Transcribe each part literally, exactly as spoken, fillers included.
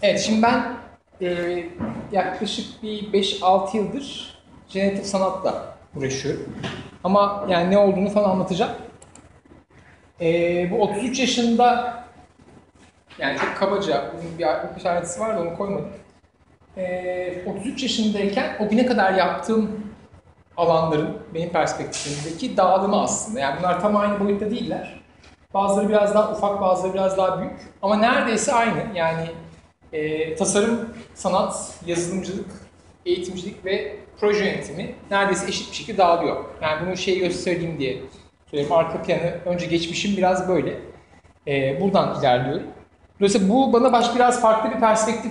Evet, şimdi ben e, yaklaşık bir beş altı yıldır jeneratif sanatla uğraşıyorum. Ama yani ne olduğunu falan anlatacağım. E, bu otuz üç yaşında, yani çok kabaca, bunun bir işareti vardı, onu koymadım. E, otuz üç yaşındayken o güne kadar yaptığım alanların benim perspektifimdeki dağılımı aslında. Yani bunlar tam aynı boyutta değiller. Bazıları biraz daha ufak, bazıları biraz daha büyük. Ama neredeyse aynı. Yani e, tasarım, sanat, yazılımcılık, eğitimcilik ve proje yönetimi neredeyse eşit bir şekilde dağılıyor. Yani bunu şey göstereyim diye söyleyeyim. Arka planı, önce geçmişim biraz böyle. E, buradan ilerliyorum. Dolayısıyla bu bana baş biraz farklı bir perspektif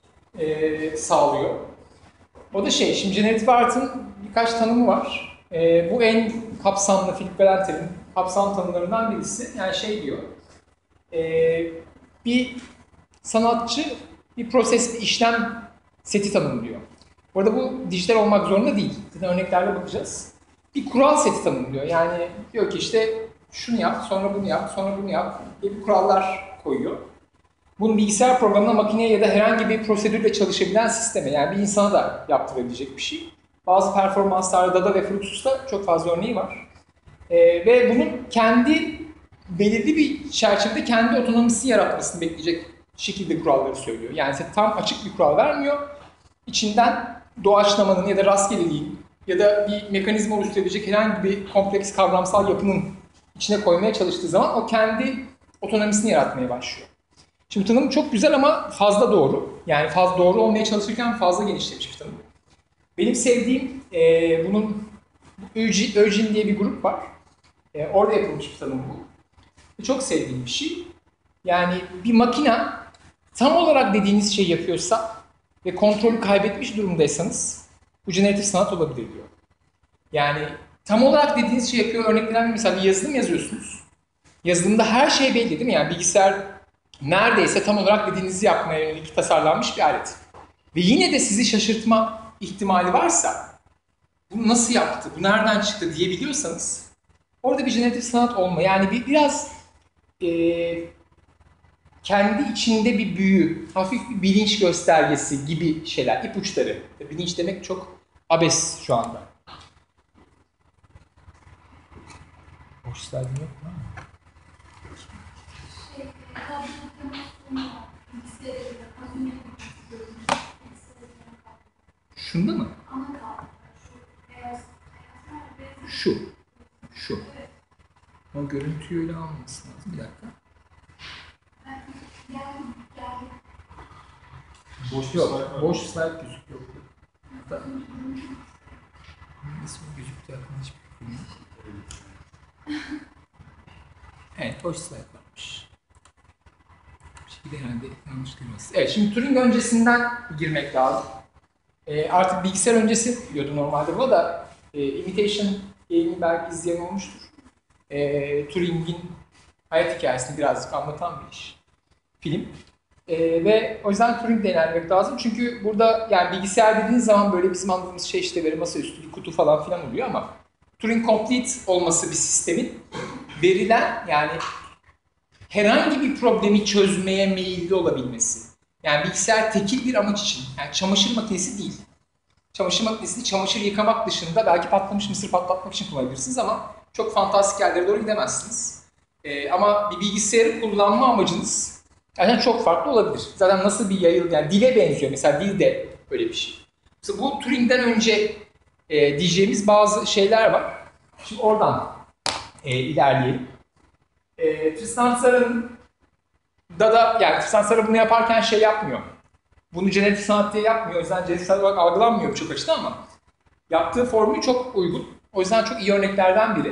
e, sağlıyor. O da şey, şimdi generatif art'ın birkaç tanımı var. E, bu en kapsamlı, Philip Galanter'in kapsam tanımlarından birisi. Yani şey diyor, e, bir sanatçı bir proses, bir işlem seti tanımlıyor. Bu arada bu dijital olmak zorunda değil. Zaten örneklerle bakacağız. Bir kural seti tanımlıyor. Yani diyor ki işte şunu yap, sonra bunu yap, sonra bunu yap gibi kurallar koyuyor. Bunun bilgisayar programına, makineye ya da herhangi bir prosedürle çalışabilen sisteme, yani bir insana da yaptırabilecek bir şey. Bazı performanslarda, Dada ve Fluxus'ta çok fazla örneği var. Ee, ve bunun kendi belirli bir çerçevede kendi otonomisini yaratmasını bekleyecek şekilde kuralları söylüyor. Yani size tam açık bir kural vermiyor. İçinden doğaçlamanın ya da rastgeleliğin ya da bir mekanizma oluşturabilecek herhangi bir kompleks kavramsal yapının içine koymaya çalıştığı zaman o kendi otonomisini yaratmaya başlıyor. Şimdi tanım çok güzel ama fazla doğru. Yani fazla doğru olmaya çalışırken fazla genişlemiş bir tanım. Benim sevdiğim e, bunun Eugene diye bir grup var. E, orada yapılmış bir tanım bu. E, çok sevdiğim bir şey. Yani bir makina tam olarak dediğiniz şeyi yapıyorsa ve kontrolü kaybetmiş durumdaysanız bu jeneratif sanat olabilir diyor. Yani tam olarak dediğiniz şey yapıyor. Örneklenen mesela bir yazılım yazıyorsunuz. Yazılımda her şey belli değil mi? Yani bilgisayar neredeyse tam olarak dediğinizi yapmaya yönelik tasarlanmış bir alet. Ve yine de sizi şaşırtma ihtimali varsa, bunu nasıl yaptı, bu nereden çıktı diyebiliyorsanız, orada bir jeneratif sanat olma. Yani bir biraz e, kendi içinde bir büyü, hafif bir bilinç göstergesi gibi şeyler, ipuçları. Bilinç demek çok abes şu anda. Boş slide yok mu? Şunda mı? Şu. Şu. O görüntüyü öyle alması lazım. Bir dakika. Boş yok. Boş slide gözüküyor. Hatta nasıl gözüktü hakkında hiçbir fikrim yok. Evet, boş slide varmış. Bir şekilde herhalde yanlış görmez. Evet, şimdi Turing öncesinden girmek lazım. E, artık bilgisayar öncesi diyordu normalde bu da e, Imitation Game'i belki izleyen olmuştur. E, Turing'in hayat hikayesini birazcık anlatan bir iş. Film. E, ve o yüzden Turing denenmek lazım. Çünkü burada yani bilgisayar dediğiniz zaman böyle bizim anladığımız şey işte veri masaüstü bir kutu falan filan oluyor ama Turing Complete olması bir sistemin verilen yani herhangi bir problemi çözmeye meyilli olabilmesi. Yani bilgisayar tekil bir amaç için. Yani çamaşır makinesi değil. Çamaşır makinesini çamaşır yıkamak dışında belki patlamış mısır patlatmak için kullanabilirsiniz ama çok fantastik yerlere doğru gidemezsiniz. Ee, ama bir bilgisayarı kullanma amacınız yani çok farklı olabilir. Zaten nasıl bir yayıl, yani dile benziyor. Mesela dil de böyle bir şey. Mesela bu Turing'den önce e, diyeceğimiz bazı şeyler var. Şimdi oradan e, ilerleyelim. E, Tristan Tzara'nın Dada, yani Tristan Tzara bunu yaparken şey yapmıyor. Bunu jeneratif sanat diye yapmıyor. O yüzden jeneratif sanat olarak algılanmıyor birçok açıdan ama yaptığı formül çok uygun. O yüzden çok iyi örneklerden biri.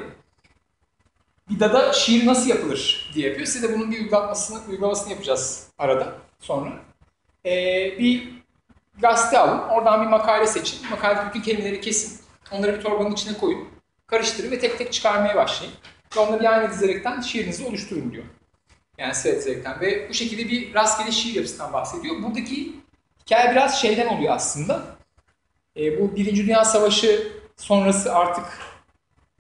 Bir Dada şiir nasıl yapılır diye yapıyor. Size de bunun bir uygulamasını, uygulamasını yapacağız arada sonra. Ee, bir gazete alın. Oradan bir makale seçin. Makalede bütün kelimeleri kesin. Onları bir torbanın içine koyun. Karıştırın ve tek tek çıkarmaya başlayın. Ve onları yan yana dizerekten şiirinizi oluşturun diyor. Yani sıra dizerekten. Ve bu şekilde bir rastgele şiir yapısından bahsediyor. Buradaki hikaye biraz şeyden oluyor aslında. E, bu Birinci Dünya Savaşı sonrası artık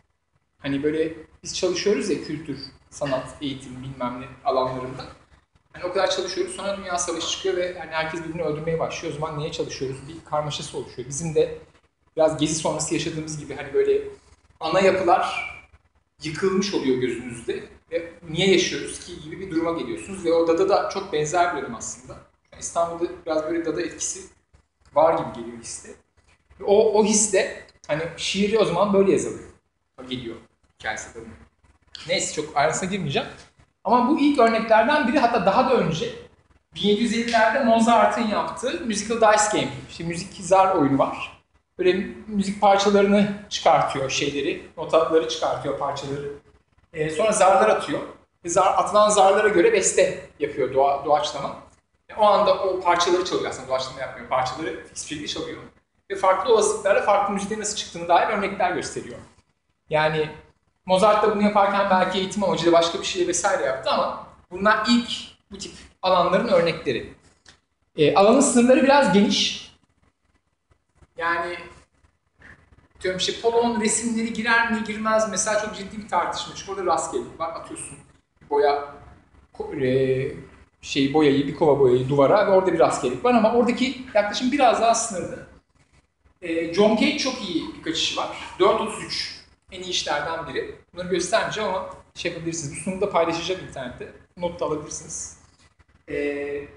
hani böyle biz çalışıyoruz ya kültür, sanat, eğitim bilmem ne alanlarında. Yani o kadar çalışıyoruz, sonra dünya savaşı çıkıyor ve yani herkes birbirini öldürmeye başlıyor. O zaman niye çalışıyoruz? Bir karmaşası oluşuyor. Bizim de biraz gezi sonrası yaşadığımız gibi hani böyle ana yapılar yıkılmış oluyor gözünüzde ve niye yaşıyoruz ki gibi bir duruma geliyorsunuz ve o Dada da çok benzer bir dönem aslında. Yani İstanbul'da biraz böyle Dada etkisi var gibi geliyor hisse. O, o hisle hani şiiri o zaman böyle yazılıyor. Geliyor hikayesi tabii. Neyse çok ayrıntısına girmeyeceğim. Ama bu ilk örneklerden biri, hatta daha da önce bin yedi yüz ellilerde Mozart'ın yaptığı Musical Dice Game, işte müzik zar oyunu var. Böyle müzik parçalarını çıkartıyor, şeyleri, notaları çıkartıyor, parçaları. Ee, sonra zarlar atıyor. Ve zar, atılan zarlara göre beste yapıyor doğa, doğaçlama. E, o anda o parçaları çalıyor aslında, doğaçlama yapmıyor. Parçaları fix bir şekilde çalıyor. Ve farklı olasılıklarla farklı müziklerin nasıl çıktığını dair örnekler gösteriyor. Yani Mozart da bunu yaparken belki eğitim amacıyla başka bir şey vesaire yaptı ama bunlar ilk bu tip alanların örnekleri. E, alanın sınırları biraz geniş. Yani diyorum işte Polon resimleri girer mi girmez mi? Mesela çok ciddi bir tartışma. Çünkü orada rastgelelik var. Atıyorsun boya e, şey boyayı, bir kova boyayı duvara ve orada bir rastgelelik var ama oradaki yaklaşım biraz daha sınırlı. E, John Cage çok iyi bir kaçışı var. dört otuz üç en iyi işlerden biri. Bunları göstermeyeceğim ama şey yapabilirsiniz. Bu sunumu da paylaşacağım internette. Not da alabilirsiniz. E,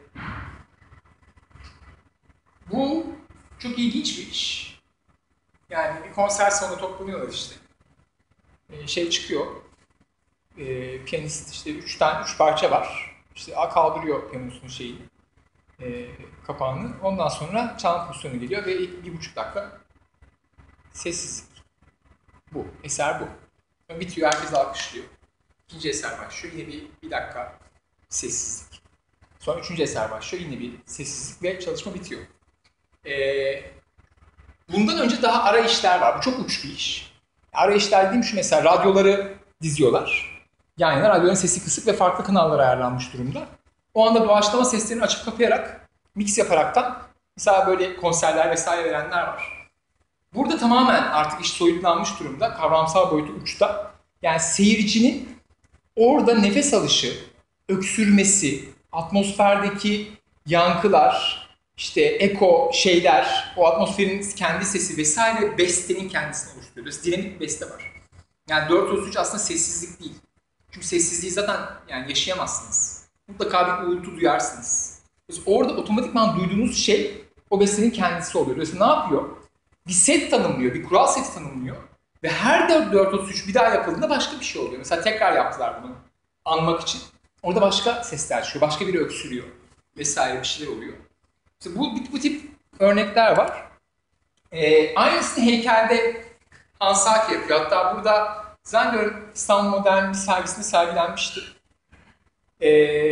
bu çok ilginç bir iş. Yani bir konser salonu toplanıyorlar işte. Ee, şey çıkıyor. Ee, piyanist işte üç tane üç parça var. İşte kaldırıyor piyanosunun şeyini, e, kapağını. Ondan sonra çalma pozisyonu geliyor ve ilk bir buçuk dakika sessizlik. Bu. Eser bu. Sonra bitiyor, herkes alkışlıyor. İkinci eser başlıyor. Yine bir, bir dakika sessizlik. Sonra üçüncü eser başlıyor. Yine bir sessizlik ve çalışma bitiyor. Ee, Bundan önce daha ara işler var. Bu çok uç bir iş. Ara işler dediğim şu, mesela radyoları diziyorlar. Yan yana radyoların sesi kısık ve farklı kanallara ayarlanmış durumda. O anda doğaçlama seslerini açıp kapayarak, mix yaparaktan mesela böyle konserler vesaire verenler var. Burada tamamen artık iş soyutlanmış durumda. Kavramsal boyutu uçta. Yani seyircinin orada nefes alışı, öksürmesi, atmosferdeki yankılar, İşte eko şeyler, o atmosferin kendi sesi vesaire bestenin kendisini oluşturuyor. Dinamik bir beste var. Yani dört otuz üç aslında sessizlik değil. Çünkü sessizliği zaten yani yaşayamazsınız. Mutlaka bir uğultu duyarsınız. Mesela orada otomatikman duyduğunuz şey o bestenin kendisi oluyor. Dolayısıyla ne yapıyor? Bir set tanımlıyor, bir kural seti tanımlıyor. Ve her dört otuz üç bir daha yapıldığında başka bir şey oluyor. Mesela tekrar yaptılar bunu anmak için. Orada başka sesler çıkıyor, başka biri öksürüyor vesaire bir şeyler oluyor. İşte bu, bu tip örnekler var. Ee, aynısını heykelde Hans Sake yapıyor. Hatta burada zannediyorum İstanbul Modern bir sergisinde sergilenmişti. Ee,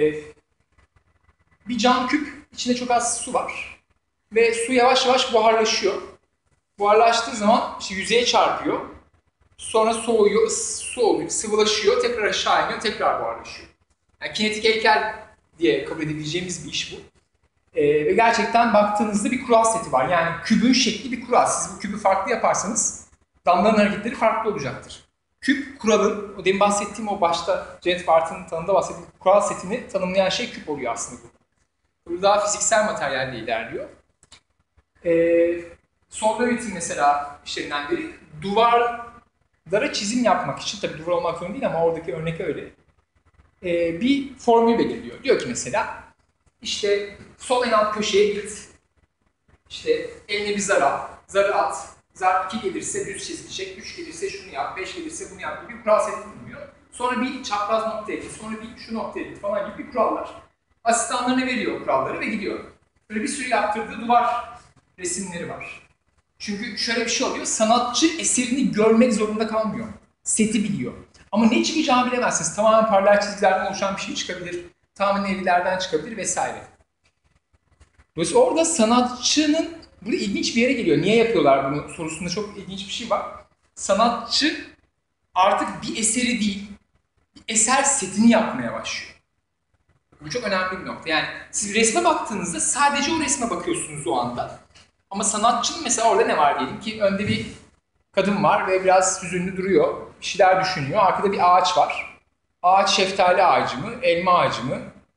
bir cam küp, içinde çok az su var. Ve su yavaş yavaş buharlaşıyor. Buharlaştığı zaman işte yüzeye çarpıyor. Sonra soğuyor, su oluyor, sıvılaşıyor, tekrar aşağı iniyor, tekrar buharlaşıyor. Yani kinetik heykel diye kabul edebileceğimiz bir iş bu. Ee, ve gerçekten baktığınızda bir kural seti var. Yani kübün şekli bir kural. Siz bu kübü farklı yaparsanız damlaların hareketleri farklı olacaktır. Küp kuralın, o demin bahsettiğim o başta Janet Barton'ın tanımda bahsettiğim kural setini tanımlayan şey küp oluyor aslında bu. Burada daha fiziksel materyalle ilerliyor. Ee, Solveig'in mesela işlerinden biri duvarlara çizim yapmak için, tabii duvar olmak zorunda değil ama oradaki örnek öyle. Ee, bir formül belirliyor. Diyor ki mesela İşte sol en alt köşeye git. İşte eline bir zar al. Zarı at. Zar iki gelirse düz çizilecek. üç gelirse şunu yap. beş gelirse bunu yap gibi bir kural seti bulunmuyor. Sonra bir çapraz noktaya git. Sonra bir şu noktaya git falan gibi bir kurallar. Asistanlarına veriyor kuralları ve gidiyor. Böyle bir sürü yaptırdığı duvar resimleri var. Çünkü şöyle bir şey oluyor. Sanatçı eserini görmek zorunda kalmıyor. Seti biliyor. Ama ne çıkacağını bilemezsiniz. Tamamen paralel çizgilerden oluşan bir şey çıkabilir. Tamamen evlilerden çıkabilir vesaire. Dolayısıyla orada sanatçının, burada ilginç bir yere geliyor. Niye yapıyorlar bunu sorusunda çok ilginç bir şey var. Sanatçı artık bir eseri değil, bir eser setini yapmaya başlıyor. Bu çok önemli bir nokta. Yani siz resme baktığınızda sadece o resme bakıyorsunuz o anda. Ama sanatçının mesela orada ne var diyelim ki önde bir kadın var ve biraz hüzünlü duruyor. Bir şeyler düşünüyor. Arkada bir ağaç var. Ağaç şeftali ağacı mı, elma ağacı mı,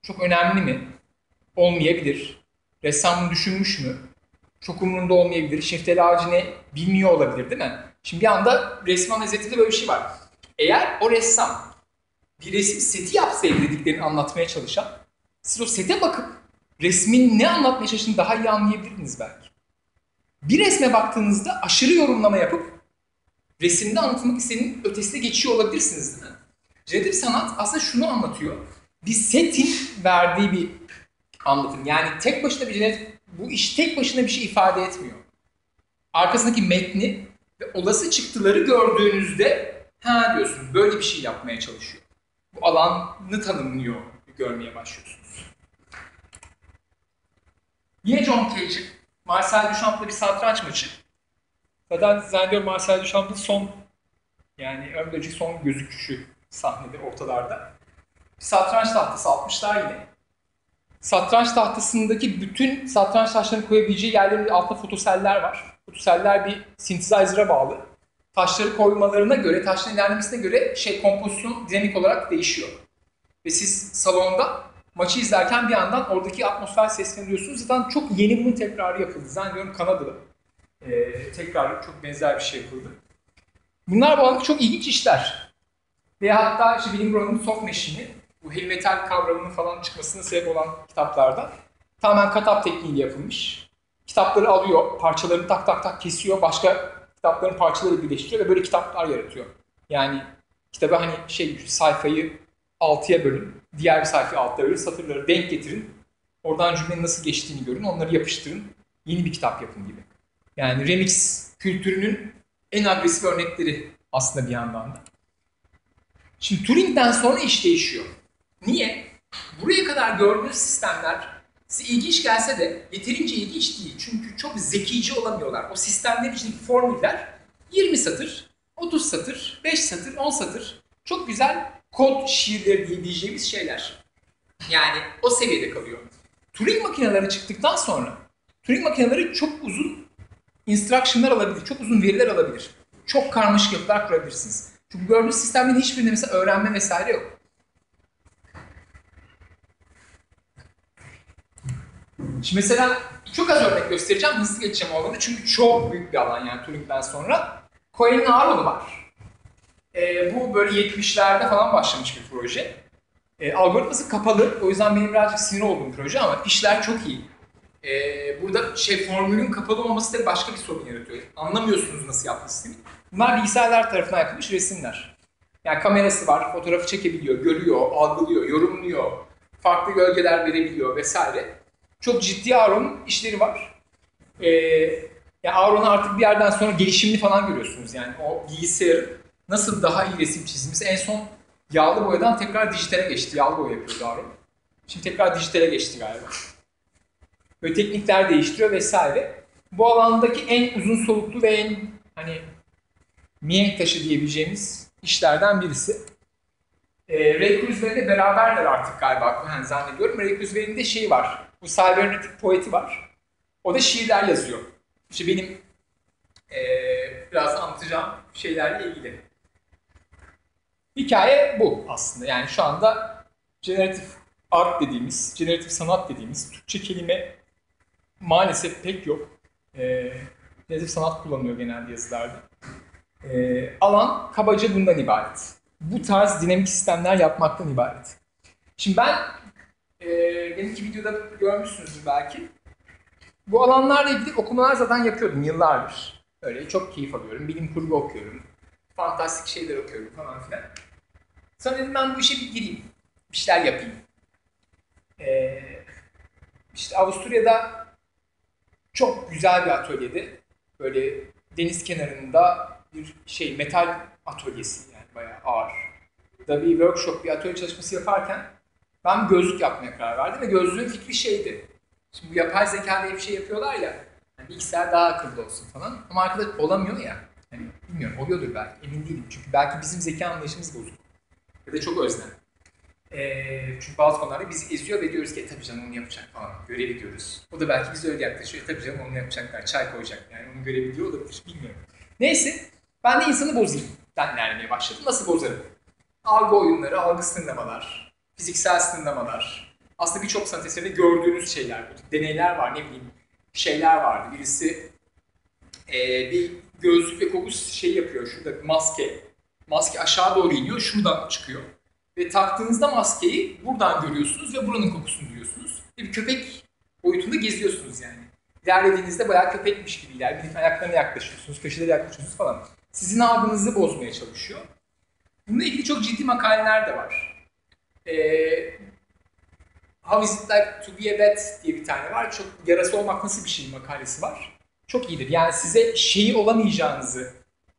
Çok önemli mi? Olmayabilir. Ressam bunu düşünmüş mü? Çok umurunda olmayabilir. Şeftali ağacı ne? Bilmiyor olabilir değil mi? Şimdi bir anda resmin analizetinde böyle bir şey var. Eğer o ressam bir resim seti yapsaydı dediklerini anlatmaya çalışan, siz o sete bakıp resmin ne anlatmaya çalıştığını daha iyi anlayabilirdiniz belki. Bir resme baktığınızda aşırı yorumlama yapıp resimde anlatılmak istenenin ötesine geçiyor olabilirsiniz değil mi? Jeneratif sanat aslında şunu anlatıyor. Bir setin verdiği bir anlatım. Yani tek başına bir jeneratif, bu iş tek başına bir şey ifade etmiyor. Arkasındaki metni ve olası çıktıları gördüğünüzde ha diyorsun böyle bir şey yapmaya çalışıyor. Bu alanı tanımlıyor, görmeye başlıyorsunuz. Yine John Cage'in Marcel Duchamp'la bir satranç maçı. Zaten zannediyorum Marcel Duchamp'ın son, yani ömrücü son gözüküşü sahnede, ortalarda. Bir satranç tahtası atmışlar yine. Satranç tahtasındaki bütün satranç taşlarını koyabileceği yerlerin altında fotoseller var. Fotoseller bir synthesizer'a bağlı. Taşları koymalarına göre, taşların ilerlemesine göre şey kompozisyon dinamik olarak değişiyor. Ve siz salonda maçı izlerken bir yandan oradaki atmosfer seslerini duyuyorsunuz. Zaten çok yeni bunun tekrarı yapıldı. Zannediyorum Kanada'da. Ee, tekrar çok benzer bir şey yapıldı. Bunlar bu alanda çok ilginç işler. Ve hatta işte William Brown'un Soft Machine'i, bu heavy metal kavramının falan çıkmasına sebep olan kitaplardan tamamen katap tekniğiyle yapılmış. Kitapları alıyor, parçalarını tak tak tak kesiyor, başka kitapların parçaları birleştiriyor ve böyle kitaplar yaratıyor. Yani kitabı hani şey, sayfayı altıya bölün, diğer bir sayfayı altıya bölün, satırları denk getirin, oradan cümlenin nasıl geçtiğini görün, onları yapıştırın, yeni bir kitap yapın gibi. Yani remix kültürünün en agresif örnekleri aslında bir yandan da. Şimdi Turing'den sonra iş değişiyor. Niye? Buraya kadar gördüğünüz sistemler size ilginç gelse de yeterince ilginç değil. Çünkü çok zekice olamıyorlar. O sistemler içindeki formüller yirmi satır, otuz satır, beş satır, on satır. Çok güzel kod şiirleri diyebileceğimiz şeyler. Yani o seviyede kalıyor. Turing makineleri çıktıktan sonra Turing makineleri çok uzun instruction'lar alabilir, çok uzun veriler alabilir. Çok karmaşık yapılar kurabilirsiniz. Çünkü gördüğünüz sistemlerin hiçbirinde mesela öğrenme vesaire yok. Şimdi mesela çok az örnek göstereceğim, hızlı geçeceğim o alanı çünkü çok büyük bir alan yani Turing'den sonra. Cohen'in Aron'u var. E, bu böyle yetmişlerde falan başlamış bir proje. E, algoritması kapalı, o yüzden benim birazcık sinir olduğum proje ama işler çok iyi. E, burada şey formülün kapalı olması da başka bir sorun yaratıyor. Anlamıyorsunuz nasıl yaptığı sistemi. Bunlar bilgisayarlar tarafından yapılmış resimler. Yani kamerası var, fotoğrafı çekebiliyor, görüyor, algılıyor, yorumluyor, farklı gölgeler verebiliyor vesaire. Çok ciddi Aaron'un işleri var. Ee, yani Aaron'u artık bir yerden sonra gelişimini falan görüyorsunuz. Yani o bilgisayarın nasıl daha iyi resim çizmesi. En son yağlı boyadan tekrar dijitale geçti. Yağlı boya yapıyordu Aaron. Şimdi tekrar dijitale geçti galiba. Böyle teknikler değiştiriyor vesaire. Bu alandaki en uzun soluklu ve en hani mihenk taşı diyebileceğimiz işlerden birisi. E, Ray Kurzweil'le beraberler artık galiba yani zannediyorum. Ray Kurzweil'in de şeyi var. Bu cybernetik poeti var. O da şiirler yazıyor. İşte benim e, biraz anlatacağım şeylerle ilgili. Hikaye bu aslında. Yani şu anda generatif art dediğimiz, generatif sanat dediğimiz Türkçe kelime maalesef pek yok. E, generatif sanat kullanılıyor genelde yazılarda. E, alan kabaca bundan ibaret. Bu tarz dinamik sistemler yapmaktan ibaret. Şimdi ben e, benimki videoda görmüşsünüzdür belki. Bu alanlarla ilgili okumalar zaten yapıyordum yıllardır. Öyle çok keyif alıyorum. Bilim kurgu okuyorum. Fantastik şeyler okuyorum falan filan. Sonra dedim ben bu işe bir gireyim. Bir şeyler yapayım. Ee, işte Avusturya'da çok güzel bir atölyede. Böyle deniz kenarında bir şey metal atölyesi yani bayağı ağır. Da bir workshop, bir atölye çalışması yaparken ben gözlük yapmaya karar verdim ve gözlüğün fikri şeydi. Şimdi bu yapay zeka diye bir şey yapıyorlar ya, yani bilgisayar daha akıllı olsun falan ama arkadaş olamıyor ya. Yani bilmiyorum, oluyordur belki, emin değilim çünkü belki bizim zeka anlayışımız bozuk. Ya da çok özlem. Ee, çünkü bazı konularda bizi eziyor ve diyoruz ki e, tabii canım onu yapacak falan, görevi diyoruz. O da belki bize öyle yaklaşıyor, e, tabii canım onu yapacaklar, çay koyacak yani onu görevi diyor olabilir, bilmiyorum. Neyse, ben de insanı bozayım denlermeye başladım. Nasıl bozarım? Algı oyunları, algı sınırlamalar, fiziksel sınırlamalar, Aslında birçok sanat eserinde gördüğünüz şeyler, deneyler var, ne bileyim şeyler vardı. Birisi e, bir gözlük ve koku şey yapıyor, şurada maske. Maske aşağı doğru iniyor, şuradan çıkıyor. Ve taktığınızda maskeyi buradan görüyorsunuz ve buranın kokusunu duyuyorsunuz. Ve bir köpek boyutunda geziyorsunuz yani. İlerlediğinizde bayağı köpekmiş gibi ilerleyip ayaklarına yaklaşıyorsunuz, köşelere yaklaşıyorsunuz falan. Sizin algınızı bozmaya çalışıyor. Bununla ilgili çok ciddi makaleler de var. Ee, How is it like to be a vet diye bir tane var. Çok yarası olmak nasıl bir şey makalesi var. Çok iyidir. Yani size şeyi olamayacağınızı,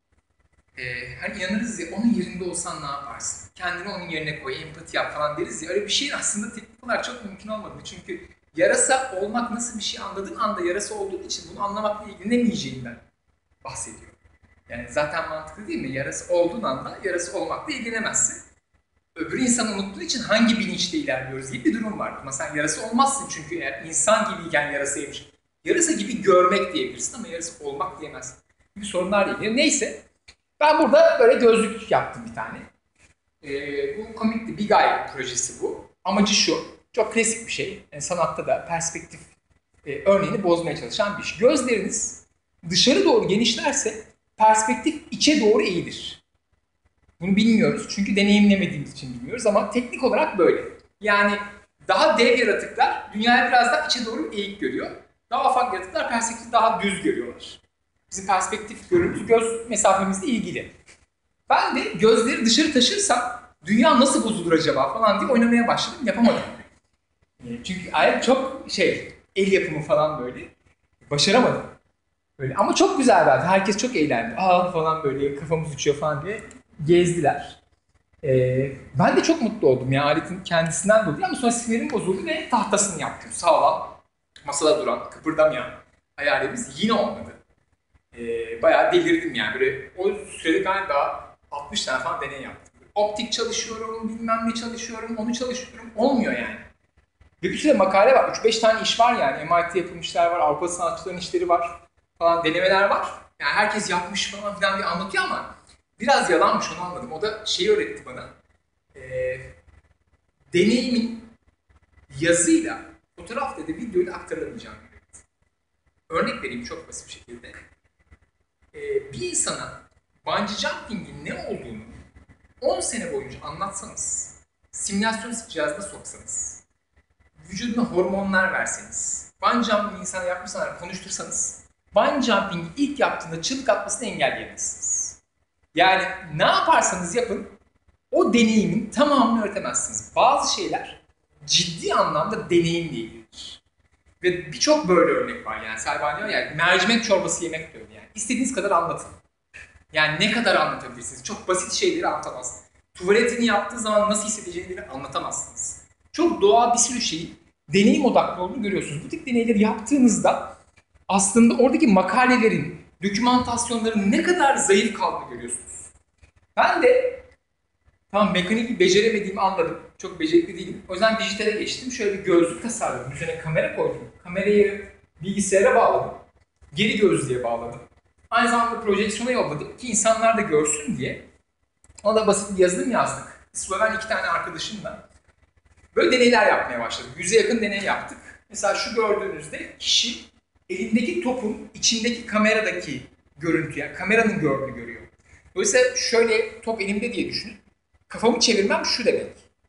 e, hani inanırız ya onun yerinde olsan ne yaparsın? Kendini onun yerine koy, empati yap falan deriz ya. Öyle bir şeyin aslında teknik olarak çok mümkün olmadı. Çünkü yarasa olmak nasıl bir şey anladığın anda yarasa olduğu için bunu anlamakla ilgilenemeyeceğinden bahsediyor. Yani zaten mantıklı değil mi? Yarası olduğun anda yarası olmakla ilgilenemezsin. Öbür insanı unuttuğu için hangi bilinçle ilerliyoruz gibi bir durum var. Ama sen yarası olmazsın çünkü eğer insan gibiyken yarasaymış. Yarasa gibi görmek diyebilirsin ama yarası olmak diyemezsin. Gibi sorunlar değil. Neyse. Ben burada böyle gözlük yaptım bir tane. Ee, bu komikti. Big Eye projesi bu. Amacı şu. Çok klasik bir şey. Yani sanatta da perspektif e, örneğini bozmaya çalışan bir iş. Gözleriniz dışarı doğru genişlerse perspektif içe doğru eğilir. Bunu bilmiyoruz çünkü deneyimlemediğimiz için bilmiyoruz ama teknik olarak böyle. Yani daha dev yaratıklar dünyayı biraz daha içe doğru eğik görüyor. Daha ufak yaratıklar perspektif daha düz görüyorlar. Bizim perspektif görümüz göz mesafemizle ilgili. Ben de gözleri dışarı taşırsam dünya nasıl bozulur acaba falan diye oynamaya başladım. Yapamadım. Çünkü ayak çok şey, el yapımı falan böyle. Başaramadım. Böyle. Ama çok güzel verdi. Herkes çok eğlendi. Aa falan böyle kafamız uçuyor falan diye gezdiler. Ee, ben de çok mutlu oldum ya aletin kendisinden dolayı ama sonra sinirim bozuldu ve tahtasını yaptım. Sağlam, masada duran, kıpırdamayan hayalimiz yine olmadı. Ee, bayağı delirdim yani. Böyle, o sürede galiba altmış tane falan deney yaptım. Optik çalışıyorum, bilmem ne çalışıyorum, onu çalışıyorum. Olmuyor yani. Ve bir sürü makale var. üç beş tane iş var yani. M I T yapılmışlar var, Avrupa sanatçıların işleri var falan, denemeler var. Yani herkes yapmış falan filan diye anlatıyor ama biraz yalanmış, onu anladım. O da şeyi öğretti bana. Ee, deneyimin yazıyla, fotoğrafla da videoyla aktarılamayacağını öğretti. Örnek vereyim çok basit bir şekilde. Ee, bir insana bungee jumping'in ne olduğunu on sene boyunca anlatsanız, simülasyon cihazına soksanız, vücuduna hormonlar verseniz, bungee jumping insana yapmışsanız konuştursanız, bungee jumping'i ilk yaptığında çığlık atmasını engelleyemezsiniz. Yani ne yaparsanız yapın, o deneyimin tamamını öğretemezsiniz. Bazı şeyler ciddi anlamda deneyimle ilgilidir. Ve birçok böyle örnek var yani. Selva diyor ya, mercimek çorbası yemek diyor yani. İstediğiniz kadar anlatın. Yani ne kadar anlatabilirsiniz? Çok basit şeyleri anlatamazsınız. Tuvaletini yaptığı zaman nasıl hissedeceğini anlatamazsınız. Çok doğal bir sürü şeyin deneyim odaklı olduğunu görüyorsunuz. Bu tip deneyleri yaptığınızda aslında oradaki makalelerin, dokümantasyonların ne kadar zayıf kaldığını görüyorsunuz. Ben de tamam mekanik beceremediğimi anladım. Çok becerikli değilim. O yüzden dijitale geçtim. Şöyle bir gözlük tasarladım. Üzerine kamera koydum. Kamerayı bilgisayara bağladım. Geri gözlüğe bağladım. Aynı zamanda projeksiyona yolladım ki insanlar da görsün diye. Ona da basit bir yazılım yazdık. Sloven iki tane arkadaşımla. Böyle deneyler yapmaya başladık. Yüze yakın deney yaptık. Mesela şu gördüğünüzde kişi elindeki topun içindeki kameradaki görüntü, yani kameranın gördüğünü görüyor. Dolayısıyla şöyle top elimde diye düşünün. Kafamı çevirmem şu demek.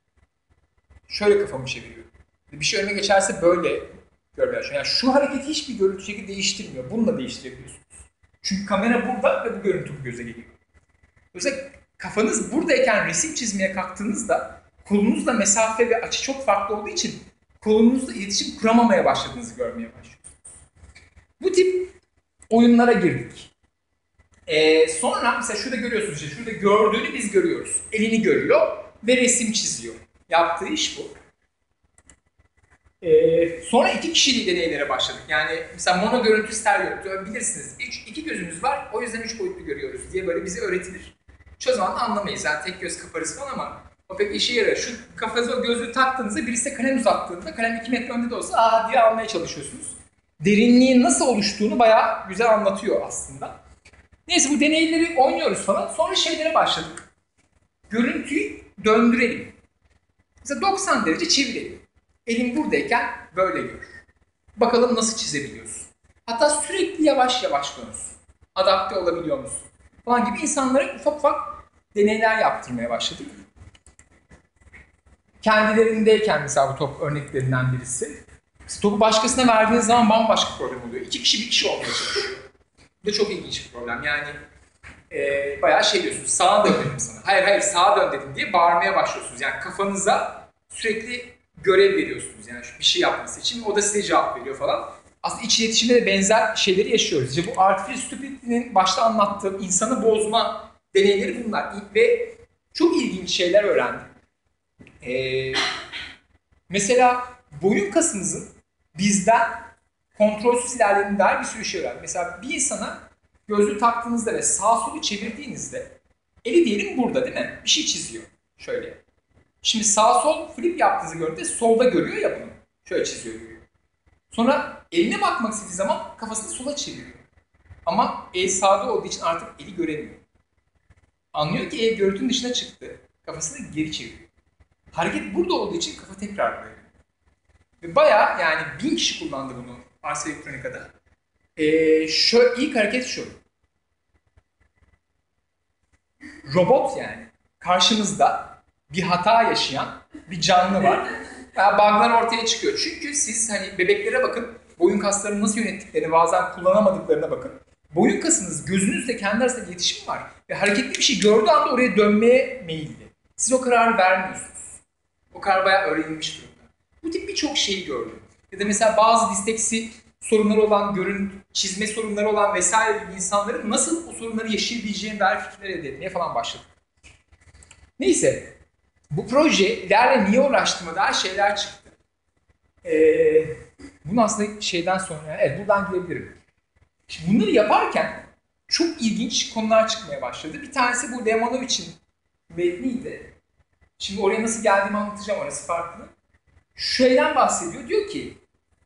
Şöyle kafamı çeviriyorum. Bir şey önüme geçerse böyle görmeye başlıyorum. Yani şu hareketi hiçbir görüntü şekli değiştirmiyor. Bununla değiştirebiliyorsunuz. Çünkü kamera burada ve bu görüntü bu göze geliyor. Dolayısıyla kafanız buradayken resim çizmeye kalktığınızda kolunuzla mesafe ve açı çok farklı olduğu için kolunuzla iletişim kuramamaya başladığınızı görmeye başlıyorsunuz. Bu tip oyunlara girdik. Ee, sonra mesela şurada görüyorsunuz, işte şurada gördüğünü biz görüyoruz. Elini görüyor ve resim çiziyor. Yaptığı iş bu. Ee, sonra iki kişili deneylere başladık. Yani mesela mono görüntü stereo bilirsiniz. Üç, iki gözümüz var, o yüzden üç boyutlu görüyoruz diye böyle bize öğretilir. Çoğu zaman da anlamayız. Yani tek göz kaparız falan ama o pek işe yarıyor. Şu kafanıza o gözlüğü taktığınızda birisi de kalem uzattığında kalem iki metre önde de olsa aa diye almaya çalışıyorsunuz. Derinliğin nasıl oluştuğunu bayağı güzel anlatıyor aslında. Neyse bu deneyleri oynuyoruz falan. Sonra şeylere başladık. Görüntüyü döndürelim. Mesela doksan derece çevirelim. Elin buradayken böyle gör. Bakalım nasıl çizebiliyorsun. Hatta sürekli yavaş yavaş dönsün. Adapte olabiliyor musun? Falan gibi insanlara ufak ufak deneyler yaptırmaya başladık. Kendilerindeyken mesela bu top örneklerinden birisi. Siz topu başkasına verdiğiniz zaman bambaşka problem oluyor. İki kişi bir kişi olmaya çalışıyor. Bu da çok ilginç bir problem. Yani e, bayağı şey diyorsunuz, sağa dön dedim sana. Hayır hayır sağa dön dedim diye bağırmaya başlıyorsunuz. Yani kafanıza sürekli görev veriyorsunuz. Yani bir şey yapması için o da size cevap veriyor falan. Aslında iç iletişimde de benzer şeyleri yaşıyoruz. İşte bu artificial stupidity'nin başta anlattığım insanı bozma deneyleri bunlar. Ve çok ilginç şeyler öğrendim. Ee, mesela boyun kasınızın bizden kontrolsüz ilerlediğine dair bir sürü şey öğrendim. Mesela bir insana gözlüğü taktığınızda ve sağ solu çevirdiğinizde eli diyelim burada değil mi? Bir şey çiziyor. Şöyle. Şimdi sağ sol flip yaptığınızı gördüğünde solda görüyor ya bunu. Şöyle çiziyor görüyor. Sonra eline bakmak istediği zaman kafasını sola çeviriyor. Ama el sağda olduğu için artık eli göremiyor. Anlıyor ki el görüntünün dışına çıktı. Kafasını geri çeviriyor. Hareket burada olduğu için kafa tekrar böyle. Ve bayağı yani bin kişi kullandı bunu Ars Electronica'da. Ee, şu, ilk hareket şu. Robot yani. Karşımızda bir hata yaşayan bir canlı var. Yani bug'lar ortaya çıkıyor. Çünkü siz hani bebeklere bakın, boyun kaslarını nasıl yönettiklerini, bazen kullanamadıklarına bakın. Boyun kasınız, gözünüzle kendi arasında iletişim var. Ve hareketli bir şey gördüğü anda oraya dönmeye meyilli. Siz o kararı vermiyorsunuz. O karar bayağı öğrenilmiş durumda. Bu tip birçok şeyi gördüm. Ya da mesela bazı disleksi sorunları olan, görün, çizme sorunları olan vesaire gibi insanların nasıl o sorunları yaşayabileceğine dair fikirler elde etmeye falan başladık. Neyse, bu projelerle niye uğraştığıma dair şeyler çıktı. Ee, bunu aslında şeyden sonra, evet buradan girebilirim. Şimdi bunları yaparken çok ilginç konular çıkmaya başladı. Bir tanesi bu Leonovic'in metniydi. Şimdi oraya nasıl geldiğimi anlatacağım, orası farklı. Şeyden bahsediyor, diyor ki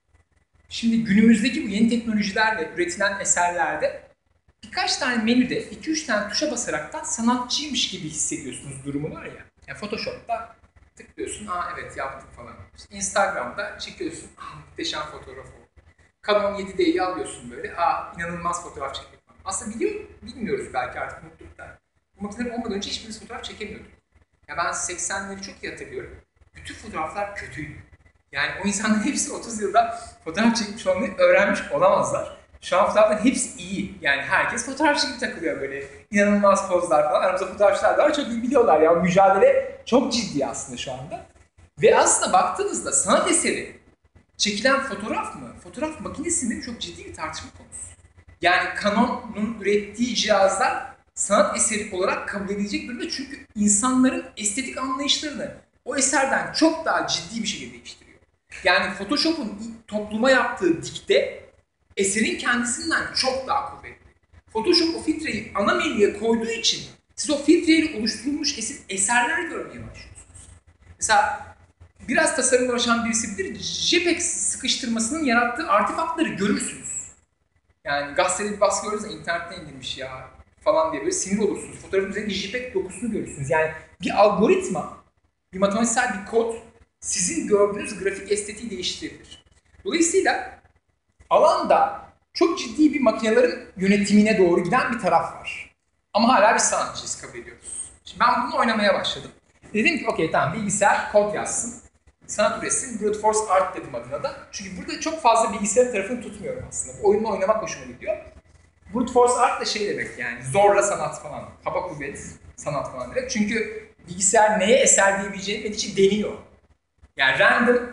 şimdi günümüzdeki bu yeni teknolojilerle üretilen eserlerde birkaç tane menüde iki üç tane tuşa basaraktan sanatçıymış gibi hissediyorsunuz durumu var ya. Yani Photoshop'ta tıklıyorsun, aa evet yaptık falan. İşte Instagram'da çekiyorsun, aa muhteşem fotoğraf oldu. Canon yedi D'yi alıyorsun böyle, aa inanılmaz fotoğraf çekmek falan. Aslında biliyor, bilmiyoruz belki artık mutlulukta. Bu makineler olmadan önce hiçbirimiz fotoğraf çekemiyorduk. Ya ben seksenleri çok iyi hatırlıyorum. Bütün fotoğraflar kötüydü. Yani o insanların hepsi otuz yılda fotoğraf çekmiş olmayı öğrenmiş olamazlar. Şu an fotoğrafların hepsi iyi. Yani herkes fotoğrafçı gibi takılıyor böyle. İnanılmaz pozlar falan. Aramızda fotoğrafçılar da var. Çok iyi biliyorlar ya. Mücadele çok ciddi aslında şu anda. Ve aslında baktığınızda sanat eseri çekilen fotoğraf mı? Fotoğraf makinesinin çok ciddi bir tartışma konusu. Yani Canon'un ürettiği cihazlar sanat eseri olarak kabul edilecek durumda. Çünkü insanların estetik anlayışlarını o eserden çok daha ciddi bir şekilde değiştiriyor. Yani Photoshop'un topluma yaptığı dikte eserin kendisinden çok daha kuvvetli. Photoshop o filtreyi ana menüye koyduğu için siz o filtreyle oluşturulmuş eser, eserler görmeye başlıyorsunuz. Mesela biraz tasarımla uğraşan birisi bilir, JPEG sıkıştırmasının yarattığı artefaktları görürsünüz. Yani gazetede bir baskı görürsünüz, internetten indirmiş ya falan diye böyle sinir olursunuz. Fotoğrafın üzerinde JPEG dokusunu görürsünüz. Yani bir algoritma, bir matematiksel bir kod sizin gördüğünüz grafik estetiği değiştirebilir. Dolayısıyla alanda çok ciddi bir makinelerin yönetimine doğru giden bir taraf var. Ama hala bir sanatçıyız kabul ediyoruz. Şimdi ben bunu oynamaya başladım. Dedim ki okey tamam bilgisayar kod yazsın, sanat üretsin, brute force art dedim adına da. Çünkü burada çok fazla bilgisayarın tarafını tutmuyorum aslında. Bu oyunla oynamak hoşuma gidiyor. Brute force art da şey demek yani zorla sanat falan, kaba kuvvet sanat falan demek. Çünkü bilgisayar neye eser diyebileceğini benim için deniyor. Yani random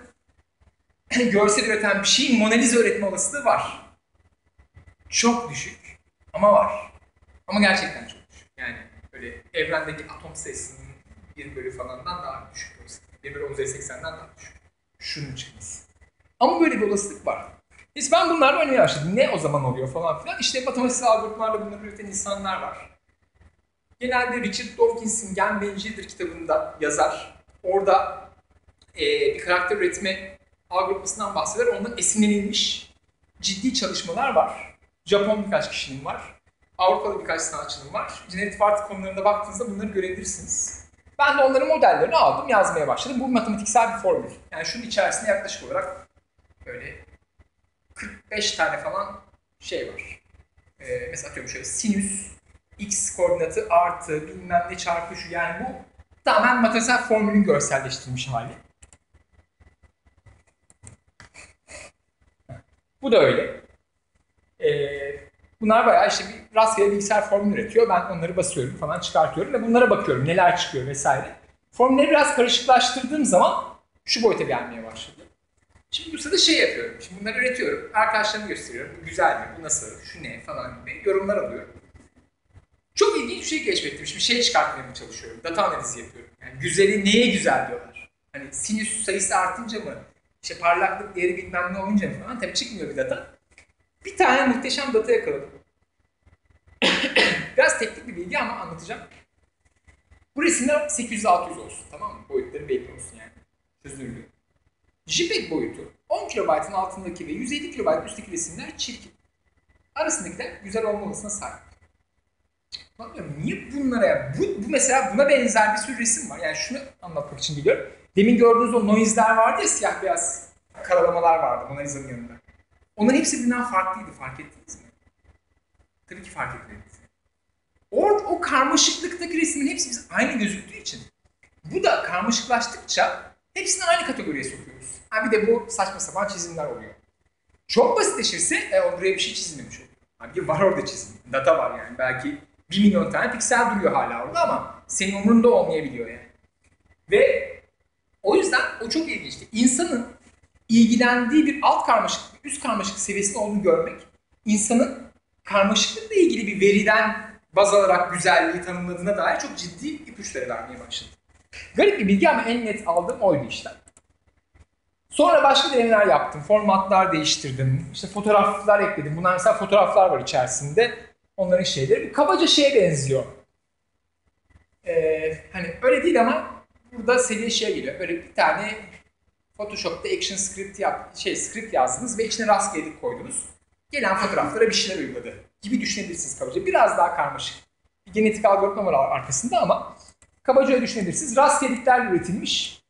görsel üreten bir şeyin Mona Lisa öğretme olasılığı var. Çok düşük ama var. Ama gerçekten çok düşük. Yani böyle evrendeki atom sayısının bir bölü falandan daha düşük olasılık. bir bölü on üzeri seksenden daha düşük. Şunun çıkması. Ama böyle bir olasılık var. Biz ben bunlarla oynamaya başladım. Ne o zaman oluyor falan filan. İşte matematiksel algoritmalarla bunları üreten insanlar var. Genelde Richard Dawkins'in Gen Bencildir kitabında yazar. Orada e, bir karakter üretme algoritmasından bahseder. Ondan esinlenilmiş ciddi çalışmalar var. Japon birkaç kişinin var. Avrupa'da birkaç sanatçının var. Generatif artı konularına baktığınızda bunları görebilirsiniz. Ben de onların modellerini aldım, yazmaya başladım. Bu matematiksel bir formül. Yani şunun içerisinde yaklaşık olarak böyle kırk beş tane falan şey var. Ee, mesela atıyorum şöyle sinüs, x koordinatı artı bilmem ne çarpı şu, yani bu tamamen matematiksel formülün görselleştirilmiş hali. Bu da öyle. Ee, bunlar bayağı işte bir rastgele bilgisayar formül üretiyor. Ben onları basıyorum falan, çıkartıyorum ve bunlara bakıyorum neler çıkıyor vesaire. Formülleri biraz karışıklaştırdığım zaman şu boyuta gelmeye başladı. Şimdi bu sırada şey yapıyorum. Şimdi bunları üretiyorum. Arkadaşlarıma gösteriyorum. Bu güzel mi? Bu nasıl? Şu ne? Falan gibi yorumlar alıyorum. Çok ilginç bir şey keşfettim. Şimdi şey çıkartmaya çalışıyorum. Data analizi yapıyorum. Yani güzeli neye güzel diyorlar. Hani sinüs sayısı artınca mı? İşte parlaklık değeri bilmem ne olunca mı falan. Tabii çıkmıyor bir data. Bir tane muhteşem data yakaladım. Biraz teknik bir bilgi ama anlatacağım. Bu resimler sekiz yüz altı yüz olsun, tamam mı? Boyutları belli olsun yani. Çözünürlüğü. JPEG boyutu on kilobaytın altındaki ve yüz elli kilobayt üstteki resimler çirkin. Arasındakiler güzel olma olasılığına sahip. Bakıyorum niye bunlara ya? Bu, bu mesela buna benzer bir sürü resim var. Yani şunu anlatmak için biliyorum. Demin gördüğünüz o noise'ler vardı ya, siyah beyaz karalamalar vardı Mona Lisa'nın yanında. Onların hepsi birbirinden farklıydı, fark ettiniz mi? Tabii ki fark etmediniz. O, o karmaşıklıktaki resmin hepsi bize aynı gözüktüğü için bu da karmaşıklaştıkça hepsini aynı kategoriye sokuyoruz. Ha bir de bu saçma sapan çizimler oluyor. Çok basitleşirse e, buraya bir şey çizilmemiş oluyor. Ha bir var orada çizim. Data var yani. Belki bir milyon tane piksel duruyor hala orada ama senin umurunda olmayabiliyor yani. Ve o yüzden o çok ilginçti. İnsanın ilgilendiği bir alt karmaşıklık, üst karmaşıklık seviyesinde olduğunu görmek, insanın karmaşıklıkla ilgili bir veriden baz alarak güzelliği tanımladığına dair çok ciddi ipuçları vermeye başladı. Garip bir bilgi ama en net aldığım oydu işte. Sonra başka deneyimler yaptım. Formatlar değiştirdim. İşte fotoğraflar ekledim. Bunlar mesela fotoğraflar var içerisinde. Onların şeyleri. Kabaca şeye benziyor. Ee, hani öyle değil ama burada seviye şeye geliyor. Böyle bir tane Photoshop'ta action script yap, şey script yazdınız ve içine rastgele koydunuz. Gelen fotoğraflara bir şeyler uyguladı gibi düşünebilirsiniz kabaca. Biraz daha karmaşık. Bir genetik algoritma var arkasında ama kabaca öyle düşünebilirsiniz. Rastgeleliklerle üretilmiş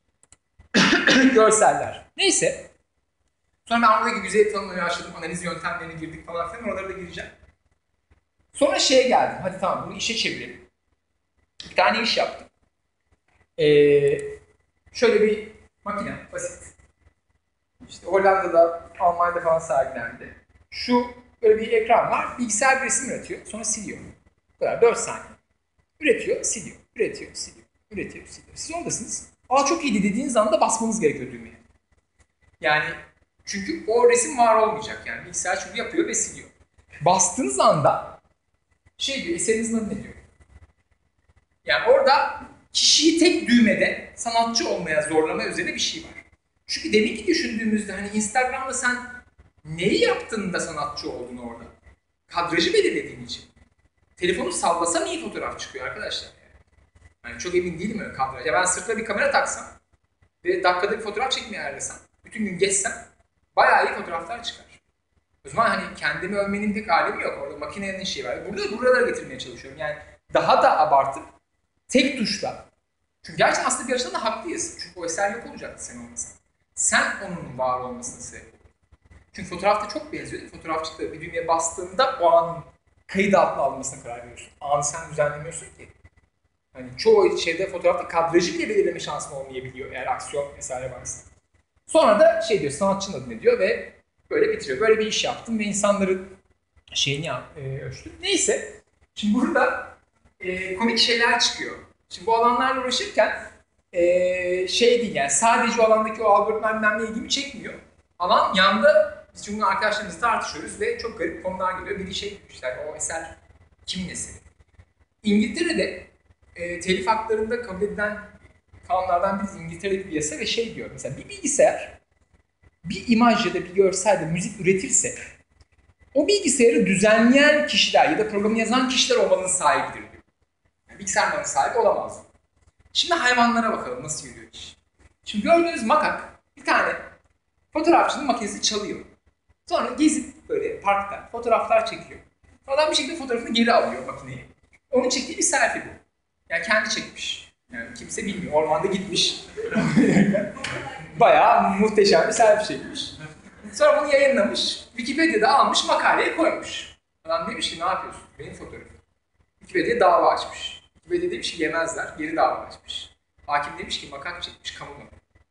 görseller. Neyse. Sonra ben oradaki güzel tanımlamaya başladım. Analiz yöntemlerine girdik falan filan. Oralara da gireceğim. Sonra şeye geldim. Hadi tamam bunu işe çevirelim. Bir tane iş yaptım. Ee, şöyle bir makine. Basit. İşte Hollanda'da, Almanya'da falan sergilendi. Şu böyle bir ekran var. Bilgisayar bir resim üretiyor. Sonra siliyor. Bu kadar. dört saniye. Üretiyor, siliyor. Üretiyor, siliyor. Üretiyor, siliyor. Siz oradasınız. Aa çok iyiydi dediğiniz anda basmanız gerekiyor düğmeye. Yani çünkü o resim var olmayacak. Yani bilgisayar şunu yapıyor ve siliyor. Bastığınız anda şey diyor, eserinizin adı ne diyor? Yani orada kişiyi tek düğmede sanatçı olmaya zorlama üzerine bir şey var. Çünkü demin ki düşündüğümüzde hani Instagram'da sen neyi yaptın da sanatçı oldun orada? Kadrajı belirlediğin için. Telefonu sallasam iyi fotoğraf çıkıyor arkadaşlar. Yani çok emin değilim öyle kadraja. Ben sırtına bir kamera taksam ve dakikada bir fotoğraf çekmeye ayarlasam, bütün gün geçsem bayağı iyi fotoğraflar çıkar. O zaman hani kendimi övmenin pek alemi yok. Orada makinenin şeyi var. Burada buralara getirmeye çalışıyorum. Yani daha da abartıp tek tuşla. Çünkü gerçekten aslında bir açıdan da haklıyız. Çünkü o eser yok olacaktı sen olmasan. Sen onun var olmasını sebep olur. Çünkü fotoğrafta çok benziyor. Fotoğrafçıda bir düğmeye bastığında o an kayıt altına alınmasına karar veriyorsun. Anı sen düzenlemiyorsun ki. Hani çoğu şeyde fotoğrafta kadrajı bile belirleme şansın olmayabiliyor eğer aksiyon vesaire varsa. Sonra da şey diyor, sanatçının adı ne diyor ve böyle bitiriyor. Böyle bir iş yaptım ve insanların şeyini e, ölçtüm. Neyse, şimdi burada e, komik şeyler çıkıyor. Şimdi bu alanlarla uğraşırken e, şey değil yani sadece o alandaki o algoritmalarla ilgimi çekmiyor. Alan yanda biz çünkü arkadaşlarımızla tartışıyoruz ve çok garip konular geliyor. Biri şey demişler, o eser kimin eseri? İngiltere'de e, telif haklarında kabul edilen kanunlardan birisi İngiltere'deki bir yasa ve şey diyor mesela bir bilgisayar bir imaj ya da bir görsel, müzik üretirse o bilgisayarı düzenleyen kişiler ya da programı yazan kişiler olmanın sahibidir diyor. Yani bilgisayar malının sahibi olamaz. Şimdi hayvanlara bakalım nasıl yürüyor iş. Şimdi gördüğünüz makak bir tane fotoğrafçının makinesi çalıyor. Sonra gezip böyle parkta fotoğraflar çekiyor. Adam bir şekilde fotoğrafını geri alıyor makineyi. Onun çektiği bir selfie bu. Yani kendi çekmiş. Yani kimse bilmiyor. Ormanda gitmiş. Bayağı muhteşem bir selfie çekmiş. Sonra bunu yayınlamış. Wikipedia'da almış, makaleye koymuş. Adam demiş ki ne yapıyorsun? Benim fotoğrafım. Wikipedia dava açmış. Wikipedia demiş ki yemezler. Geri dava açmış. Hakim demiş ki makak çekmiş, kamu malı.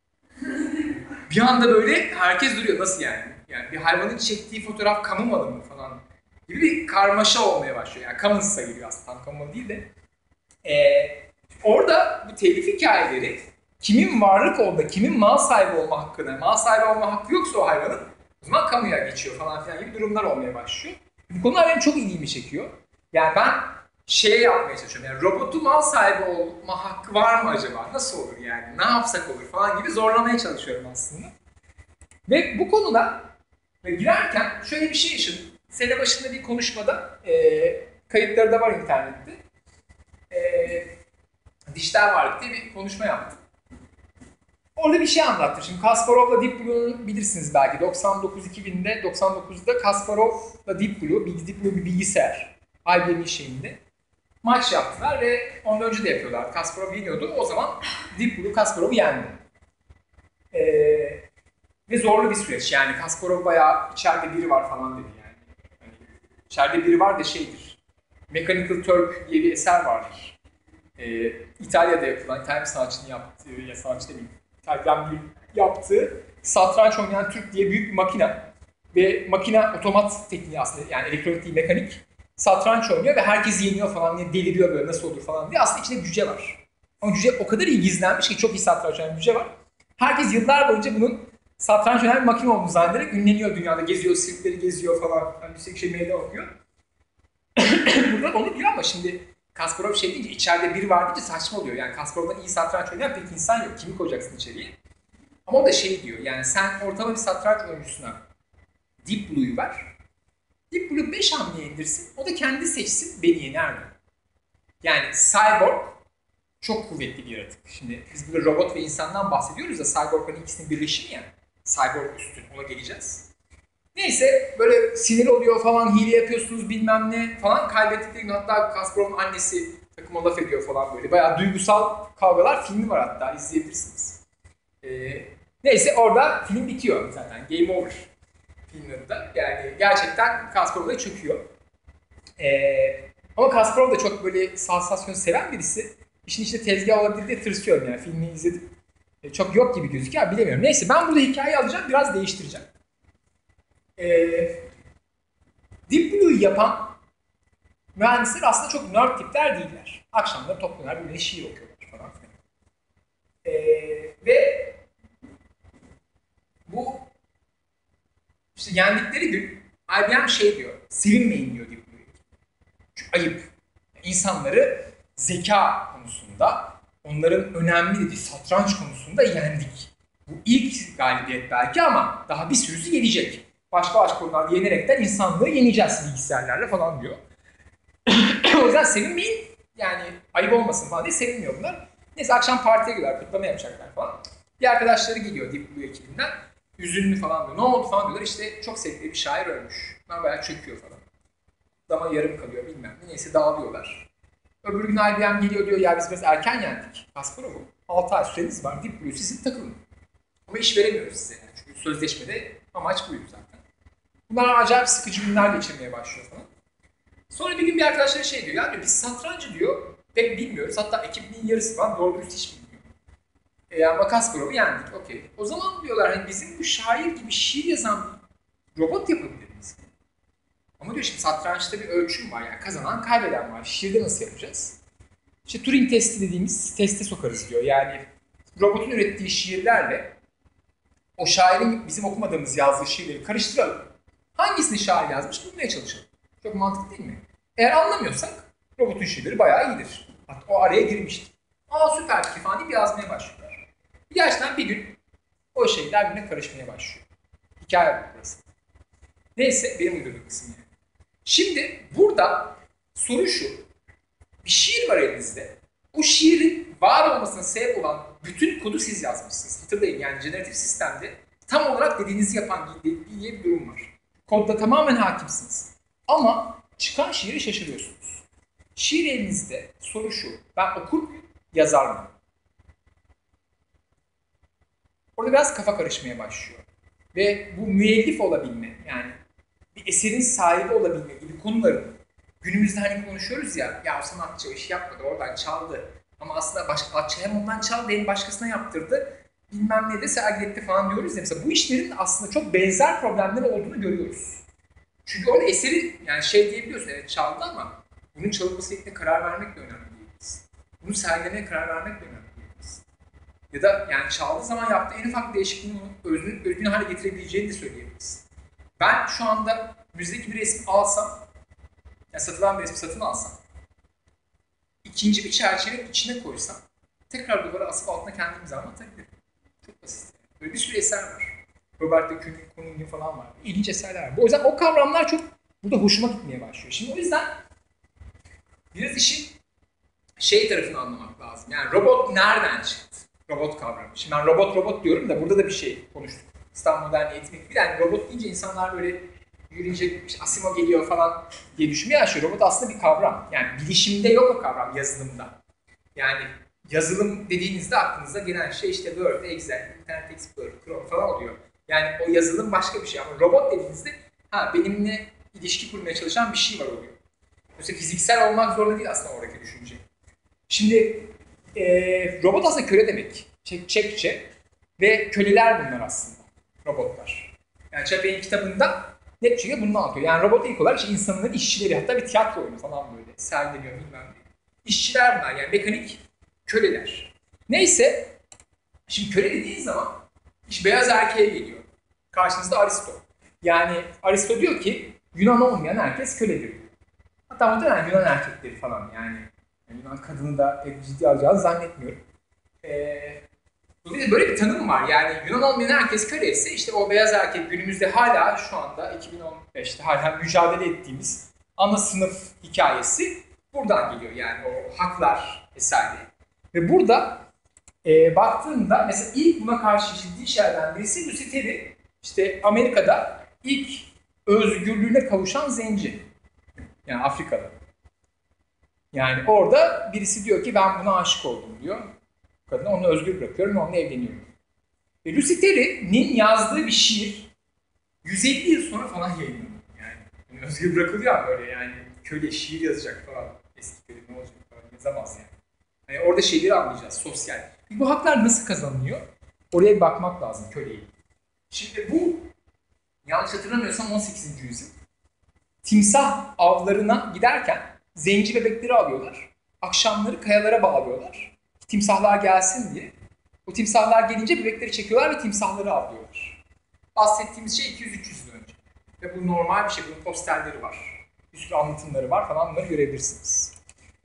Bir anda böyle herkes duruyor. Nasıl yani? Yani bir hayvanın çektiği fotoğraf kamu malı mı falan gibi bir karmaşa olmaya başlıyor. Yani commons'a giriyor aslında. Tam kamu malı değil de. Ee, orada bu telif hikayeleri kimin varlık olduğunda, kimin mal sahibi olma hakkına, mal sahibi olma hakkı yoksa o hayvanın o zaman kamuya geçiyor falan filan gibi durumlar olmaya başlıyor. Bu konular benim çok ilgimi çekiyor. Yani ben şey yapmaya çalışıyorum. Yani robotu mal sahibi olma hakkı var mı acaba? Nasıl olur yani? Ne yapsak olur falan gibi zorlamaya çalışıyorum aslında. Ve bu konuda girerken şöyle bir şey yaşadım. Sene başında bir konuşmada, e, kayıtları da var internette. E, Dişler Varlık diye bir konuşma yaptım. Orada bir şey anlattım. Şimdi Kasparov'la Deep Blue'nu bilirsiniz belki. doksan dokuz iki binde, doksan dokuzda Kasparov'la Deep Blue, Deep Blue bir bilgisayar. I B M'in şeyinde. Maç yaptılar ve ondan önce de yapıyorlar. Kasparov yeniyordu. O zaman Deep Blue Kasparov'u yendi. Ee, ve zorlu bir süreç. Yani Kasparov bayağı içeride biri var falan dedi yani. yani içeride biri var da şeydir. Mechanical Turk diye bir eser vardır. Ee, İtalya'da yapılan, İtalyan sanatçının yaptığı, ya sanatçı demeyeyim, İtalyan bir yaptığı satranç oynayan Türk diye büyük bir makine. Ve makine otomat tekniği aslında, yani elektronik değil, mekanik. Satranç oynuyor ve herkes yeniyor falan diye deliriyor böyle nasıl olur falan diye. Aslında içinde cüce var. Ama cüce o kadar iyi gizlenmiş ki çok iyi satranç oynayan cüce var. Herkes yıllar boyunca bunun satranç oynayan bir makine olduğunu zannederek ünleniyor dünyada. Geziyor, sirkleri geziyor falan. Yani bir şey meydan okuyor. Burada onu diyor ama şimdi Kasparov şey deyince içeride biri var deyince saçma oluyor. Yani Kasparov'dan iyi satranç oynayan pek insan yok. Kimi koyacaksın içeriye? Ama o da şey diyor. Yani sen ortalama bir satranç oyuncusuna Deep Blue'yu ver. Deep Blue beş hamleye indirsin. O da kendi seçsin. Beni yener mi? Yani Cyborg çok kuvvetli bir yaratık. Şimdi biz burada robot ve insandan bahsediyoruz da Cyborg'un ikisinin birleşimi yani. Cyborg üstün. Ona geleceğiz. Neyse böyle sinir oluyor falan, hile yapıyorsunuz bilmem ne falan, kaybettikleri hatta Kasparov'un annesi takıma laf ediyor falan böyle. Bayağı duygusal kavgalar, filmi var hatta, izleyebilirsiniz. Ee, neyse orada film bitiyor zaten, game over filmleri de. Yani gerçekten Kasparov da çöküyor. Ee, ama Kasparov da çok böyle sansasyon seven birisi. İşin içinde tezgah olabilir diye tırsıyorum yani, filmini izledim. Ee, çok yok gibi gözüküyor, bilemiyorum. Neyse ben burada hikayeyi alacağım, biraz değiştireceğim. Ee, Deep Blue'yu yapan mühendisler aslında çok nerd tipler değiller. Akşamları toplanıyorlar, böyle şiir okuyorlar falan filan. Ee, ve bu işte yendikleri gün I B M şey diyor, sevinmeyin diyor Deep Blue'ya. Çünkü ayıp. İnsanları zeka konusunda, onların önemli dediği satranç konusunda yendik. Bu ilk galibiyet belki ama daha bir sürüsü gelecek. Başka başka konularda yenerekten insanlığı yeneceğiz bilgisayarlarla falan diyor. O yüzden sevinmeyin, yani ayıp olmasın falan diye sevinmiyor bunlar. Neyse akşam partiye gidiyorlar, kutlama yapacaklar falan. Bir arkadaşları geliyor Deep Blue ekibinden. Üzünlü falan diyor. Ne oldu falan diyorlar. İşte çok sevdiği bir şair ölmüş. Bunlar bayağı çöküyor falan. Dama yarım kalıyor bilmem ne. Neyse dağılıyorlar. Öbür gün I B M geliyor diyor ya biz biraz erken yendik Kasparov'u. altı ay süreniz var. Deep Blue sizin takılın. Ama iş veremiyoruz size. Yani. Çünkü sözleşmede amaç buydu zaten. Bunlar acayip sıkıcı günler geçirmeye başlıyor falan. Sonra bir gün bir arkadaşları şey diyor, ya diyor, biz satrancı diyor, pek bilmiyoruz. Hatta ekibinin yarısı falan doğru dürüst hiç bilmiyor. E, ama Kasparov'u yendik, okey. O zaman diyorlar, hani bizim bu şair gibi şiir yazan bir robot yapabilir miyiz? Ama diyor şimdi satrançta bir ölçüm var, yani kazanan kaybeden var. Şiirde nasıl yapacağız? İşte Turing testi dediğimiz teste sokarız diyor. Yani robotun ürettiği şiirlerle o şairin bizim okumadığımız yazdığı şiirleri karıştıralım. Hangisini şair yazmış bulmaya çalışalım. Çok mantıklı değil mi? Eğer anlamıyorsak robotun şiirleri bayağı iyidir. Hatta o araya girmiştir. Aa süper fikir falan deyip yazmaya başlıyorlar. Gerçekten bir gün o şeyler birbirine karışmaya başlıyor. Hikaye bu burası. Neyse benim uydurduğum kısım yani. Şimdi burada soru şu. Bir şiir var elinizde. O şiirin var olmasına sebep olan bütün kodu siz yazmışsınız. Hatırlayın yani generatif sistemde tam olarak dediğinizi yapan diye bir durum var. Kodda tamamen hakimsiniz. Ama çıkan şiiri şaşırıyorsunuz. Şiir elinizde, soru şu, ben okur muyum, yazar mıyım? Orada biraz kafa karışmaya başlıyor. Ve bu müellif olabilme, yani bir eserin sahibi olabilme gibi konuların günümüzde hani konuşuyoruz ya, ya o sanatçı o işi yapmadı, oradan çaldı. Ama aslında başka, hem ondan çaldı hem başkasına yaptırdı, bilmem ne de sergiletti falan diyoruz ya. Mesela bu işlerin aslında çok benzer problemleri olduğunu görüyoruz. Çünkü orada eseri, yani şey diyebiliyorsun, evet çaldı ama bunun çalınması şekline karar vermek de önemli diyebiliriz. Bunu sergilemeye karar vermek de önemli diyebiliriz. Ya da yani çaldığı zaman yaptığı en ufak değişikliğini özgün, özgün hale getirebileceğini de söyleyebiliriz. Ben şu anda müzedeki bir resmi alsam, yani satılan bir resmi satın alsam, ikinci bir çerçeve içine koysam, tekrar duvara asıp altına kendimi zaman atabilirim. Çok basit. Böyle bir sürü eser var. Robert de Kooning'in falan var. İlginç eserler var. O yüzden o kavramlar çok burada hoşuma gitmeye başlıyor. Şimdi o yüzden biraz işin şey tarafını anlamak lazım. Yani robot nereden çıktı? Robot kavramı. Şimdi ben robot robot diyorum da burada da bir şey konuştuk. İstanbul Modern Eğitim Ekibi. Yani robot deyince insanlar böyle yürüyünce Asimov geliyor falan diye düşünmeye başlıyor. Robot aslında bir kavram. Yani bilişimde yok o kavram, yazılımda. Yani yazılım dediğinizde aklınıza gelen şey işte Word, Excel, Internet Explorer, Chrome falan oluyor. Yani o yazılım başka bir şey ama robot dediğinizde ha benimle ilişki kurmaya çalışan bir şey var oluyor. Mesela fiziksel olmak zorunda değil aslında oradaki düşünce. Şimdi e, robot aslında köle demek. Çek, Çekçe ve köleler bunlar aslında. Robotlar. Yani Çapek'in kitabında net bir şekilde bunu anlatıyor. Yani robot ilk olarak işte insanların işçileri, hatta bir tiyatro oyunu falan böyle sergileniyor bilmem ne. İşçiler bunlar yani mekanik köleler. Neyse, şimdi köle dediğin zaman iş beyaz erkeğe geliyor. Karşınızda Aristo. Yani Aristo diyor ki Yunan olmayan herkes köledir. Hatta muhtemelen Yunan erkekleri falan yani. yani Yunan kadını da pek ciddi alacağını zannetmiyorum. Ee, böyle bir tanım var yani Yunan olmayan herkes köle ise işte o beyaz erkek günümüzde hala şu anda iki bin on beşte hala mücadele ettiğimiz ana sınıf hikayesi buradan geliyor yani o haklar vesaire. Ve burada e, baktığında mesela ilk buna karşı çizdiği şeylerden birisi Lucy Terry, işte Amerika'da ilk özgürlüğüne kavuşan zenci. Yani Afrika'da. Yani orada birisi diyor ki ben buna aşık oldum diyor. Kadını onu özgür bırakıyorum ve onunla evleniyorum. Ve Lucy Terry'nin yazdığı bir şiir yüz elli yıl sonra falan yayınlanıyor. Yani, yani özgür bırakılıyor ama böyle yani köle şiir yazacak falan. Eski köle ne olacak falan yazamaz yani. Yani orada şeyleri anlayacağız, sosyal. Peki bu haklar nasıl kazanılıyor? Oraya bir bakmak lazım köleyi. Şimdi bu yanlış hatırlamıyorsam on sekizinci yüzyıl. Timsah avlarına giderken zenci bebekleri alıyorlar. Akşamları kayalara bağlıyorlar. Timsahlar gelsin diye. O timsahlar gelince bebekleri çekiyorlar ve timsahları avlıyorlar. Bahsettiğimiz şey iki yüz üç yüz yıl önce. Ve bu normal bir şey. Bunun posterleri var. Bir sürü anlatımları var falan, bunları görebilirsiniz.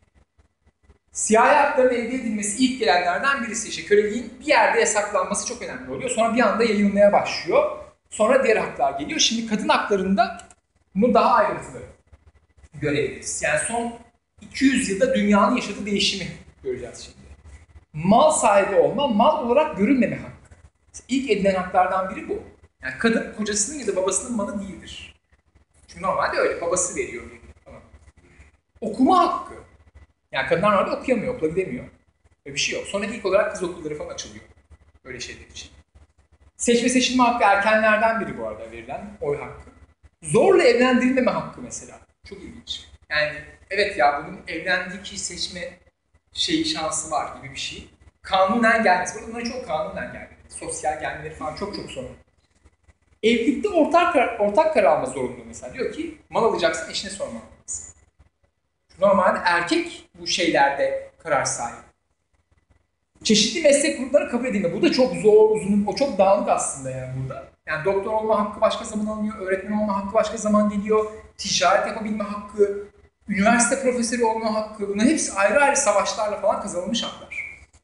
Siyahi hakların elde edilmesi ilk gelenlerden birisi. İşte köleliğin bir yerde yasaklanması çok önemli oluyor. Sonra bir anda yayılmaya başlıyor. Sonra diğer haklar geliyor. Şimdi kadın haklarında bunu daha ayrıntılı görebiliriz. Yani son iki yüz yılda dünyanın yaşadığı değişimi göreceğiz şimdi. Mal sahibi olma, mal olarak görülmeme hakkı. İlk edilen haklardan biri bu. Yani kadın kocasının ya da babasının malı değildir. Çünkü normalde öyle, babası veriyor falan. Okuma hakkı. Yani kadınlar orada okuyamıyor, okula gidemiyor. Öyle bir şey yok. Sonra ilk olarak kız okulları falan açılıyor. Böyle şeyler için. Seçme seçilme hakkı erkenlerden biri bu arada verilen oy hakkı. Zorla evlendirilmeme hakkı mesela. Çok ilginç. Yani evet ya bunun evlendiği kişi seçme şeyi şansı var gibi bir şey. Kanunen gelmesi. Bunların çok kanunen gelmedi. Sosyal gelmeleri falan çok çok sonra. Evlilikte ortak karar, ortak karar alma zorunluluğu mesela. Diyor ki mal alacaksın eşine sormak lazım. Normalde erkek bu şeylerde karar sahibi. Çeşitli meslek grupları kabul edilmiyor. Bu da çok zor, uzun, o çok dağınık aslında yani burada. Yani doktor olma hakkı başka zaman alınıyor, öğretmen olma hakkı başka zaman geliyor, ticaret yapabilme hakkı, üniversite profesörü olma hakkı, bunların hepsi ayrı ayrı savaşlarla falan kazanılmış haklar.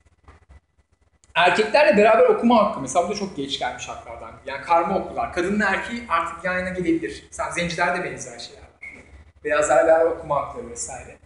Erkeklerle beraber okuma hakkı mesela bu da çok geç gelmiş haklardan. Yani karma okullar, kadının erkeği artık yan yana gelebilir. Mesela zencilerde benzer şeyler var. Beyazlarla beraber okuma hakları vesaire.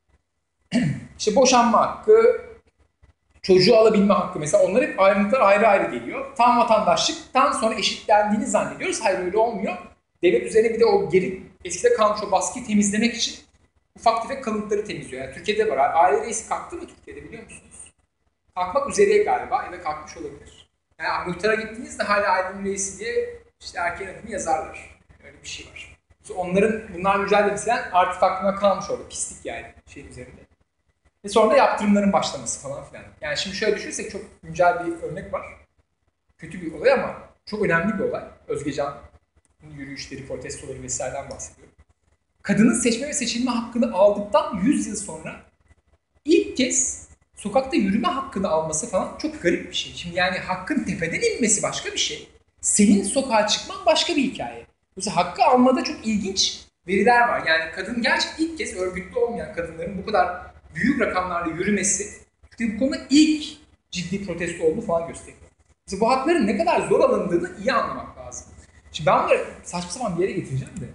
İşte boşanma hakkı, çocuğu alabilme hakkı mesela, onlar hep ayrıntılar ayrı ayrı geliyor. Tam vatandaşlıktan sonra eşitlendiğini zannediyoruz. Hayır öyle olmuyor. Devlet üzerine bir de o geri eskide kalmış o baskıyı temizlemek için ufak tefek kalıntıları temizliyor. Yani Türkiye'de var. Aile reisi kalktı mı Türkiye'de biliyor musunuz? Kalkmak üzere galiba. Evet kalkmış olabilir. Yani muhtara gittiğinizde hala Aydın Reisi diye işte erkeğin adını yazarlar. Öyle bir şey var. İşte onların bunlar mücadelesinden artefaktına kalmış orada. Pislik yani şeyin üzerinde. Ve sonra da yaptırımların başlaması falan filan. Yani şimdi şöyle düşünürsek çok güncel bir örnek var. Kötü bir olay ama çok önemli bir olay. Özgecan'ın yürüyüşleri, protestoları vesaireden bahsediyor. Kadının seçme ve seçilme hakkını aldıktan yüz yıl sonra ilk kez sokakta yürüme hakkını alması falan çok garip bir şey. Şimdi yani hakkın tepeden inmesi başka bir şey. Senin sokağa çıkman başka bir hikaye. Mesela hakkı almada çok ilginç veriler var. Yani kadın gerçekten ilk kez örgütlü olmayan kadınların bu kadar büyük rakamlarla yürümesi işte bu konuda ilk ciddi protesto olduğunu falan gösteriyor. Mesela bu hakların ne kadar zor alındığını iyi anlamak lazım. Şimdi ben bunları saçma sapan bir yere getireceğim de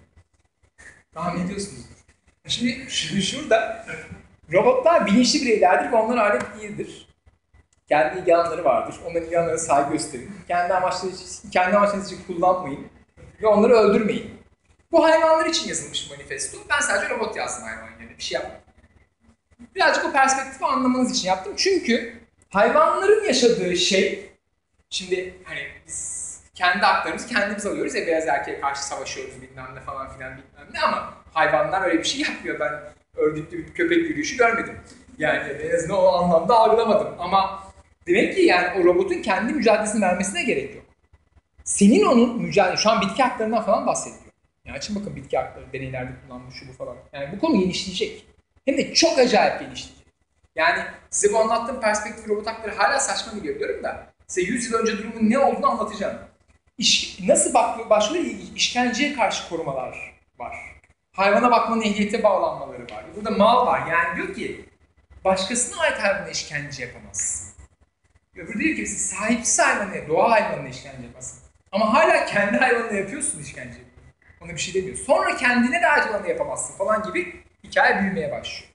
tahmin ediyorsunuzdur. Şimdi, şimdi şurada robotlar bilinçli bireylerdir ve onlar alet değildir. Kendi ilgi alanları vardır. Onların ilgi alanlarına saygı gösterin. Kendi amaçları için, kendi amaçlarınız için kullanmayın. Ve onları öldürmeyin. Bu hayvanlar için yazılmış manifesto. Ben sadece robot yazdım hayvan yerine. Bir şey yapmadım. Birazcık o perspektifi anlamanız için yaptım. Çünkü hayvanların yaşadığı şey, şimdi hani biz kendi haklarımızı kendimiz alıyoruz ya, beyaz erkeğe karşı savaşıyoruz bilmem ne falan filan bilmem ne, ama hayvanlar öyle bir şey yapmıyor. Ben örgütlü bir köpek yürüyüşü görmedim. Yani en azından o anlamda algılamadım. Ama demek ki yani o robotun kendi mücadelesini vermesine gerek yok. Senin onun mücadele, şu an bitki haklarından falan bahsediyor. Yani açın bakın bitki hakları, deneylerde kullanmış şu bu falan. Yani bu konu genişleyecek. Hem de çok acayip genişleyecek. Yani size bu anlattığım perspektif robot hakları hala saçma geliyor diyorum da size yüz yıl önce durumun ne olduğunu anlatacağım. İş, nasıl bakıyor, başlıyor işkenceye karşı korumalar var. Hayvana bakmanın ehliyete bağlanmaları var. Burada mal var. Yani diyor ki başkasına ait hayvana işkence yapamazsın. Öbürü diyor ki sahipsiz hayvana, doğa hayvanına işkence yapamazsın. Ama hala kendi hayvanına yapıyorsun işkence. Ona bir şey demiyor. Sonra kendine de ait olanı yapamazsın falan gibi hikaye büyümeye başlıyor.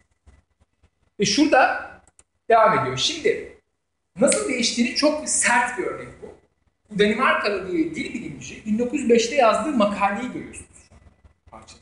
Ve şurada devam ediyor. Şimdi nasıl değiştiğini çok sert bir örnek bu. Bu Danimarkalı bir dil bilimci bin dokuz yüz beşte yazdığı makaleyi görüyorsunuz şu an parçada.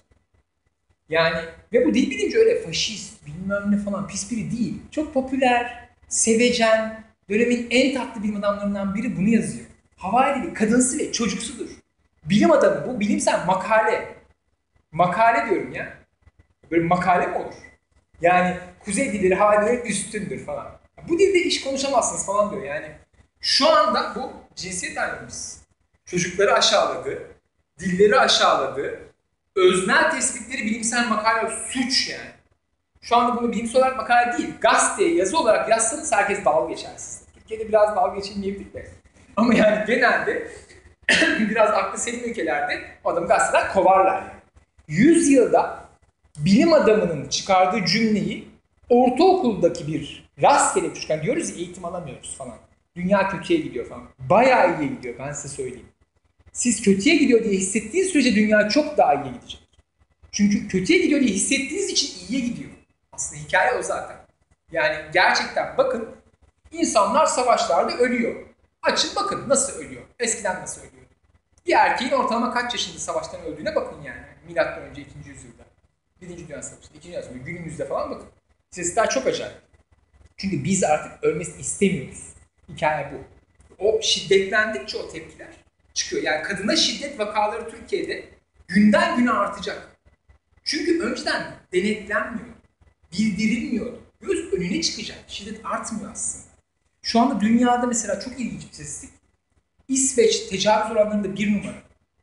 Yani ve bu dil bilimci öyle faşist, bilmem ne falan pis biri değil. Çok popüler, sevecen, dönemin en tatlı bilim adamlarından biri bunu yazıyor. Hawaii dili kadınsı ve çocuksudur. Bilim adamı bu, bilimsel makale. Makale diyorum ya. Böyle makale mi olur? Yani kuzey dilleri Hawaii dilleri üstündür falan. Bu dilde iş konuşamazsınız falan diyor yani. Şu anda bu cinsiyet ayrımımız. Çocukları aşağıladı, dilleri aşağıladı, öznel tespitleri bilimsel makale suç yani. Şu anda bunu bilimsel olarak makale değil, gazeteye yazı olarak yazsanız herkes dalga geçer sizde. Türkiye'de biraz dalga geçilmeyebilir de. Ama yani genelde biraz aklı selim ülkelerde o adamı gazeteden kovarlar yani. yüz yılda bilim adamının çıkardığı cümleyi ortaokuldaki bir rastgele bir çocuk, diyoruz ya eğitim alamıyoruz falan. Dünya kötüye gidiyor falan. Bayağı iyiye gidiyor, ben size söyleyeyim. Siz kötüye gidiyor diye hissettiğiniz sürece dünya çok daha iyiye gidecek. Çünkü kötüye gidiyor diye hissettiğiniz için iyiye gidiyor. Aslında hikaye o zaten. Yani gerçekten bakın, insanlar savaşlarda ölüyor. Açın bakın nasıl ölüyor. Eskiden nasıl ölüyor. Bir erkeğin ortalama kaç yaşında savaştan öldüğüne bakın yani. Milattan önce ikinci yüzyılda. Birinci Dünya Savaşı'nda, ikinci Dünya Savaşı'nda, günümüzde falan bakın. Sesler çok acayip. Çünkü biz artık ölmesini istemiyoruz. Hikaye bu. O şiddetlendikçe o tepkiler çıkıyor. Yani kadına şiddet vakaları Türkiye'de günden güne artacak. Çünkü önceden denetlenmiyor, bildirilmiyordu. Göz önüne çıkacak. Şiddet artmıyor aslında. Şu anda dünyada mesela çok ilginç bir istatistik. İsveç tecavüz oranlarında bir numara.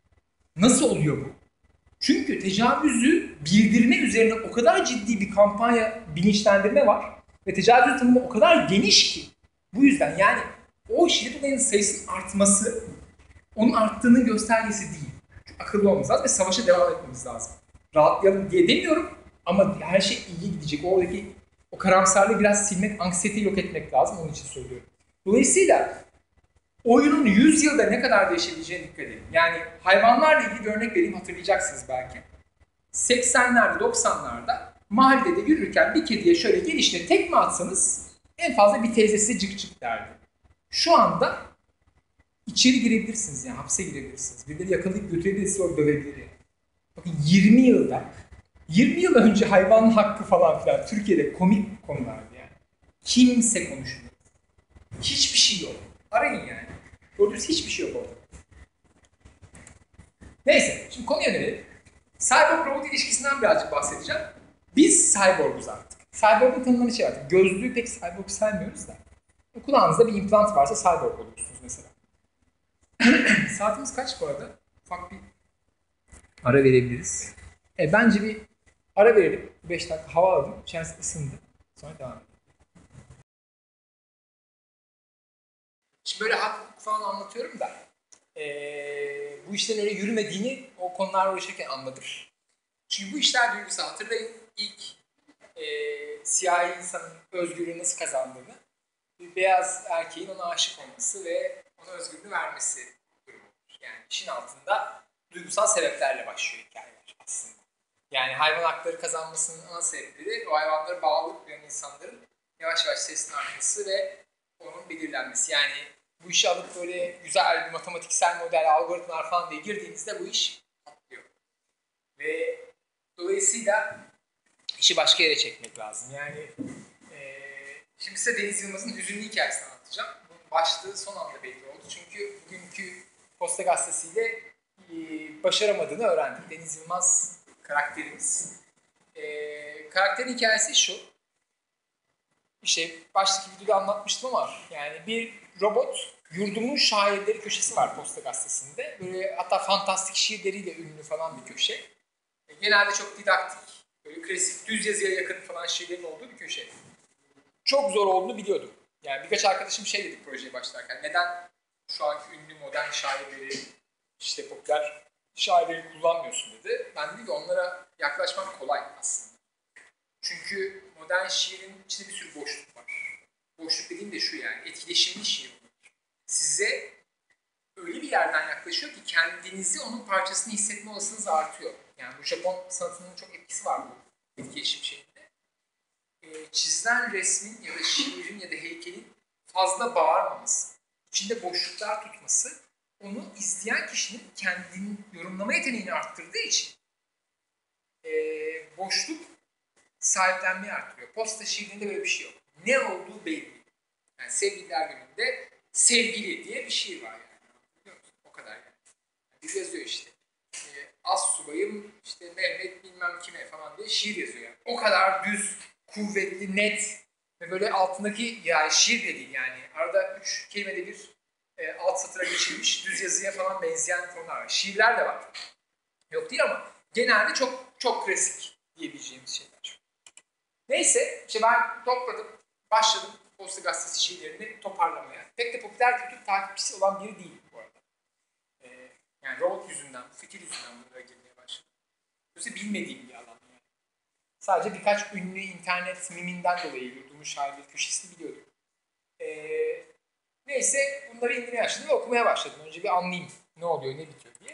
Nasıl oluyor bu? Çünkü tecavüzü bildirme üzerine o kadar ciddi bir kampanya, bilinçlendirme var. Ve tecavüz tanımı o kadar geniş ki. Bu yüzden yani o şiddet olayının sayısının artması onun arttığının göstergesi değil. Çok akıllı olmamız lazım ve savaşa devam etmemiz lazım. Rahatlayalım diye demiyorum ama her şey iyi gidecek. Oradaki o karamsarlığı biraz silmek, anksiyeteyi yok etmek lazım. Onun için söylüyorum. Dolayısıyla oyunun yüz yılda ne kadar değişebileceğine dikkat edin. Yani hayvanlarla ilgili bir örnek vereyim, hatırlayacaksınız belki. seksenlerde, doksanlarda mahallede yürürken bir kediye şöyle gelişine tekme atsanız en fazla bir teyze size cık cık derdi. Şu anda içeri girebilirsiniz yani, hapse girebilirsiniz. Birileri yakalayıp götürebilirsiniz, o dövebilir. Bakın yirmi yılda, yirmi yıl önce hayvan hakkı falan filan Türkiye'de komik konulardı yani. Kimse konuşmuyor. Hiçbir şey yok. Arayın yani. Doğru düz hiçbir şey yok orada. Neyse, şimdi konuya dönelim. Cyborg-robot ilişkisinden birazcık bahsedeceğim. Biz cyborguz artık. Cyborg'un tanımladığı şey artık. Gözlüğü pek cyborg saymıyoruz da. Kulağınızda bir implant varsa cyborg olursunuz mesela. Saatimiz kaç bu arada? Ufak bir ara verebiliriz. E, bence bir ara verelim. beş dakika hava alalım. İçerisi ısındı. Sonra devam edelim. Şimdi böyle hak hukuk falan anlatıyorum da e, bu işlerin öyle yürümediğini o konularla uğraşırken anladım. Çünkü bu işler duygusal. Hatırlayın ilk e, siyahi insanın özgürlüğü nasıl kazandığını, bir beyaz erkeğin ona aşık olması ve ona özgürlüğünü vermesi durumu. Yani işin altında duygusal sebeplerle başlıyor hikayeler aslında. Yani hayvan hakları kazanmasının ana sebepleri o hayvanlara bağlılık duyan insanların yavaş yavaş sesinin artması ve onun belirlenmesi. Yani bu işi alıp böyle güzel bir matematiksel model, algoritmalar falan diye girdiğinizde bu iş patlıyor. Ve dolayısıyla işi başka yere çekmek lazım. Yani e, şimdi size Deniz Yılmaz'ın hüzünlü hikayesini anlatacağım. Bunun başlığı son anda belli oldu. Çünkü bugünkü Posta Gazetesi'yle e, başaramadığını öğrendik. Deniz Yılmaz karakterimiz. E, karakterin hikayesi şu. İşte baştaki videoda anlatmıştım ama yani bir robot, Yurdumun Şairleri köşesi var Posta Gazetesi'nde. Böyle hatta fantastik şiirleriyle ünlü falan bir köşe. E, genelde çok didaktik, böyle klasik düz yazıya yakın falan şiirlerin olduğu bir köşe. Çok zor olduğunu biliyordum. Yani birkaç arkadaşım şey dedi projeye başlarken, neden şu anki ünlü modern şairleri, işte popüler şairleri kullanmıyorsun dedi. Ben dedim ki onlara yaklaşmak kolay aslında. Çünkü modern şiirin içinde bir sürü boşluk var. Boşluk dediğim de şu yani, etkileşimli şiir. Size öyle bir yerden yaklaşıyor ki kendinizi onun parçasını hissetme olasılığınız artıyor. Yani bu Japon sanatının çok etkisi var bu etkileşim şeyinde. Ee, çizilen resmin ya da şiirin ya da heykelin fazla bağırmaması, içinde boşluklar tutması, onu izleyen kişinin kendini yorumlama yeteneğini arttırdığı için e, boşluk sahiplenmeyi arttırıyor. Posta şiirinde böyle bir şey yok. Ne olduğu belli. Yani Sevgililer Günü'nde sevgili diye bir şiir var yani. Biliyor musun? O kadar yani. Bir yazıyor işte. E, As subayım işte Mehmet bilmem kime falan diye şiir yazıyor yani. O kadar düz, kuvvetli, net ve böyle altındaki yani şiir de değil yani. Arada üç kelimede bir e, alt satıra geçilmiş düz yazıya falan benzeyen tonlar var. Şiirler de var. Yok değil ama genelde çok çok klasik diyebileceğimiz şeyler. Neyse, işte ben topladım, başladım Posta Gazetesi şiirlerini toparlamaya. Pek de popüler kültür takipçisi olan biri değil bu arada. Ee, yani robot yüzünden, fikir yüzünden bunlara girmeye başladım. Dolayısıyla bilmediğim bir alan yani. Sadece birkaç ünlü internet miminden dolayı Yurdumun Şairleri köşesini biliyordum. Ee, neyse, bunları indirmeye başladım ve okumaya başladım. Önce bir anlayayım ne oluyor, ne bitiyor diye.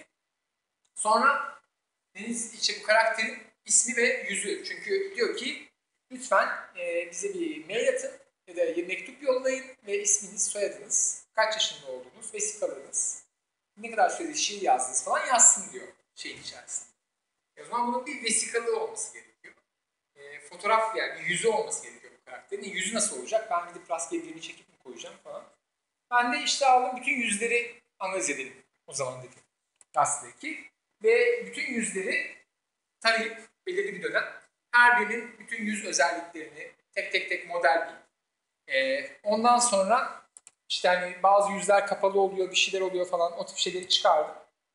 Sonra Deniz, işte bu karakterin ismi ve yüzü. Çünkü diyor ki lütfen e, bize bir mail atın ya da bir mektup yollayın ve isminiz, soyadınız, kaç yaşında olduğunuz, vesikalarınız, ne kadar süredir şiir yazdınız falan yazsın diyor şeyin içerisinde. E, o zaman bunun bir vesikalı olması gerekiyor. E, fotoğraf yani yüzü olması gerekiyor bu karakterin. E, yüzü nasıl olacak? Ben gidip rastgele birini çekip mi koyacağım falan. Ben de işte aldım bütün yüzleri analiz edelim o zaman dedim gazetedeki. Ve bütün yüzleri tarayıp belirli bir dönem her birinin bütün yüz özelliklerini tek tek tek modelleyip e, ondan sonra işte hani bazı yüzler kapalı oluyor, bir şeyler oluyor falan o tip şeyleri çıkardım.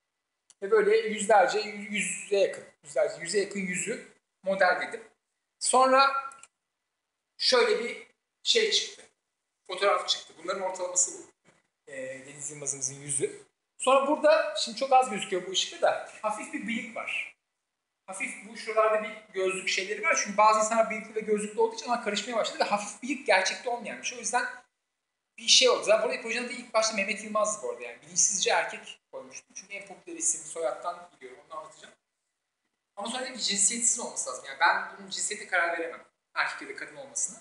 Ve böyle yüzlerce, yüze yakın, yüzlerce, yüze yakın yüzü modelledim. Sonra şöyle bir şey çıktı, fotoğraf çıktı. Bunların ortalaması bu. E, Deniz Yılmaz'ımızın yüzü. Sonra burada, şimdi çok az gözüküyor bu ışıkta da hafif bir bıyık var. Hafif bu şuralarda bir gözlük şeyleri var. Çünkü bazı insanlar bıyıklı ve gözlüklü olduğu için ona karışmaya başladı ve hafif bıyık gerçekte olmayan bir şey. O yüzden bir şey oldu. Zaten burada projede de ilk başta Mehmet Yılmaz'dı bu arada yani. Bilinçsizce erkek koymuştum. Çünkü en popüler isim soyaddan biliyorum. Onu anlatacağım. Ama sonra dedim ki cinsiyetsiz olması lazım. Yani ben bunun cinsiyete karar veremem. Erkek ya da kadın olmasına.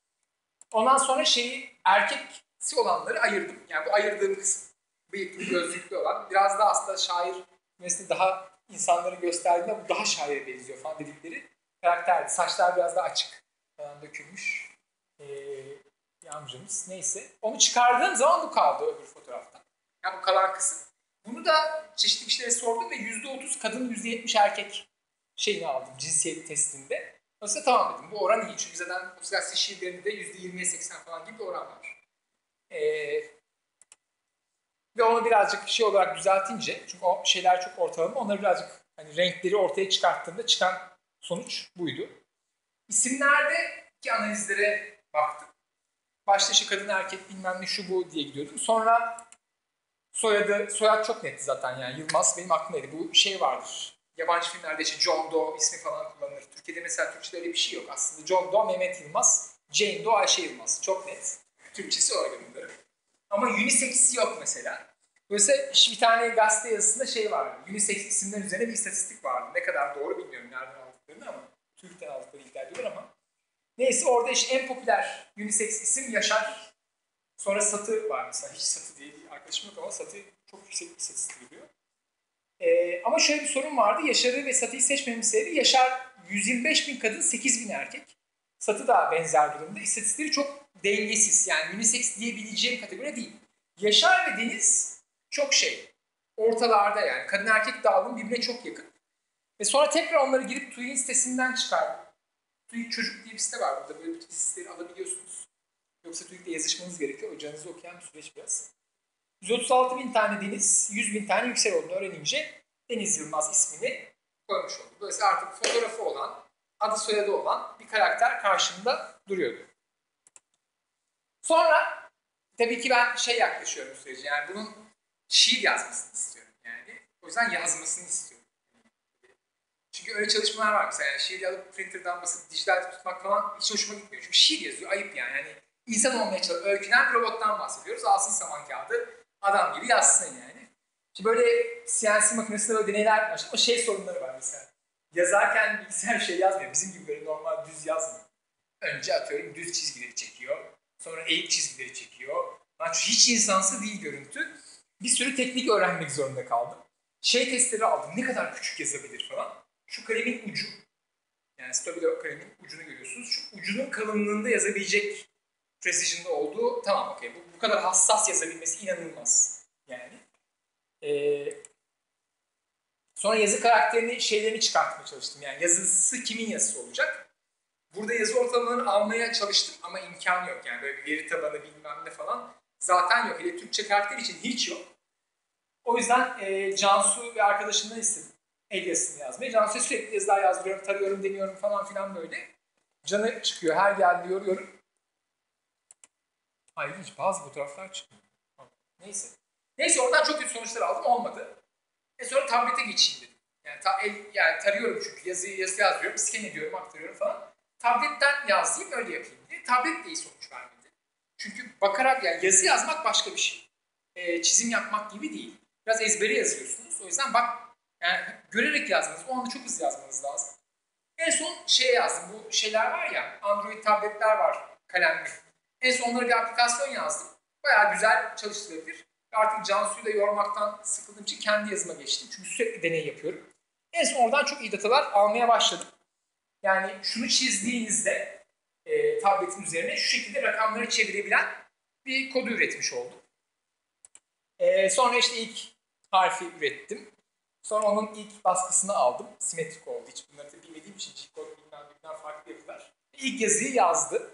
Ondan sonra şeyi erkeksi olanları ayırdım. Yani bu ayırdığım kısım. Bıyıklı, gözlüklü olan. Biraz daha aslında şair mesleği daha insanların gösterdiğinde bu daha şaire benziyor falan dedikleri karakterdi. Saçlar biraz daha açık falan dökülmüş. Ee, bir amcamız. Neyse. Onu çıkardığım zaman bu kaldı öbür fotoğraftan. Yani bu kalan kısım. Bunu da çeşitli kişilere sordum ve yüzde otuz kadın, yüzde yetmiş erkek şeyini aldım cinsiyet testinde. Dolayısıyla tamam dedim. Bu oran iyi. Çünkü zaten oksidasyum şiirlerinde yüzde yirmiye seksen falan gibi bir oran var. Ee, ve onu birazcık şey olarak düzeltince, çünkü o şeyler çok ortalama, onları birazcık hani renkleri ortaya çıkarttığımda çıkan sonuç buydu. İsimlerdeki analizlere baktım. Başta işte kadın erkek bilmem ne şu bu diye gidiyordum. Sonra soyadı, soyad çok netti zaten yani Yılmaz benim aklımdaydı. Bu şey vardır. Yabancı filmlerde işte John Doe ismi falan kullanılır. Türkiye'de mesela Türkçe'de öyle bir şey yok aslında. John Doe, Mehmet Yılmaz, Jane Doe, Ayşe Yılmaz. Çok net. Türkçesi öyle bunların. Ama unisex yok mesela. Dolayısıyla bir tane gazete yazısında şey vardı. Unisex isimler üzerine bir istatistik vardı. Ne kadar doğru bilmiyorum nereden aldıklarını ama Türk'ten aldıklarını iddia ediyorlar ama. Neyse orada işte en popüler unisex isim Yaşar. Sonra Satı var mesela. Hiç Satı diye bir arkadaşım yok ama Satı çok yüksek bir istatistik veriyor. Ee, ama şöyle bir sorun vardı. Yaşar'ı ve Satı'yı seçmemin sebebi Yaşar yüz yirmi beş bin kadın, sekiz bin erkek. Satı da benzer durumda. İstatistikleri çok dengesiz. Yani unisex diyebileceğim kategori değil. Yaşar ve Deniz çok şey. Ortalarda yani. Kadın erkek dağılımı birbirine çok yakın. Ve sonra tekrar onları girip TÜİ'nin sitesinden çıkardım. TÜİK Çocuk diye bir site var burada. Böyle bütün siteleri alabiliyorsunuz. Yoksa TÜİK'le yazışmanız gerekiyor. Hocanızı okuyan bir süreç biraz. yüz otuz altı bin tane Deniz, yüz bin tane Yüksel olduğunu öğrenince Deniz Yılmaz ismini koymuş oldu. Dolayısıyla artık fotoğrafı olan, adı soyadı olan bir karakter karşımda duruyordu. Sonra tabii ki ben şey yaklaşıyorum sürece. Yani bunun şiir yazmasını istiyorum yani. O yüzden yazmasını istiyorum. Çünkü öyle çalışmalar var mesela. Yani şiir alıp printer'dan basıp dijital tutmak falan hiç hoşuma gitmiyor. Çünkü şiir yazıyor, ayıp yani. Yani insan olmaya çalışıyor. Öykünen bir robottan bahsediyoruz. Alsın saman kağıdı, adam gibi yazsın yani. İşte böyle C N C makinesinde böyle deneyler var. Ama şey sorunları var mesela. Yazarken bilgisayar şey yazmıyor. Bizim gibi böyle normal düz yazmıyor. Önce atıyorum düz çizgileri çekiyor. Sonra eğik çizgileri çekiyor. Yani hiç insansı değil görüntü. Bir sürü teknik öğrenmek zorunda kaldım. Şey testleri aldım. Ne kadar küçük yazabilir falan. Şu kalemin ucu. Yani Stabilo kalemin ucunu görüyorsunuz. Şu ucunun kalınlığında yazabilecek precision'da olduğu tamam okey. Bu, bu kadar hassas yazabilmesi inanılmaz. Yani. Ee, sonra yazı karakterini, şeylerini çıkartmaya çalıştım. Yani yazısı kimin yazısı olacak? Burada yazı ortalamalarını almaya çalıştım ama imkan yok. Yani böyle bir veri tabanı bilmem ne falan zaten yok. Hele Türkçe karakter için hiç yok. O yüzden e, Cansu ve arkadaşından istedim el yazısını yazmayı. Cansu'ya sürekli yazılar yazdırıyorum, tarıyorum, deniyorum falan filan böyle. Canı çıkıyor, her geldi yoruyorum. Hayır hiç bazı fotoğraflar çıkmıyor. Neyse. Neyse oradan çok kötü sonuçlar aldım, olmadı. E sonra tablete geçeyim dedim. Yani, ta, el, yani tarıyorum çünkü yazıyı yazı yazdırıyorum, scan ediyorum, aktarıyorum falan. Tabletten yazayım öyle yapayım diye. Tablet de iyi sonuç vermedi. Çünkü bakarak yani yazı yazmak başka bir şey. E, çizim yapmak gibi değil. Biraz ezbere yazıyorsunuz. O yüzden bak yani görerek yazmanız, o anda çok hızlı yazmanız lazım. En son şey yazdım. Bu şeyler var ya, Android tabletler var kalemli. En son onlara bir aplikasyon yazdım. Bayağı güzel çalıştırabilir. Artık Cansu'yu da yormaktan sıkıldığım için kendi yazıma geçtim. Çünkü sürekli deney yapıyorum. En son oradan çok iyi datalar almaya başladım. Yani şunu çizdiğinizde e, tabletin üzerine şu şekilde rakamları çevirebilen bir kodu üretmiş oldum. E, sonra işte ilk harfi ürettim. Sonra onun ilk baskısını aldım. Simetrik oldu. Hiç bunları da bilmediğim için G-code bilmem bilmem farklı yapılar. İlk yazıyı yazdı.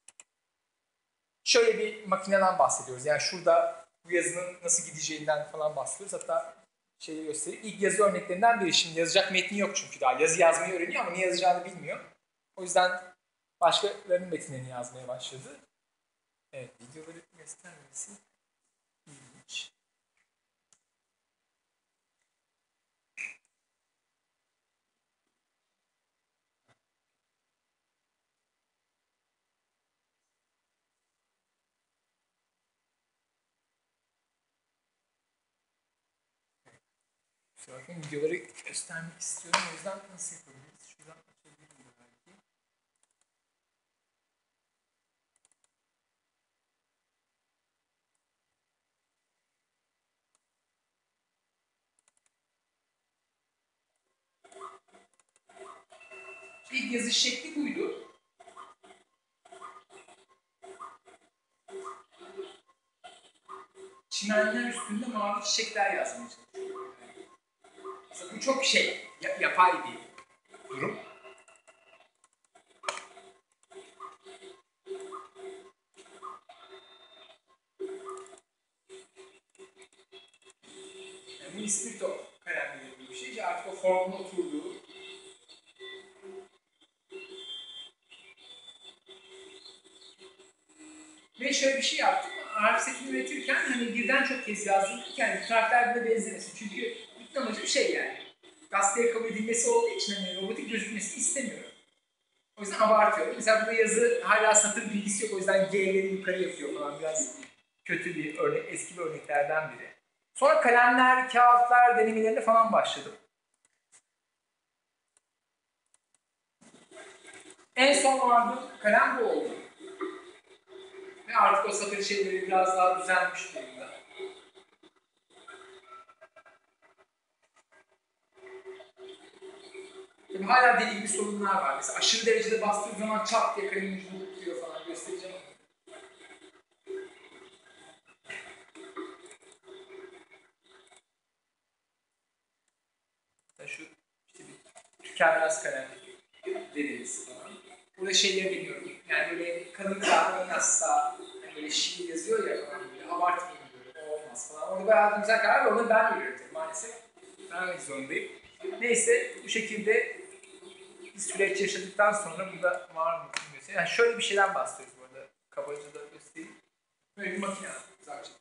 Şöyle bir makineden bahsediyoruz. Yani şurada bu yazının nasıl gideceğinden falan bahsediyoruz. Hatta şeyi göstereyim. İlk yazı örneklerinden biri. Şimdi yazacak metni yok çünkü daha. Yazı yazmayı öğreniyor ama ne yazacağını bilmiyor. O yüzden başkalarının metinlerini yazmaya başladı. Evet, videoları göstermesi ilginç. Kusura bakmayın, videoları göstermek istiyorum. O yüzden nasıl yapabiliriz? Şuradan açabilirim belki. İlk yazış şekli buydu. çimenler üstünde mavi çiçekler yazmaya çalışıyorum. Aslında bu çok şey, yapay bir durum. Yani bu ispirto kalemleri gibi bir şey. İşte artık o formun oturduğu. Ve şöyle bir şey yaptım. Harf setini üretirken hani birden çok kez yazdım ki yani harfler bile benzemesin. Çünkü bütün amacım şey yani. Gazeteye kabul edilmesi olduğu için hani robotik gözükmesini istemiyorum. O yüzden abartıyorum. Mesela burada yazı hala satır bilgisi yok. O yüzden G'leri yukarı yapıyor falan. Biraz kötü bir örnek, eski bir örneklerden biri. Sonra kalemler, kağıtlar denemelerine falan başladım. En son vardığım kalem bu oldu. Ve artık o satır şeyleri biraz daha düzenmiş durumda. Tabii hala deli gibi sorunlar var. Mesela aşırı derecede bastığı zaman çat diye kalemin ucunu tutuyor falan, göstereceğim. Şu işte bir tükenmez kalem dediğimiz falan. Burada şeyleri deniyorum. Yani böyle kalın kağıt yazsa, yani böyle şiir yazıyor ya falan böyle abartmayayım böyle, o olmaz falan. Orada bayağı güzel karar var, onu ben veriyorum maalesef. Ben vermek zorundayım. Neyse bu şekilde bir süreç yaşadıktan sonra burada var mı bilmiyorsun. Yani şöyle bir şeyden bahsediyoruz bu arada. Kabaca da göstereyim. Böyle bir makine zaten.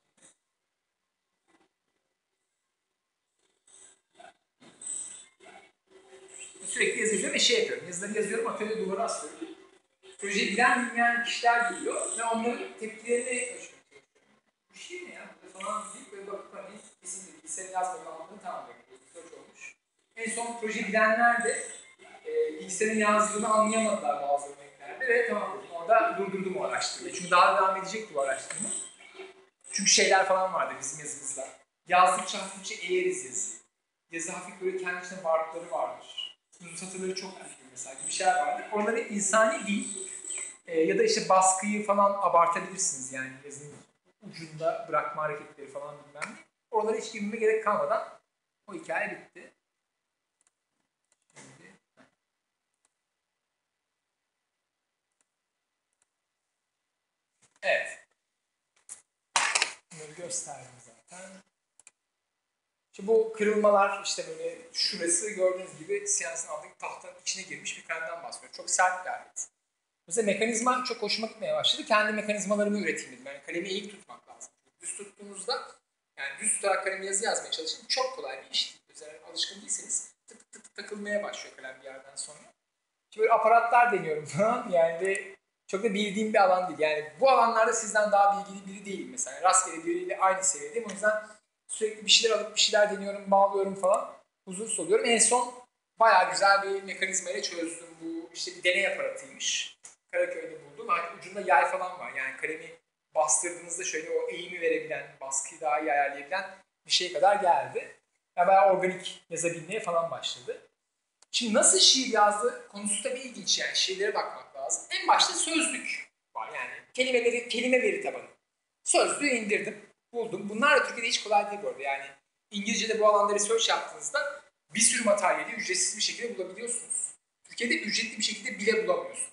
Sürekli yazıyorum ve şey yapıyorum. Yazıları yazıyorum, atölye duvara asıyorum. Projeyi bilen bilmeyen kişiler geliyor ve onların tepkilerini ölçmeye çalışıyorum. Bu şey ne ya? Burada falan deyip böyle bakıp hani kesinlikle bilgisayarı yazma tamamını tamamlıyor. Sonuç olmuş. En son proje bilenler de e, bilgisayarın yazdığını anlayamadılar bazı örneklerde ve tamam dedim. Orada durdurdum o araştırmayı. Çünkü daha devam edecekti bu araştırma. Çünkü şeyler falan vardı bizim yazımızda. Yazdıkça hafifçe eğeriz yazı. Yazı hafif böyle kendi içinde varlıkları vardır. Uzun satırları çok düzgün mesela gibi şeyler vardır. Onları insani değil e, ya da işte baskıyı falan abartabilirsiniz yani yazının ucunda bırakma hareketleri falan bilmem ne. Oralara hiç girmeme gerek kalmadan o hikaye bitti. Şimdi... Evet. Bunları gösterdim zaten. Şimdi bu kırılmalar işte böyle şurası gördüğünüz gibi siyasetin altındaki tahtanın içine girmiş bir kalemden bahsediyor. Çok sert bir alet. Mesela mekanizma çok hoşuma gitmeye başladı. Kendi mekanizmalarımı üreteyim dedim. Yani kalemi eğik tutmak lazım. Düz tuttuğunuzda yani düz tutarak kalemi yazı yazmaya çalışın. Çok kolay bir iş değil. Özellikle alışkın değilseniz tık tık tık takılmaya başlıyor kalem bir yerden sonra. Şimdi böyle aparatlar deniyorum falan. Yani de çok da bildiğim bir alan değil. Yani bu alanlarda sizden daha bilgili biri değilim mesela. Rastgele biriyle aynı seviyedeyim. O yüzden sürekli bir şeyler alıp bir şeyler deniyorum, bağlıyorum falan. Huzursuz oluyorum. En son bayağı güzel bir mekanizma ile çözdüm. Bu işte bir deney aparatıymış. Karaköy'de buldum. Hani ucunda yay falan var. Yani kalemi bastırdığınızda şöyle o eğimi verebilen, baskıyı daha iyi ayarlayabilen bir şeye kadar geldi. Yani bayağı organik yazabilmeye falan başladı. Şimdi nasıl şiir yazdığı konusu tabii ilginç yani. Şiirlere bakmak lazım. En başta sözlük var yani. Kelimeleri, kelime veri tabanı. Sözlüğü indirdim, buldum. Bunlar da Türkiye'de hiç kolay değil bu arada. Yani İngilizce'de bu alanda research yaptığınızda bir sürü materyali ücretsiz bir şekilde bulabiliyorsunuz. Türkiye'de ücretli bir şekilde bile bulamıyorsunuz.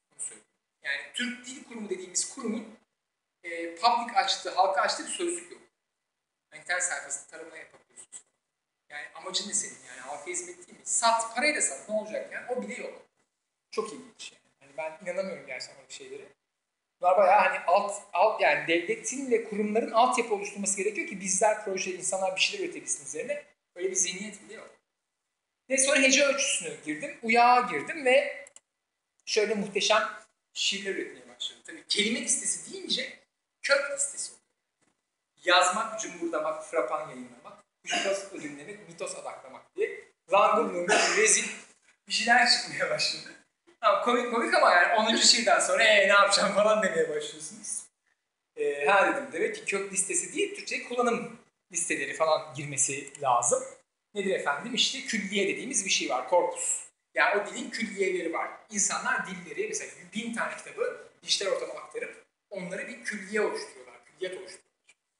Yani Türk Dil Kurumu dediğimiz kurumun e, public açtığı, halka açtığı bir sözlük yok. İnternet sayfasında tarama yapabiliyorsunuz. Yani amacın ne senin yani halka hizmet değil mi? Sat, parayla sat ne olacak yani o bile yok. Çok ilginç yani. Yani ben inanamıyorum gerçekten böyle şeylere. Bunlar bayağı hani alt, alt yani devletin ve kurumların altyapı oluşturması gerekiyor ki bizler proje, insanlar bir şeyler üretebilsin üzerine. Öyle bir zihniyet bile yok. Ve sonra hece ölçüsünü girdim, uyağa girdim ve şöyle muhteşem şiirler üretmeye başladım. Tabii kelime listesi deyince kök listesi oluyor. Yazmak, cımbırdamak, frapan yayınlamak, mitos ödünlemek, mitos adaklamak diye langur lungur rezil bir şeyler çıkmaya başladı. Tamam, komik komik ama yani onuncu şiirden sonra ee, ne yapacağım falan demeye başlıyorsunuz. Ee, ha dedim demek ki kök listesi değil, Türkçe kullanım listeleri falan girmesi lazım. Nedir efendim? İşte külliye dediğimiz bir şey var, korpus. Yani o dilin külliyeleri var. İnsanlar dilleri, mesela bin tane kitabı dijital ortama aktarıp onları bir külliye oluşturuyorlar, külliyet oluşturuyorlar.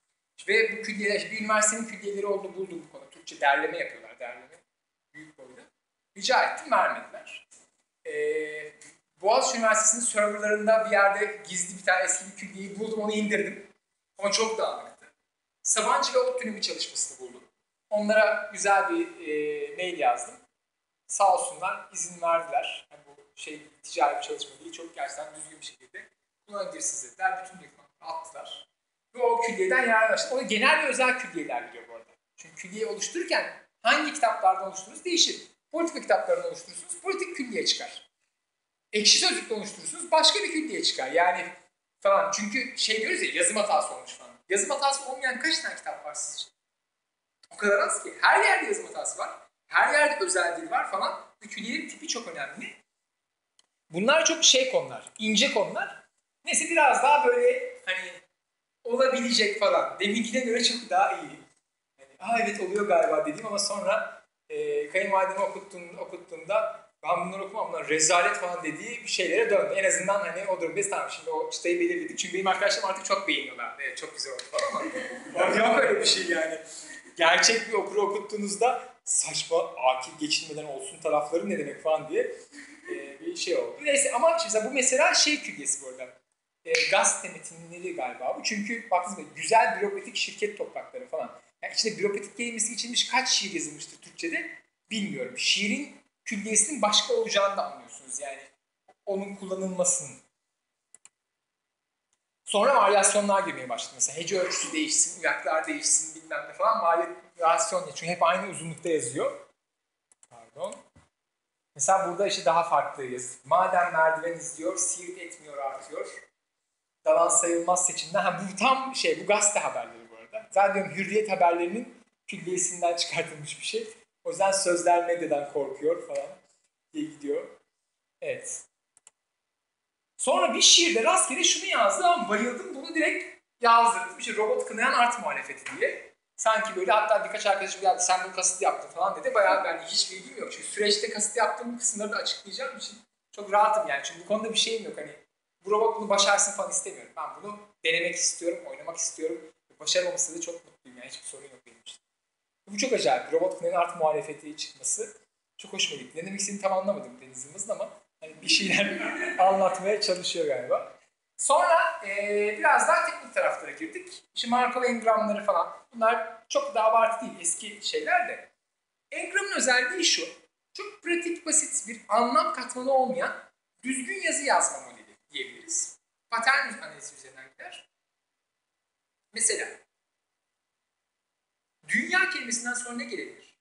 Ve bu külliyeler, işte bir üniversitenin külliyeleri olduğunu buldum bu konu. Türkçe derleme yapıyorlar, derleme. Büyük boyda. Rica ettim, vermediler. Ee, Boğaziçi Üniversitesi'nin serverlarında bir yerde gizli bir tane eski bir külliyeyi buldum, onu indirdim. Ama çok dağınıktı. Sabancı ve ODTÜ'nün bir çalışmasını buldum. Onlara güzel bir e, mail yazdım. Sağ olsunlar, izin verdiler. Yani bu şey ticari bir çalışma değil, çok gerçekten düzgün bir şekilde kullanabilirsiniz dediler. Bütün dokümanları attılar. Ve o külliyeden yararlanmıştım. O da genel ve özel külliyeler gidiyor bu arada. Çünkü külliye oluştururken hangi kitaplardan oluştururuz değişir. Politika kitaplarından oluşturursunuz, politik külliye çıkar. Ekşi Sözlük'le oluşturursunuz, başka bir külliye çıkar. Yani falan. Çünkü şey diyoruz ya, yazım hatası olmuş falan. Yazım hatası olmayan kaç tane kitap var sizce? O kadar az ki. Her yerde yazım hatası var. Her yerde özel dil var falan. Külliyelerin tipi çok önemli. Bunlar çok şey konular, ince konular. Neyse biraz daha böyle hani olabilecek falan. Deminkine göre çok daha iyi. Yani, Aa evet oluyor galiba dediğim ama sonra e, kayınvalidemi okuttuğum, okuttuğumda ben bunları okumam, bunlar rezalet falan dediği bir şeylere döndü. En azından hani o durumdayız, tamam şimdi o çıtayı belirledik. Çünkü benim arkadaşlarım artık çok beğeniyorlar. Evet çok güzel oldu falan ama yok öyle bir şey yani. Gerçek bir okuru okuttuğunuzda saçma, akil geçilmeden olsun tarafları ne demek falan diye e, bir şey oldu. Neyse ama şimdi bu mesela şey külliyesi bu arada. E, gazete metinleri galiba bu. Çünkü baktığınız gibi güzel bürokratik şirket toprakları falan. Yani içinde bürokratik kelimesi geçilmiş kaç şiir yazılmıştır Türkçe'de bilmiyorum. Şiirin külliyesinin başka olacağını da anlıyorsunuz yani. Onun kullanılmasının. Sonra varyasyonlar girmeye başladı. Mesela hece ölçüsü değişsin, uyaklar değişsin bilmem ne falan. Varyasyon ne? Çünkü hep aynı uzunlukta yazıyor. Pardon. Mesela burada işte daha farklı yazı. Madem merdiven izliyor, siirt etmiyor artıyor. Dalan sayılmaz seçimden. Ha, bu tam şey, bu gazete haberleri bu arada. Zaten diyorum Hürriyet haberlerinin külliyesinden çıkartılmış bir şey. O yüzden sözler medyadan korkuyor falan diye gidiyor. Evet. Sonra bir şiirde rastgele şunu yazdı ama bayıldım, bunu direkt yazdırdım. İşte robot kınayan art muhalefeti diye. Sanki böyle, hatta birkaç arkadaşım geldi sen bunu kasıtlı yaptın falan dedi. Bayağı ben hiç bilgim yok. Çünkü süreçte kasıtlı yaptığım kısımları da açıklayacağım için çok rahatım yani. Çünkü bu konuda bir şeyim yok. Hani bu robot bunu başarsın falan istemiyorum. Ben bunu denemek istiyorum, oynamak istiyorum. Başaramaması da çok mutluyum yani, hiçbir sorun yok benim için. Bu çok acayip. Robot kınayan art muhalefeti çıkması çok hoşuma gitti. Ne demek istediğini tam anlamadım Deniz Yılmaz'ın ama hani bir şeyler anlatmaya çalışıyor galiba. Sonra e, biraz daha teknik taraflara girdik. İşte Markov engramları falan. Bunlar çok da abartı değil, eski şeyler de. Engramın özelliği şu. Çok pratik, basit bir anlam katmanı olmayan düzgün yazı yazma modeli diyebiliriz. Patern analizi üzerinden gider. Mesela dünya kelimesinden sonra ne gelebilir?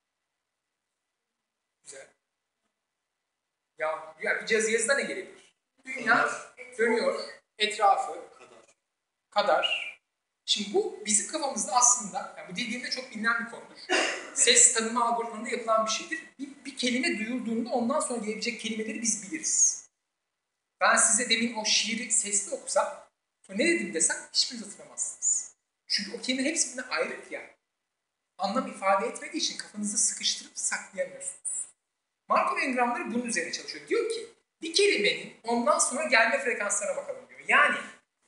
Güzel. Ya, ya bir yazı yazıda ne gelebilir? Dünya dönüyor, etrafı, kadar. kadar. Şimdi bu bizim kafamızda aslında, yani bu dediğimde çok bilinen bir konudur. Ses tanıma algoritmanında yapılan bir şeydir. Bir, bir kelime duyulduğunda ondan sonra gelebilecek kelimeleri biz biliriz. Ben size demin o şiiri sesli okusam, sonra ne dedim desem hiçbiriniz hatırlamazsınız. Çünkü o kelimeler hepsi birbirine ayrık ya. Anlam ifade etmediği için kafanızı sıkıştırıp saklayamıyorsunuz. Markov engramları bunun üzerine çalışıyor. Diyor ki bir kelimenin ondan sonra gelme frekanslarına bakalım diyor. Yani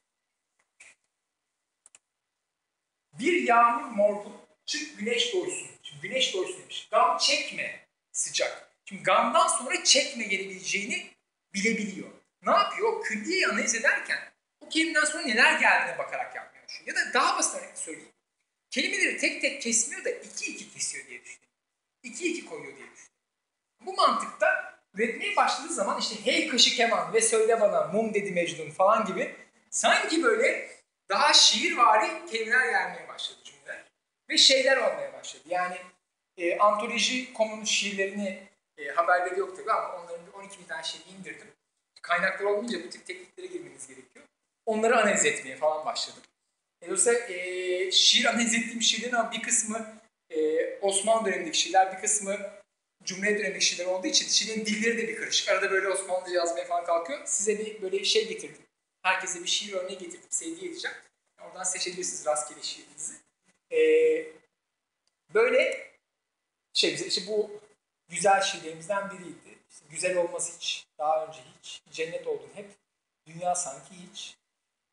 bir yağmur morgun, çık güneş doğsun. Şimdi güneş doğsun demiş. Gam çekme sıcak. Şimdi gamdan sonra çekme gelebileceğini bilebiliyor. Ne yapıyor? O külliyeyi analiz ederken o kelimeden sonra neler geldiğine bakarak yapmaya başlıyor. Ya da daha basit örnek söyleyeyim. Kelimeleri tek tek kesmiyor da iki iki kesiyor diye düşünüyor. İki iki koyuyor diye düşünüyor. Bu mantıkta üretmeye başladığı zaman işte hey kaşı keman ve söyle bana mum dedi Mecnun falan gibi sanki böyle daha şiirvari kelimeler gelmeye başladı cümleler. Ve şeyler olmaya başladı. Yani e, antoloji nokta com'un şiirlerini e, haberleri yok tabii ama onların bir on iki bin tane şeyini indirdim. Kaynaklar olmayınca bu tip tekniklere girmeniz gerekiyor. Onları analiz etmeye falan başladım. E, Dolayısıyla e, şiir analiz ettiğim şiirlerin ama bir kısmı e, Osmanlı dönemindeki şiirler, bir kısmı Cumhuriyet dönemindeki şiirler olduğu için şiirin dilleri de bir karışık. Arada böyle Osmanlıca yazmaya falan kalkıyor. Size bir böyle şey getirdim. Herkese bir şiir örneği getirdim. Sevdiği edeceğim. Oradan seçebilirsiniz rastgele şiirinizi. Ee, böyle şey, işte bu güzel şiirlerimizden biriydi. İşte güzel olması hiç, daha önce hiç, cennet oldun hep, dünya sanki hiç.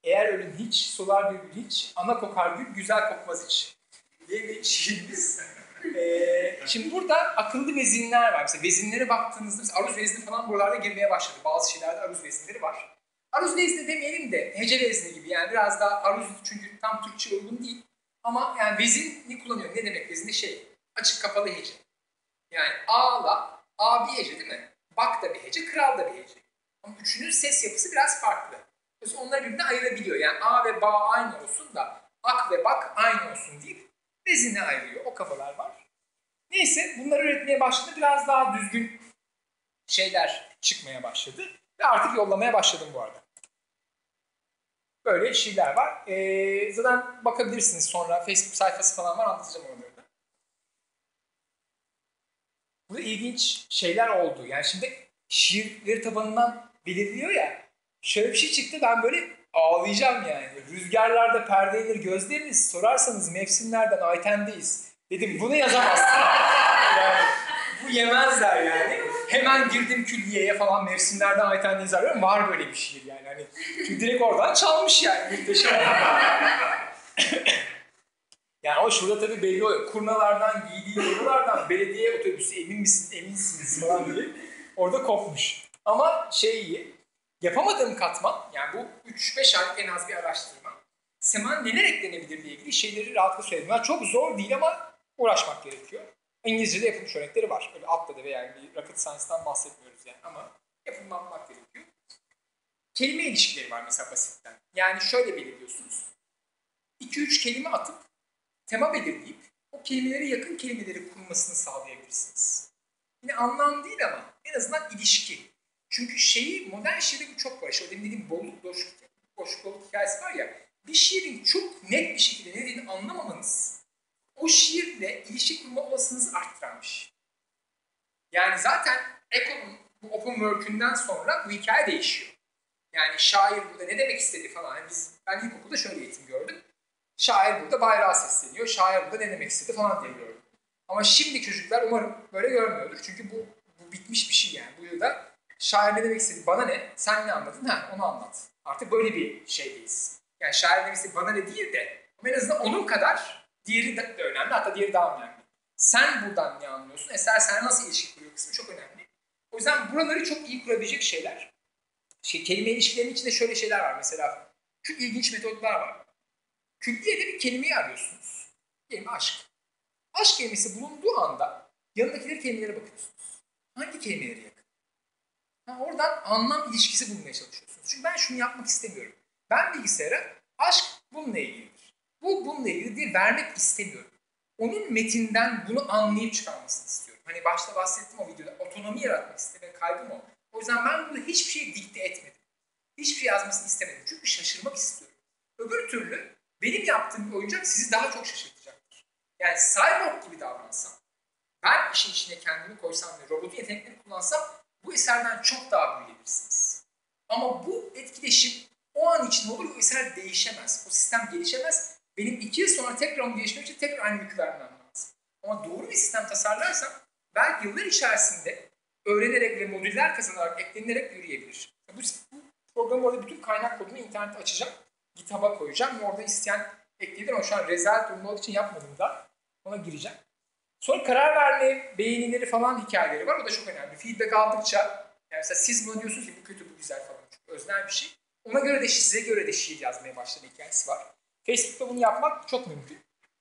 Eğer ölün hiç, solar bir gül hiç, ana kokar gül, güzel kokmaz hiç diye bir şiirimiz. Ee, şimdi burada akıllı vezinler var. Mesela vezinlere baktığınızda, mesela aruz vezni falan buralarda girmeye başladı. Bazı şeylerde aruz vezinleri var. Aruz vezni demeyelim de hece vezni gibi, yani biraz daha aruz, çünkü tam Türkçe uygun değil. Ama yani vezinini kullanıyor. Ne demek vezini? Şey, açık kapalı hece. Yani A'la, A bir hece değil mi? Bak da bir hece, kral da bir hece. Ama üçünün ses yapısı biraz farklı. Mesela onları birbirine ayırabiliyor. Yani A ve Ba aynı olsun da Ak ve Bak aynı olsun deyip vezini ayırıyor. O kafalar var. Neyse, bunları üretmeye başladı. Biraz daha düzgün şeyler çıkmaya başladı. Ve artık yollamaya başladım bu arada. Böyle şiirler var. Ee, zaten bakabilirsiniz sonra. Facebook sayfası falan var, anlatacağım onları da. Burada ilginç şeyler oldu. Yani şimdi şiirleri tabanından belirliyor ya. Şöyle bir şey çıktı, ben böyle ağlayacağım yani. Rüzgarlarda perdelenir gözleriniz, sorarsanız mevsimlerden Ayten'deyiz. Dedim bunu yazamazsın. Yani bu yemezler yani. Hemen girdim külliyeye falan, mevsimlerden Ayten'deyiz arıyorum. Var böyle bir şiir yani. Hani, çünkü direkt oradan çalmış yani. Muhteşem. Yani o şurada tabii belli oluyor. Kurnalardan, giydiği yollardan belediye otobüsü emin misin, eminsiniz falan diye orada kopmuş. Ama şey iyi, yapamadığım katman, yani bu üç beş aylık en az bir araştırma. Semana neler eklenebilir diye ilgili şeyleri rahatlıkla söyledim. Yani çok zor değil ama uğraşmak gerekiyor. İngilizce'de yapılmış örnekleri var. Öyle altta da ve yani bir rocket science'dan bahsetmiyoruz yani, ama yapılmak gerekiyor. Kelime ilişkileri var mesela basitten. Yani şöyle belirliyorsunuz. iki üç kelime atıp tema belirleyip o kelimelere yakın kelimeleri kurmasını sağlayabilirsiniz. Yine anlam değil ama en azından ilişki. Çünkü şeyi, modern şiirde bu çok var. İşte o demin dediğim bolluk, boşluk, boşluk, bolluk hikayesi var ya, bir şiirin çok net bir şekilde ne dediğini anlamamanız o şiirle ilişki kurma olasılığınızı arttıran bir şey. Yani zaten Eco'nun bu open work'ünden sonra bu hikaye değişiyor. Yani şair burada ne demek istedi falan. Yani biz, ben ilkokulda şöyle eğitim gördüm. Şair burada bayrağı sesleniyor, şair burada ne demek istedi falan diye gördüm. Ama şimdi çocuklar umarım böyle görmüyordur. Çünkü bu, bu bitmiş bir şey yani. Bu yılda şair ne demek istedi, bana ne, sen ne anladın, ha onu anlat. Artık böyle bir şeydeyiz. Yani şair ne demek istedi, bana ne değil de, ama en azından onun kadar diğeri de önemli, hatta diğeri daha önemli. Sen buradan ne anlıyorsun, eser sana nasıl ilişki kuruyor kısmı çok önemli. O yüzden buraları çok iyi kurabilecek şeyler. Şey, kelime ilişkilerinin içinde şöyle şeyler var mesela. Çok ilginç metotlar var. Külliyede bir kelimeyi arıyorsunuz. Kelime aşk. Aşk kelimesi bulunduğu anda yanındakileri kelimelere bakıyorsunuz. Hangi kelimeleri yakın? Ha, oradan anlam ilişkisi bulmaya çalışıyorsunuz. Çünkü ben şunu yapmak istemiyorum. Ben bilgisayara aşk bununla ilgilidir, bu bununla ilgili diye vermek istemiyorum. Onun metinden bunu anlayıp çıkarmasını istiyorum. Hani başta bahsettim o videoda, otonomi yaratmak isteme kaygım o. O yüzden ben burada hiçbir şey dikte etmedim. Hiçbir şey yazmasını istemedim. Çünkü şaşırmak istiyorum. Öbür türlü benim yaptığım bir oyuncak sizi daha çok şaşırtacaktır. Yani cyborg gibi davransam, ben işin içine kendimi koysam ve robotun yeteneklerini kullansam bu eserden çok daha büyüyebilirsiniz. Ama bu etkileşim o an için olur, o eser değişemez. O sistem gelişemez. Benim iki yıl sonra tekrar onu gelişmek için tekrar aynı yükü vermem lazım. Ama doğru bir sistem tasarlarsam belki yıllar içerisinde öğrenerek ve modüller kazanarak, eklenerek yürüyebilir. Bu, bu programı orada bütün kaynak kodunu internete açacağım. GitHub'a koyacağım ve orada isteyen ekleyebilir ama şu an rezalt durumlu olduğu için yapmadım da ona gireceğim. Sonra karar verme, beğenileri falan hikayeleri var. O da çok önemli. Feedback aldıkça, yani mesela siz bana diyorsunuz ki bu kötü, bu güzel falan. Çok öznel bir şey. Ona göre de size göre de şiir yazmaya başladı hikayesi var. Facebook'ta bunu yapmak çok mümkün.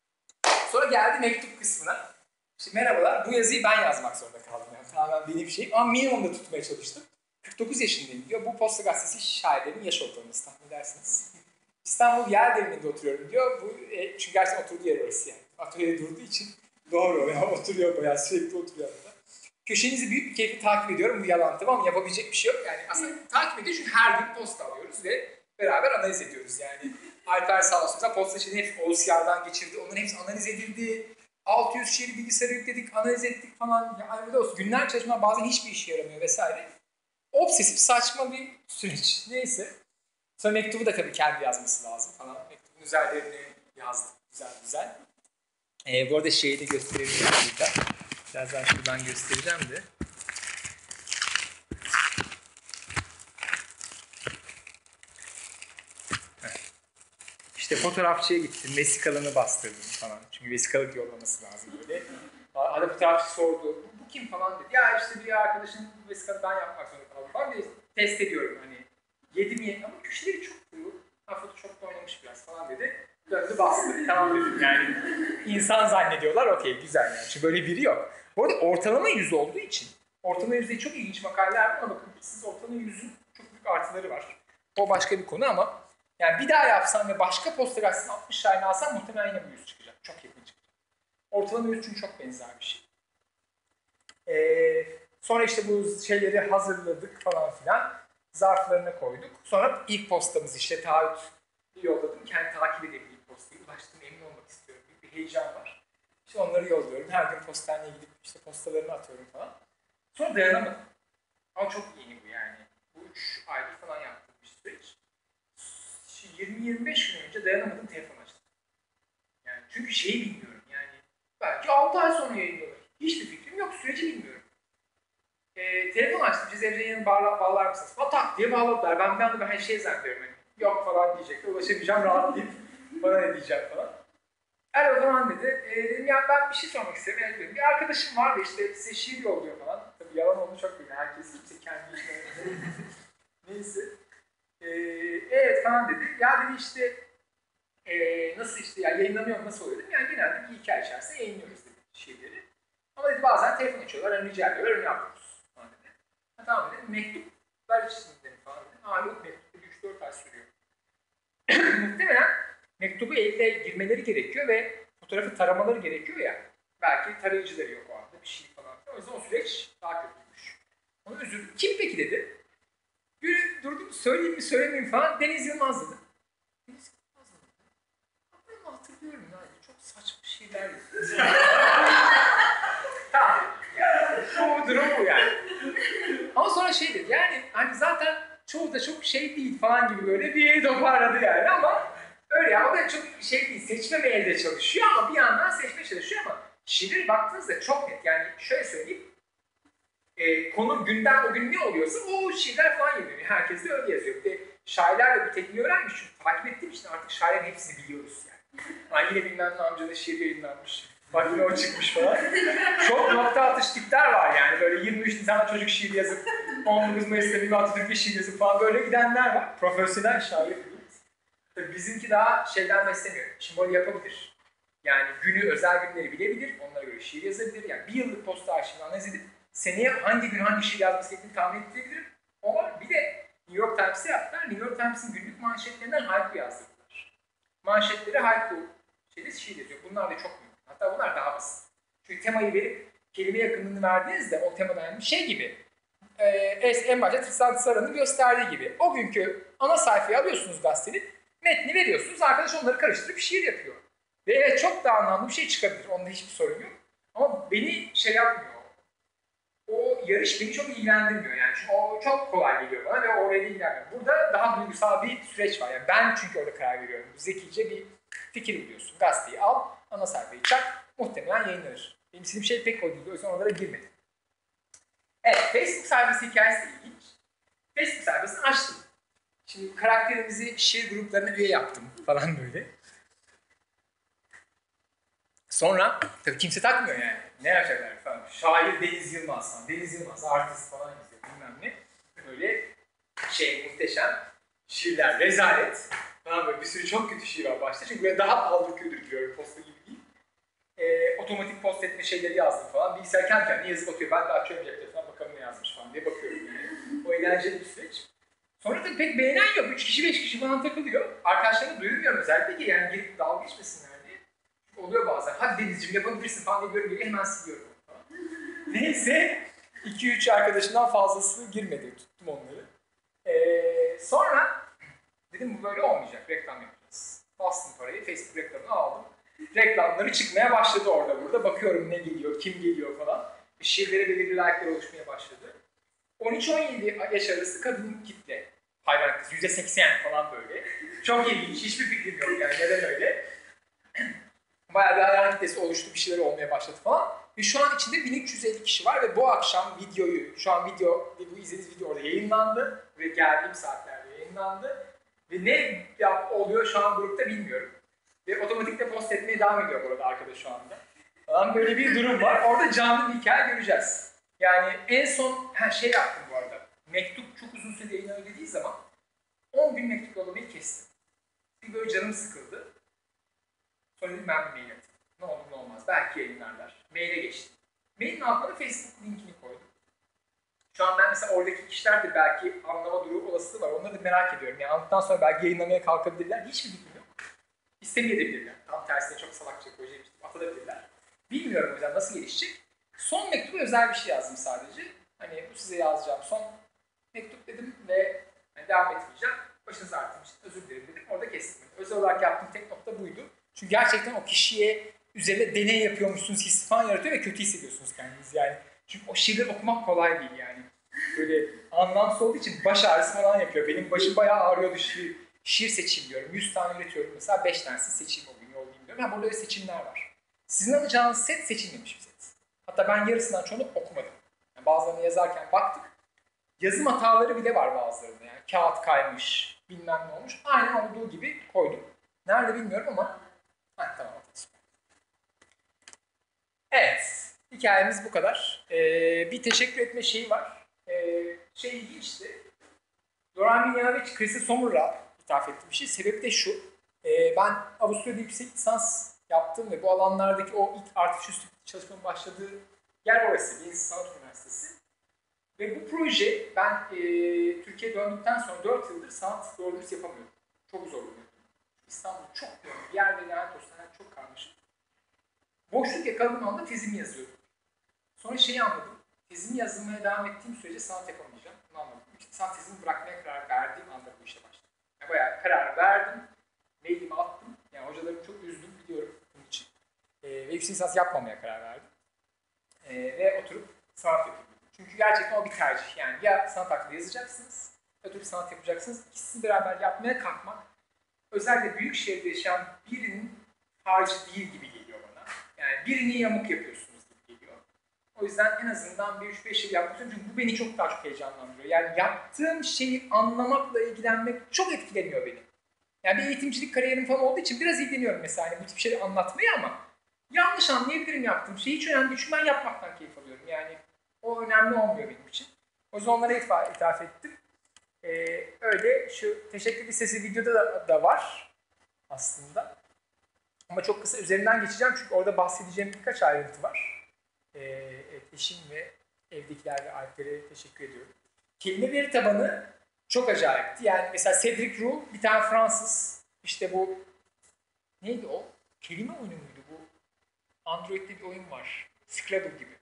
Sonra geldi mektup kısmına. İşte merhabalar, bu yazıyı ben yazmak zorunda kaldım. Yani tamamen benim şeyim ama minimumda tutmaya çalıştım. kırk dokuz yaşındayım diyor. Bu Posta Gazetesi şairlerin yaş ortalaması, tahmin edersiniz. İstanbul Yerdemir'de oturuyorum diyor. Bu, e, çünkü gerçekten oturduğu yer orası yani. Atölyede durduğu için doğru. Yani oturuyor bayağı, sürekli oturuyor hatta. Köşenizi büyük bir keyifle takip ediyorum. Bu yalan tamam ama yapabilecek bir şey yok. Yani aslında takip ediyor çünkü her gün posta alıyoruz ve beraber analiz ediyoruz yani. Alper sağ olsun. Posta şeyini hepsi O C R'dan geçirdi. Onların hepsi analiz edildi. altı yüz şiiri bilgisayara yükledik, analiz ettik falan. Yani öyle olsun. Günler çalışma bazen hiçbir işe yaramıyor vesaire. Obsesif, saçma bir süreç. Neyse. Sonra mektubu da tabii kendi yazması lazım falan. Mektubun üzerlerini yazdık güzel güzel. Ee, bu arada şeyi de gösterebilirim burada. Birazdan şuradan göstereceğim de. Heh. İşte fotoğrafçıya gittim, vesikalını bastırdım falan. Çünkü vesikalık yollaması lazım böyle. Hadi fotoğrafçı sordu, bu, bu kim falan dedi. Ya işte bir arkadaşın vesikalı ben yapmak zorunda kaldım falan diye test ediyorum hani. Yedim yedim ama köşeleri çok kuru. Ha Photoshop'ta oynamış biraz falan dedi. Döndü bastı. Tamam dedim yani. İnsan zannediyorlar, okey güzel yani. Çünkü böyle biri yok. Bu arada ortalama yüz olduğu için, ortalama yüzde çok ilginç makaleler var ama bakın siz ortalama yüzün çok büyük artıları var. O başka bir konu ama yani bir daha yapsam ve başka poster açsam altmış tane alsam muhtemelen yine bu yüz çıkacak. Çok yakın çıkacak. Ortalama yüz çünkü çok benzer bir şey. Ee, sonra işte bu şeyleri hazırladık falan filan. Zarflarına koyduk. Sonra ilk postamız işte taahhüt yolladım. Kendi takip edeyim ilk postayı. Ulaştığım emin olmak istiyorum. Büyük bir heyecan var. İşte onları yolluyorum. Her gün postaneye gidip işte postalarını atıyorum falan. Sonra dayanamadım. Ama çok yeni bu yani. Bu üç aydır falan yaptığım bir süreç. yirmi yirmi beş gün önce dayanamadım, telefon açtım. Yani çünkü şeyi bilmiyorum yani. Belki altı ay sonra yayınlanır. Hiçbir fikrim yok. Süreci bilmiyorum. E, telefon açtım. Cezerce'ye yanı bağlar, bağlar mısınız? Ha tak diye bağladılar. Ben bir anda ben şey zannediyorum. Yani, yok falan diyecekler. Ulaşamayacağım, rahatlayıp bana ne diyeceğim falan. Alo falan dedi. E, dedim ya ben bir şey sormak istedim. Yani, bir arkadaşım vardı işte size şiir yolluyor falan. Tabii yalan olduğunu çok biliyor. Herkes kimse kendi işine. Neyse. E, evet falan dedi. Ya dedi işte e, nasıl işte ya yayınlanıyor mu nasıl oluyor dedim. Yani genelde bir iki ay içerisinde yayınlıyoruz dedi şiirleri. Ama dedi bazen telefon açıyorlar, hani rica ediyorlar, öyle yapıyoruz falan dedi. Ha tamam dedim, mektuplar için dedim falan dedim. Aa yok mektup üç dört ay sürüyor. Muhtemelen mektubu elde girmeleri gerekiyor ve fotoğrafı taramaları gerekiyor ya. Belki tarayıcıları yok o anda, bir şey falan. O yüzden o süreç daha kötüymüş. Onu üzüldüm. Kim peki dedi. Böyle durdum, söyleyeyim mi söylemeyeyim falan. Deniz Yılmaz dedi. Deniz Yılmaz dedi. Ben hatırlıyorum yani, çok saçma şeyler yazıyor. Tamam. Bu durum bu yani. Ama sonra şey dedi yani hani zaten çoğu da çok şey değil falan gibi böyle bir toparladı yani ama öyle ya o da çok şey değil, seçmemeye de çalışıyor ama bir yandan seçmeye çalışıyor ama şiir baktığınızda çok net yani şöyle söyleyeyim e, konu gündem o gün ne oluyorsa o şiirler falan yazıyor. Herkes de öyle yazıyor. Bir de şairler de bu tekniği öğrenmiş çünkü takip ettiğim için artık şairlerin hepsini biliyoruz yani. Ha yine bilmem ne amcanın şiir yayınlanmış. Bak yine o çıkmış falan. Çok nokta atış tipler var yani. Böyle yirmi üç Nisan'da çocuk şiir yazıp, on dokuz Mayıs'ta bir Atatürk'e şiir yazıp falan böyle gidenler var. Profesyonel şair diyoruz. Tabii bizimki daha şeyden besleniyor. Şimdi böyle yapabilir. Yani günü, özel günleri bilebilir. Onlara göre şiir yazabilir. Yani bir yıllık posta arşivini analiz edip seneye hangi gün hangi şiir yazması gerektiğini tahmin edebilir. O var. Bir de New York Times'e yaptılar. New York Times'in günlük manşetlerinden haiku yazdırdılar. Manşetleri haiku şeyde şiir yazıyor. Bunlar da çok büyük. Hatta bunlar daha basit. Çünkü temayı verip kelime yakınlığını verdiğinizde o temadan bir şey gibi e, en başta Tristan Tzara'nın gösterdiği gibi o günkü ana sayfayı alıyorsunuz gazetenin, metni veriyorsunuz, arkadaş onları karıştırıp şiir yapıyor. Ve evet çok daha anlamlı bir şey çıkabilir. Onda hiçbir sorun yok. Ama beni şey yapmıyor. O yarış beni çok ilgilendirmiyor yani. Çünkü o çok kolay geliyor bana ve oraya ilgilenmiyor. Burada daha duygusal bir süreç var. Yani ben çünkü orada karar veriyorum. Zekice bir fikir buluyorsun. Gazeteyi al, ana sayfayı çak, muhtemelen yayınlanır. Benim istediğim şey pek o değil. O yüzden oralara girmedim. Evet, Facebook sayfası hikayesi de ilginç. Facebook sayfasını açtım. Şimdi karakterimizi şiir gruplarına üye yaptım falan böyle. Sonra, tabii kimse takmıyor yani. Ne yapacaklar falan. Şair Deniz Yılmaz falan. Deniz Yılmaz, artist falan yazıyor bilmem ne. Böyle şey muhteşem şiirler, rezalet. Falan böyle bir sürü çok kötü şiir var başta. Çünkü böyle daha paldır küldür giriyorum, posta gibi değil. Ee, otomatik post etme şeyleri yazdım falan. Bilgisayar kendi kendine yazıp atıyor. Ben de açıyorum cep telefonu, bakalım ne yazmış falan diye bakıyorum yani. O eğlenceli bir süreç. Sonra da pek beğenen yok. Üç kişi, beş kişi falan takılıyor. Arkadaşlarına duyurmuyorum özellikle ki yani girip dalga geçmesinler diye. Çünkü oluyor bazen. Hadi Denizciğim yapabilirsin falan diye görüyorum. Hemen siliyorum. Falan. Neyse. iki üç arkadaşından fazlası girmedi. Tuttum onları. Ee, sonra dedim bu böyle olmayacak. Reklam yapacağız. Bastım parayı. Facebook reklamını aldım. Reklamları çıkmaya başladı orada burada. Bakıyorum ne geliyor, kim geliyor falan. Şiirlere belirli like'lar oluşmaya başladı. on üç on yedi yaş arası kadın kitle. Hayran kız. yüzde seksen falan böyle. Çok ilginç. Hiçbir fikrim yok yani. Neden öyle? Bayağı bir hayran kitlesi oluştu. Bir şeyler olmaya başladı falan. Ve şu an içinde bin üç yüz elli kişi var ve bu akşam videoyu, şu an video, bu izlediğiniz video orada yayınlandı. Ve geldiğim saatlerde yayınlandı. Ve ne yap oluyor şu an grupta bilmiyorum. Ve otomatikle post etmeye devam ediyor bu arada arkadaş şu anda. Falan böyle bir durum var. Orada canlı bir hikaye göreceğiz. Yani en son her şey yaptım bu arada. Mektup çok uzun süre yayınlanıyor dediği zaman on gün mektup yollamayı kestim. Bir böyle canım sıkıldı. Sonra dedim ben bir mail atayım. Ne olur ne olmaz. Belki yayınlarlar. Maile geçtim. Mailin altına da Facebook linkini koydum. Şu an ben mesela oradaki kişiler de belki anlama durumu olasılığı var. Onları da merak ediyorum. Yani anlattıktan sonra belki yayınlamaya kalkabilirler. Hiçbir fikrim yok. İstemeyebilirler. Tam tersine çok salakça projeymiş. Atılabilirler. Bilmiyorum o yüzden nasıl gelişecek. Son mektubu özel bir şey yazdım sadece. Hani bu size yazacağım son mektup dedim ve hani devam etmeyeceğim. Başınız ağrıtmış. Özür dilerim dedim. Orada kestim. Özel olarak yaptığım tek nokta buydu. Çünkü gerçekten o kişiye üzerinde deney yapıyormuşsunuz hissi falan yaratıyor ve kötü hissediyorsunuz kendinizi yani. Çünkü o şiirleri okumak kolay değil yani. Böyle anlamsız olduğu için baş ağrısı falan yapıyor. Benim başım bayağı ağrıyordu şiir, şiir seçeyim diyorum. yüz tane üretiyorum mesela beş tanesi seçeyim o gün yollayayım diyorum. Yani burada öyle seçimler var. Sizin alacağınız set seçilmemiş bir set. Hatta ben yarısından çoğunu okumadım. Yani bazılarını yazarken baktık. Yazım hataları bile var bazılarında yani. Kağıt kaymış, bilmem ne olmuş. Aynen olduğu gibi koydum. Nerede bilmiyorum ama... Heh, tamam. Evet. Hikayemiz bu kadar. Ee, bir teşekkür etme şeyi var. Ee, şey ilginçti. Doran Minya ve Chris'e Sommer'a ithaf ettiğim bir şey. Sebebi de şu. Ee, ben Avusturya'da yüksek lisans yaptım ve bu alanlardaki o ilk artificial çalışmanın başladığı yer orası. Yeni Sanat Üniversitesi. Ve bu proje ben e, Türkiye'ye döndükten sonra dört yıldır sanat doğru dürüst yapamıyorum. Çok zorlanıyorum. İstanbul çok yoğun. Yer ve lanet olsun. Çok karmaşık. Boşluk yakaladığım anda tezimi yazıyordum. Sonra şeyi anladım. Tezimi yazmaya devam ettiğim sürece sanat yapamayacağım. Bunu anladım. İşte sanat tezimi bırakmaya karar verdiğim anda bu işe başladım. Yani bayağı karar verdim. Mailimi attım. Yani hocalarımı çok üzdüm biliyorum bunun için. Ee, ve yüksek lisans yapmamaya karar verdim. Ee, ve oturup sanat yapıyordum. Çünkü gerçekten o bir tercih. Yani ya sanat hakkında yazacaksınız, ya oturup sanat yapacaksınız. İkisini beraber yapmaya kalkmak özellikle büyük şehirde yaşayan birinin harcı değil gibi geliyor bana. Yani birini yamuk yapıyorsunuz gibi geliyor. O yüzden en azından bir üç beş yıl yapmak istiyorum. Çünkü bu beni çok daha çok heyecanlandırıyor. Yani yaptığım şeyi anlamakla ilgilenmek çok etkileniyor beni. Yani bir eğitimcilik kariyerim falan olduğu için biraz ilgileniyorum mesela hani bu tip şeyleri anlatmaya ama yanlış anlayabilirim yaptığım şey. Hiç önemli değil çünkü ben yapmaktan keyif alıyorum. Yani o önemli olmuyor benim için. O yüzden onlara ithaf, ithaf ettim. Ee, öyle şu teşekkür listesi videoda da, da var aslında. Ama çok kısa üzerinden geçeceğim çünkü orada bahsedeceğim birkaç ayrıntı var. Ee, evet, eşim ve evdekiler ve Alper'e teşekkür ediyorum. Kelime veri tabanı çok acayipti. Yani mesela Cedric Roux bir tane Fransız. İşte bu neydi o? Kelime oyunu muydu bu? Android'de bir oyun var. Scrabble gibi.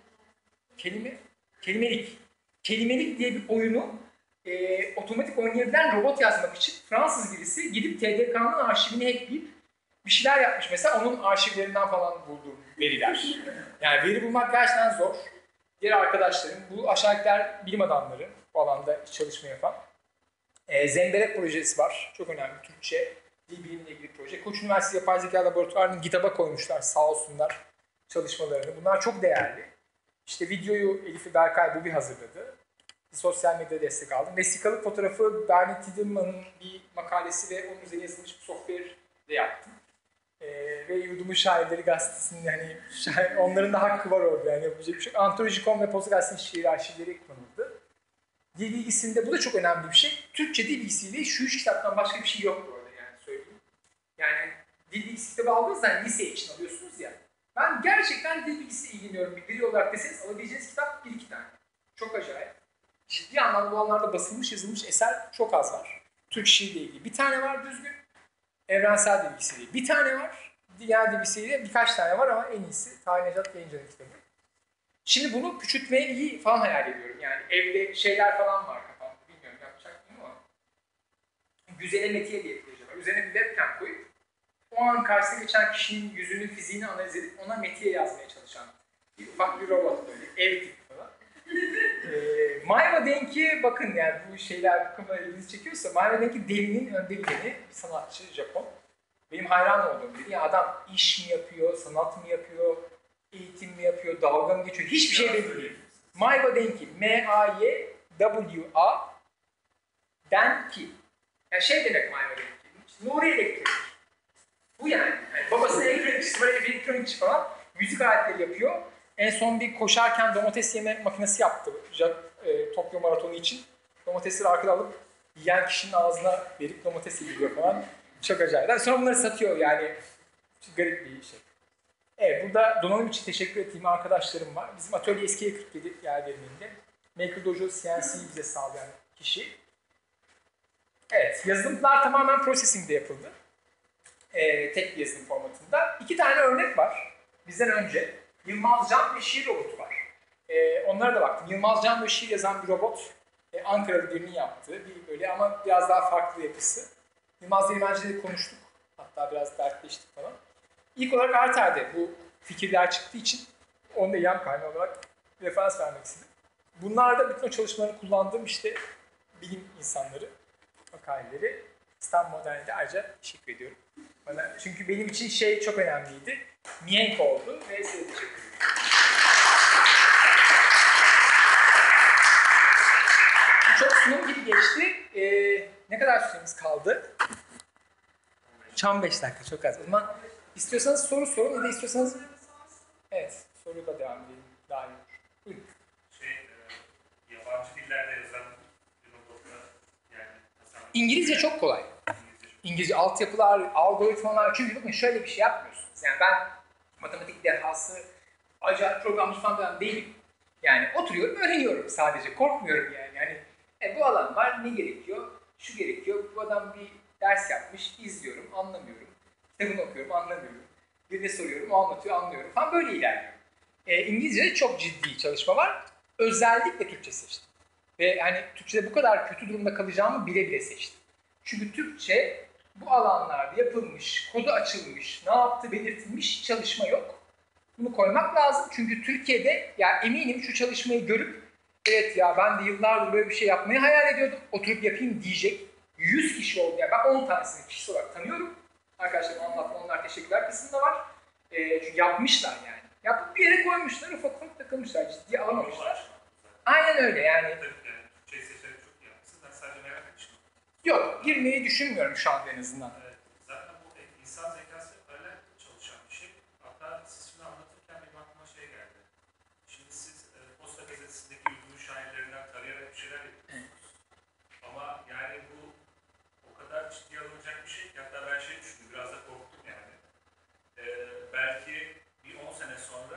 Kelime, kelimelik. Kelimelik diye bir oyunu e, otomatik oynayabilen robot yazmak için Fransız birisi gidip T D K'nın arşivini hackleyip bir şeyler yapmış. Mesela onun arşivlerinden falan bulduğum veriler. Yani veri bulmak gerçekten zor. Diğer arkadaşlarım, bu aşağıdakiler bilim adamları, bu alanda çalışma yapan. E, Zemberek projesi var. Çok önemli. Türkçe dil bilimle ilgili proje. Koç Üniversitesi Yapay Zeka Laboratuvarı'nın GitHub'a koymuşlar sağ olsunlar çalışmalarını. Bunlar çok değerli. İşte videoyu Elif'i Berkay Bubi hazırladı. Sosyal medyada destek aldım. Vesikalık fotoğrafı Bernie Tiedeman'ın bir makalesi ve onun üzerine yazılmış bir software de yaptım. Ee, ve Yurdumun Şairleri Gazetesi'nin yani şair, onların da hakkı var orada yani yapacak bir şey. Antoloji nokta com ve Posta Gazetesi'nin şiir arşivleri kullanıldı. Dil bilgisinde bu da çok önemli bir şey. Türkçe dil bilgisiyle şu üç kitaptan başka bir şey yok bu arada yani söyleyeyim. Yani dil bilgisi kitabı aldığınızda yani lise için alıyorsunuz ya. Ben gerçekten dil bilgisiyle ilgileniyorum. Bir biri olarak deseniz alabileceğiniz kitap bir iki tane. Çok acayip. Ciddi anlamda bu alanlarda basılmış yazılmış eser çok az var. Türk şiirle ilgili. Bir tane var düzgün. Evrensel dil bilgisiyle. Bir tane var. Diğer dil bilgisiyle birkaç tane var ama en iyisi Taha Necat Yayıncı'nın kitabı. Şimdi bunu küçültmeyi falan hayal ediyorum. Yani evde şeyler falan var kafamda. Bilmiyorum yapacak mıyım ama. Güzele Metiye diye bir proje var. Üzerine bir webcam koyup o an karşısına geçen kişinin yüzünü, fiziğini analiz edip ona metiye yazmaya çalışan bir ufak bir robot böyle. Ev tipi falan. e, Mayva Denki bakın yani bu şeyler bu kadar ilginizi çekiyorsa Mayva Denki delinin önde gideni bir sanatçı Japon. Benim hayran olduğum biri. Yani adam iş mi yapıyor, sanat mı yapıyor, eğitim mi yapıyor, dalga mı geçiyor? Hiçbir şey belli değil. Maywa Denki. M A Y W A Denki. Yani şey demek Marmara Elektronik, Nuri Elektronik. Bu yani. yani babası elektronikçisi, böyle elektronikçi falan. Müzik aletleri yapıyor. En son bir koşarken domates yeme makinesi yaptı. E, Tokyo Maratonu için. Domatesleri arkada alıp yiyen kişinin ağzına verip domates yediriyor falan. Çok acayip. Sonra bunları satıyor yani. Çok garip bir şey. Evet, burada donanım için teşekkür ettiğim arkadaşlarım var. Bizim atölye eskiye kırk yedi yer veriminde. Maker Dojo C N C'yi bize sağlayan kişi. Evet, yazılımlar tamamen processing'de yapıldı. Ee, tek bir yazılım formatında. İki tane örnek var bizden önce. Yılmaz Can ve Şiir robotu var. Ee, onlara da baktım. Yılmaz Can ve Şiir yazan bir robot. Ee, Ankaralı birinin yaptığı bir böyle ama biraz daha farklı yapısı. Yılmaz Değirmenci'yle konuştuk. Hatta biraz dertleştik falan. İlk olarak Arter'de bu fikirler çıktığı için onu da yan kaynağı olarak referans vermek istedim. Bunlarda bütün o çalışmaları kullandığım işte bilim insanları, makaleleri, İstanbul Modern'de ayrıca teşekkür ediyorum. Bana, çünkü benim için şey çok önemliydi. Mihenk oldu ve size teşekkür ederim. Bu çok sunum gibi geçti. Ee, ne kadar süremiz kaldı? on beş dakika, çok az. O zaman istiyorsanız soru sorun ya da istiyorsanız... Evet, soruyla devam edelim. Daha iyi olur. Buyurun. Şey, e, yabancı dillerde yazan bir robotla yani tasarım... İngilizce çok kolay. İngilizce altyapılar, algoritmalar, çünkü bakın şöyle bir şey yapmıyorsunuz. Yani ben matematik dehası, acayip programcı falan değilim. Yani oturuyorum, öğreniyorum sadece, korkmuyorum yani. Yani e, bu alan var, ne gerekiyor? Şu gerekiyor, bu adam bir ders yapmış, izliyorum, anlamıyorum. Kitabını okuyorum, anlamıyorum. Birine soruyorum, o anlatıyor, anlıyorum falan, böyle ilerliyor. E, İngilizce'de çok ciddi çalışma var. Özellikle Türkçe seçtim. Ve hani Türkçe'de bu kadar kötü durumda kalacağımı bile bile seçtim. Çünkü Türkçe bu alanlarda yapılmış, kodu açılmış, ne yaptı belirtilmiş çalışma yok. Bunu koymak lazım çünkü Türkiye'de ya eminim şu çalışmayı görüp evet ya ben de yıllardır böyle bir şey yapmayı hayal ediyordum, oturup yapayım diyecek yüz kişi oldu. Yani ben on tanesini kişisel olarak tanıyorum. Arkadaşlarım anlatma, onlar teşekkürler kısmında var. E, çünkü yapmışlar yani. Yapıp bir yere koymuşlar, ufak ufak takılmışlar, ciddiye alamamışlar. Aynen öyle yani. Yok, girmeyi düşünmüyorum şu anda en azından. Evet, zaten bu insan zekası paralel çalışan bir şey. Hatta siz şimdi anlatırken benim aklıma şey geldi. Şimdi siz e, Posta Gazetesi'ndeki ünlü şairlerinden tarayarak bir şeyler yapıyorsunuz. Evet. Ama yani bu o kadar ciddiye alınacak bir şey ki hatta ben şey düşündüm, biraz da korktum yani. E, belki bir on sene sonra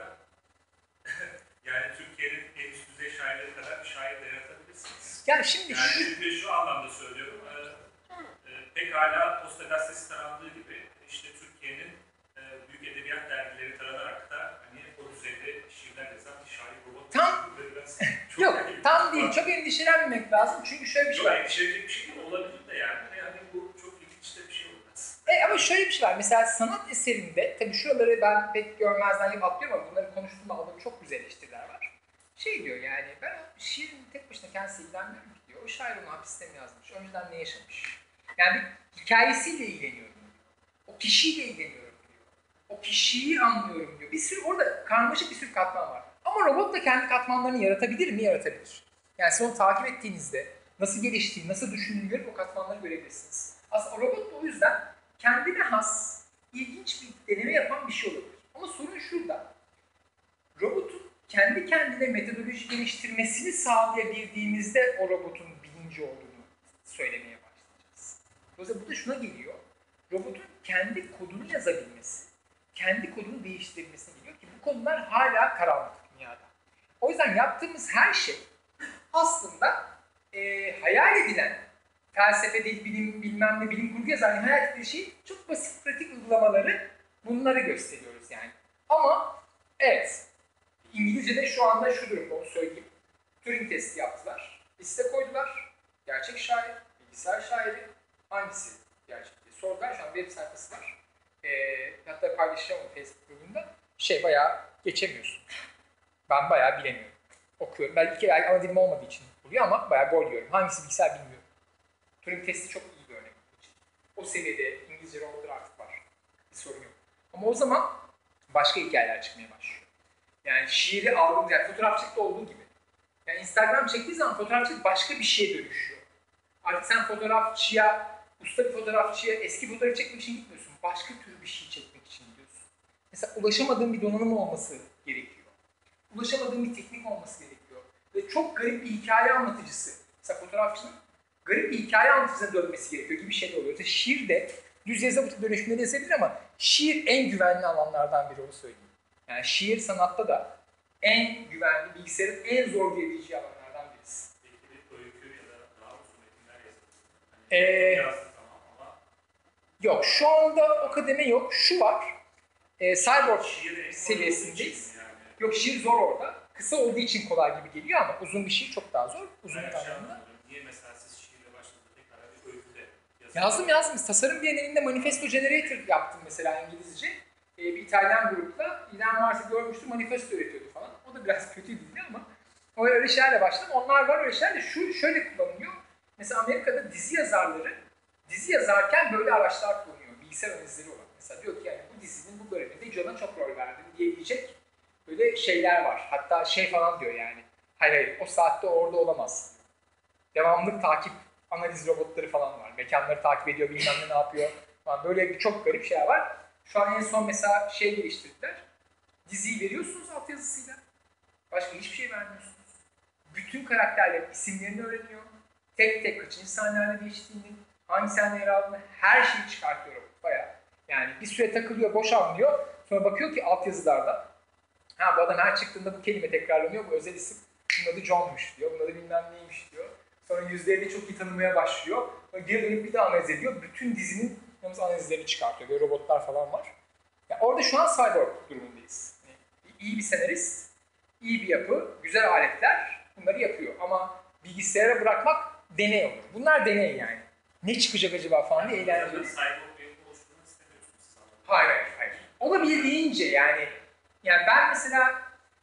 yani Türkiye'nin en üst düzey şairleri kadar bir şair de yaratabilirsiniz. Yani şimdi yani şu... Çünkü şu anlamda söylüyorum. E, e, pek hala Posta Gazetesi tarandığı gibi işte Türkiye'nin e, büyük edebiyat dergileri taranarak da hani o düzeyde şiirler yazan bir şair robot. Tam... Yok, tam değil. Çok endişelenmemek lazım. Çünkü şöyle bir şey Yok, var. endişelenecek bir şey değil. Olabilir de yani. Yani bu çok ilginç de bir şey olmaz. E, ama şöyle bir şey var. Mesela sanat eserinde, tabii şuraları ben pek görmezden yapıp atlıyorum ama bunları konuştuğumda aldığım çok güzel eleştiriler var. Şey diyor yani, ben şiirin tek başına kendisi ilgilenmiyorum ki diyor. O şair onu hapiste mi yazmış? Önceden ne yaşamış? Yani bir hikayesiyle ilgileniyorum diyor. O kişiyle ilgileniyorum diyor. O kişiyi anlıyorum diyor. Bir sürü orada karmaşık bir sürü katman var. Ama robot da kendi katmanlarını yaratabilir mi? Yaratabilir. Yani siz onu takip ettiğinizde nasıl geliştiğini, nasıl düşündüğünü görüp o katmanları görebilirsiniz. Aslında robot da o yüzden kendine has, ilginç bir deneme yapan bir şey olabilir. Ama sorun şurada. Robotun kendi kendine metodoloji geliştirmesini sağlayabildiğimizde o robotun bilinci olduğunu söylemeye başlayacağız. Dolayısıyla bu da şuna geliyor. Robotun kendi kodunu yazabilmesi, kendi kodunu değiştirebilmesine geliyor ki bu konular hala karanlık dünyada. O yüzden yaptığımız her şey aslında e, hayal edilen felsefe, dil, bilim, bilmem ne, bilim kurgu yazarının hayal ettiği şey çok basit, pratik uygulamaları bunları gösteriyoruz yani. Ama evet, İngilizce'de şu anda şu durumda, onu söyleyeyim. Turing testi yaptılar, liste koydular. Gerçek şair, bilgisayar şairi, hangisi gerçek diye sordular. Şu an web sayfası var. E, hatta paylaşacağım o Facebook grubunda. Şey bayağı geçemiyorsun. Ben bayağı bilemiyorum. Okuyorum. Belki iki belki ana dilim olmadığı için oluyor ama bayağı gol yiyorum. Hangisi bilgisayar bilmiyorum. Turing testi çok iyi bir örnek. O seviyede İngilizce robotlar artık var. Bir sorun yok. Ama o zaman başka hikayeler çıkmaya başlıyor. Yani şiiri algımız, yani fotoğrafçılıkta olduğu gibi. Yani Instagram çektiği zaman fotoğrafçılık başka bir şeye dönüşüyor. Artık sen fotoğrafçıya usta bir fotoğrafçıya eski fotoğraf çekmek için gitmiyorsun. Başka tür bir şey çekmek için gidiyorsun. Mesela ulaşamadığın bir donanım olması gerekiyor. Ulaşamadığın bir teknik olması gerekiyor. Ve çok garip bir hikaye anlatıcısı. Mesela fotoğrafçının garip bir hikaye anlatıcısına dönmesi gerekiyor gibi şeyler oluyor. Mesela şiir de düz yazı dönüşümleri yazabilir ama şiir en güvenli alanlardan biri, onu söyleyeyim. Yani şiir sanatta da en güvenli, bilgisayarın en zor diyebileceği alanlardan birisi. Peki bir öykü ya da daha uzun metinler yazılır. Ee, Yazdı tamam ama yok, şu anda o kademe yok. Şu var, e, Cyborg şiir seviyesindeyiz. yani. Yok, şiir zor orada. Kısa olduğu için kolay gibi geliyor ama uzun bir şiir çok daha zor. Uzun Ben bir şey anlamda. anlamadım. Niye mesela siz şiirle başladınız tekrar bir öyküde yazın? Yazdım yazdım. Tasarım Bienalinde Manifesto Generator yaptım mesela İngilizce. Ee, bir İtalyan grupla. İlan varsa görmüştüm, manifesto üretiyordu falan. O da biraz kötüydü ama o öyle şeylerle başladım. Onlar var, öyle şeyler de şu şöyle kullanılıyor. Mesela Amerika'da dizi yazarları dizi yazarken böyle araçlar kullanıyor. Bilgisayar analizleri olan. Mesela diyor ki yani bu dizinin bu bölümünde John'a çok rol verdim diyebilecek böyle şeyler var. Hatta şey falan diyor yani. Hayır hayır, o saatte orada olamaz. Devamlık takip analiz robotları falan var. Mekanları takip ediyor, bilmem ne ne yapıyor falan. Böyle bir çok garip şeyler var. Şu an en son mesela şey geliştirdiler. Diziyi veriyorsunuz altyazısıyla. Başka hiçbir şey vermiyorsunuz. Bütün karakterlerin isimlerini öğreniyor. Tek tek kaçıncı sahnelerde geçtiğini, hangi sahne yer aldığını, her şeyi çıkartıyor robot bayağı. Yani bir süre takılıyor, boş anlıyor. Sonra bakıyor ki altyazılarda, ha bu adam her çıktığında bu kelime tekrarlanıyor, bu özel isim. Bunun adı John'muş diyor, bunun adı bilmem neymiş diyor. Sonra yüzlerini çok iyi tanımaya başlıyor. Sonra geri dönüp bir daha analiz ediyor. Bütün dizinin yalnız analizlerini çıkartıyor. Böyle robotlar falan var. Yani orada şu an cyborg durumundayız. Yani iyi bir senarist, iyi bir yapı, güzel aletler bunları yapıyor. Ama bilgisayara bırakmak deney olur. Bunlar deney yani. Ne çıkacak acaba falan diye eğlenceli. Cyborg bir yapı oluşturmak istemiyorsunuz sanırım. Hayır, hayır, hayır. Olabildiğince yani. Yani ben mesela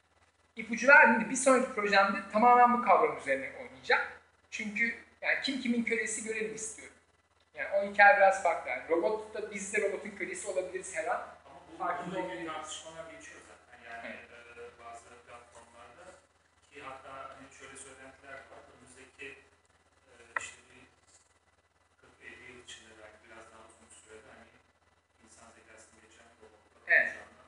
ipucu verdiğimde bir sonraki projemde tamamen bu kavram üzerine oynayacağım. Çünkü yani kim kimin kölesi görelim istiyorum. Yani o hikaye biraz farklı. Yani robot da biz de robotun kölesi olabiliriz her an. Ama bu Farkında konuda olmayabiliriz. tartışmalar geçiyor zaten. Yani e, bazı platformlarda ki hatta hani şöyle söylentiler var. Önümüzdeki e, işte bir kırk elli yıl içinde belki biraz daha uzun sürede hani insan zekasını geçen robotlar Evet. olacağından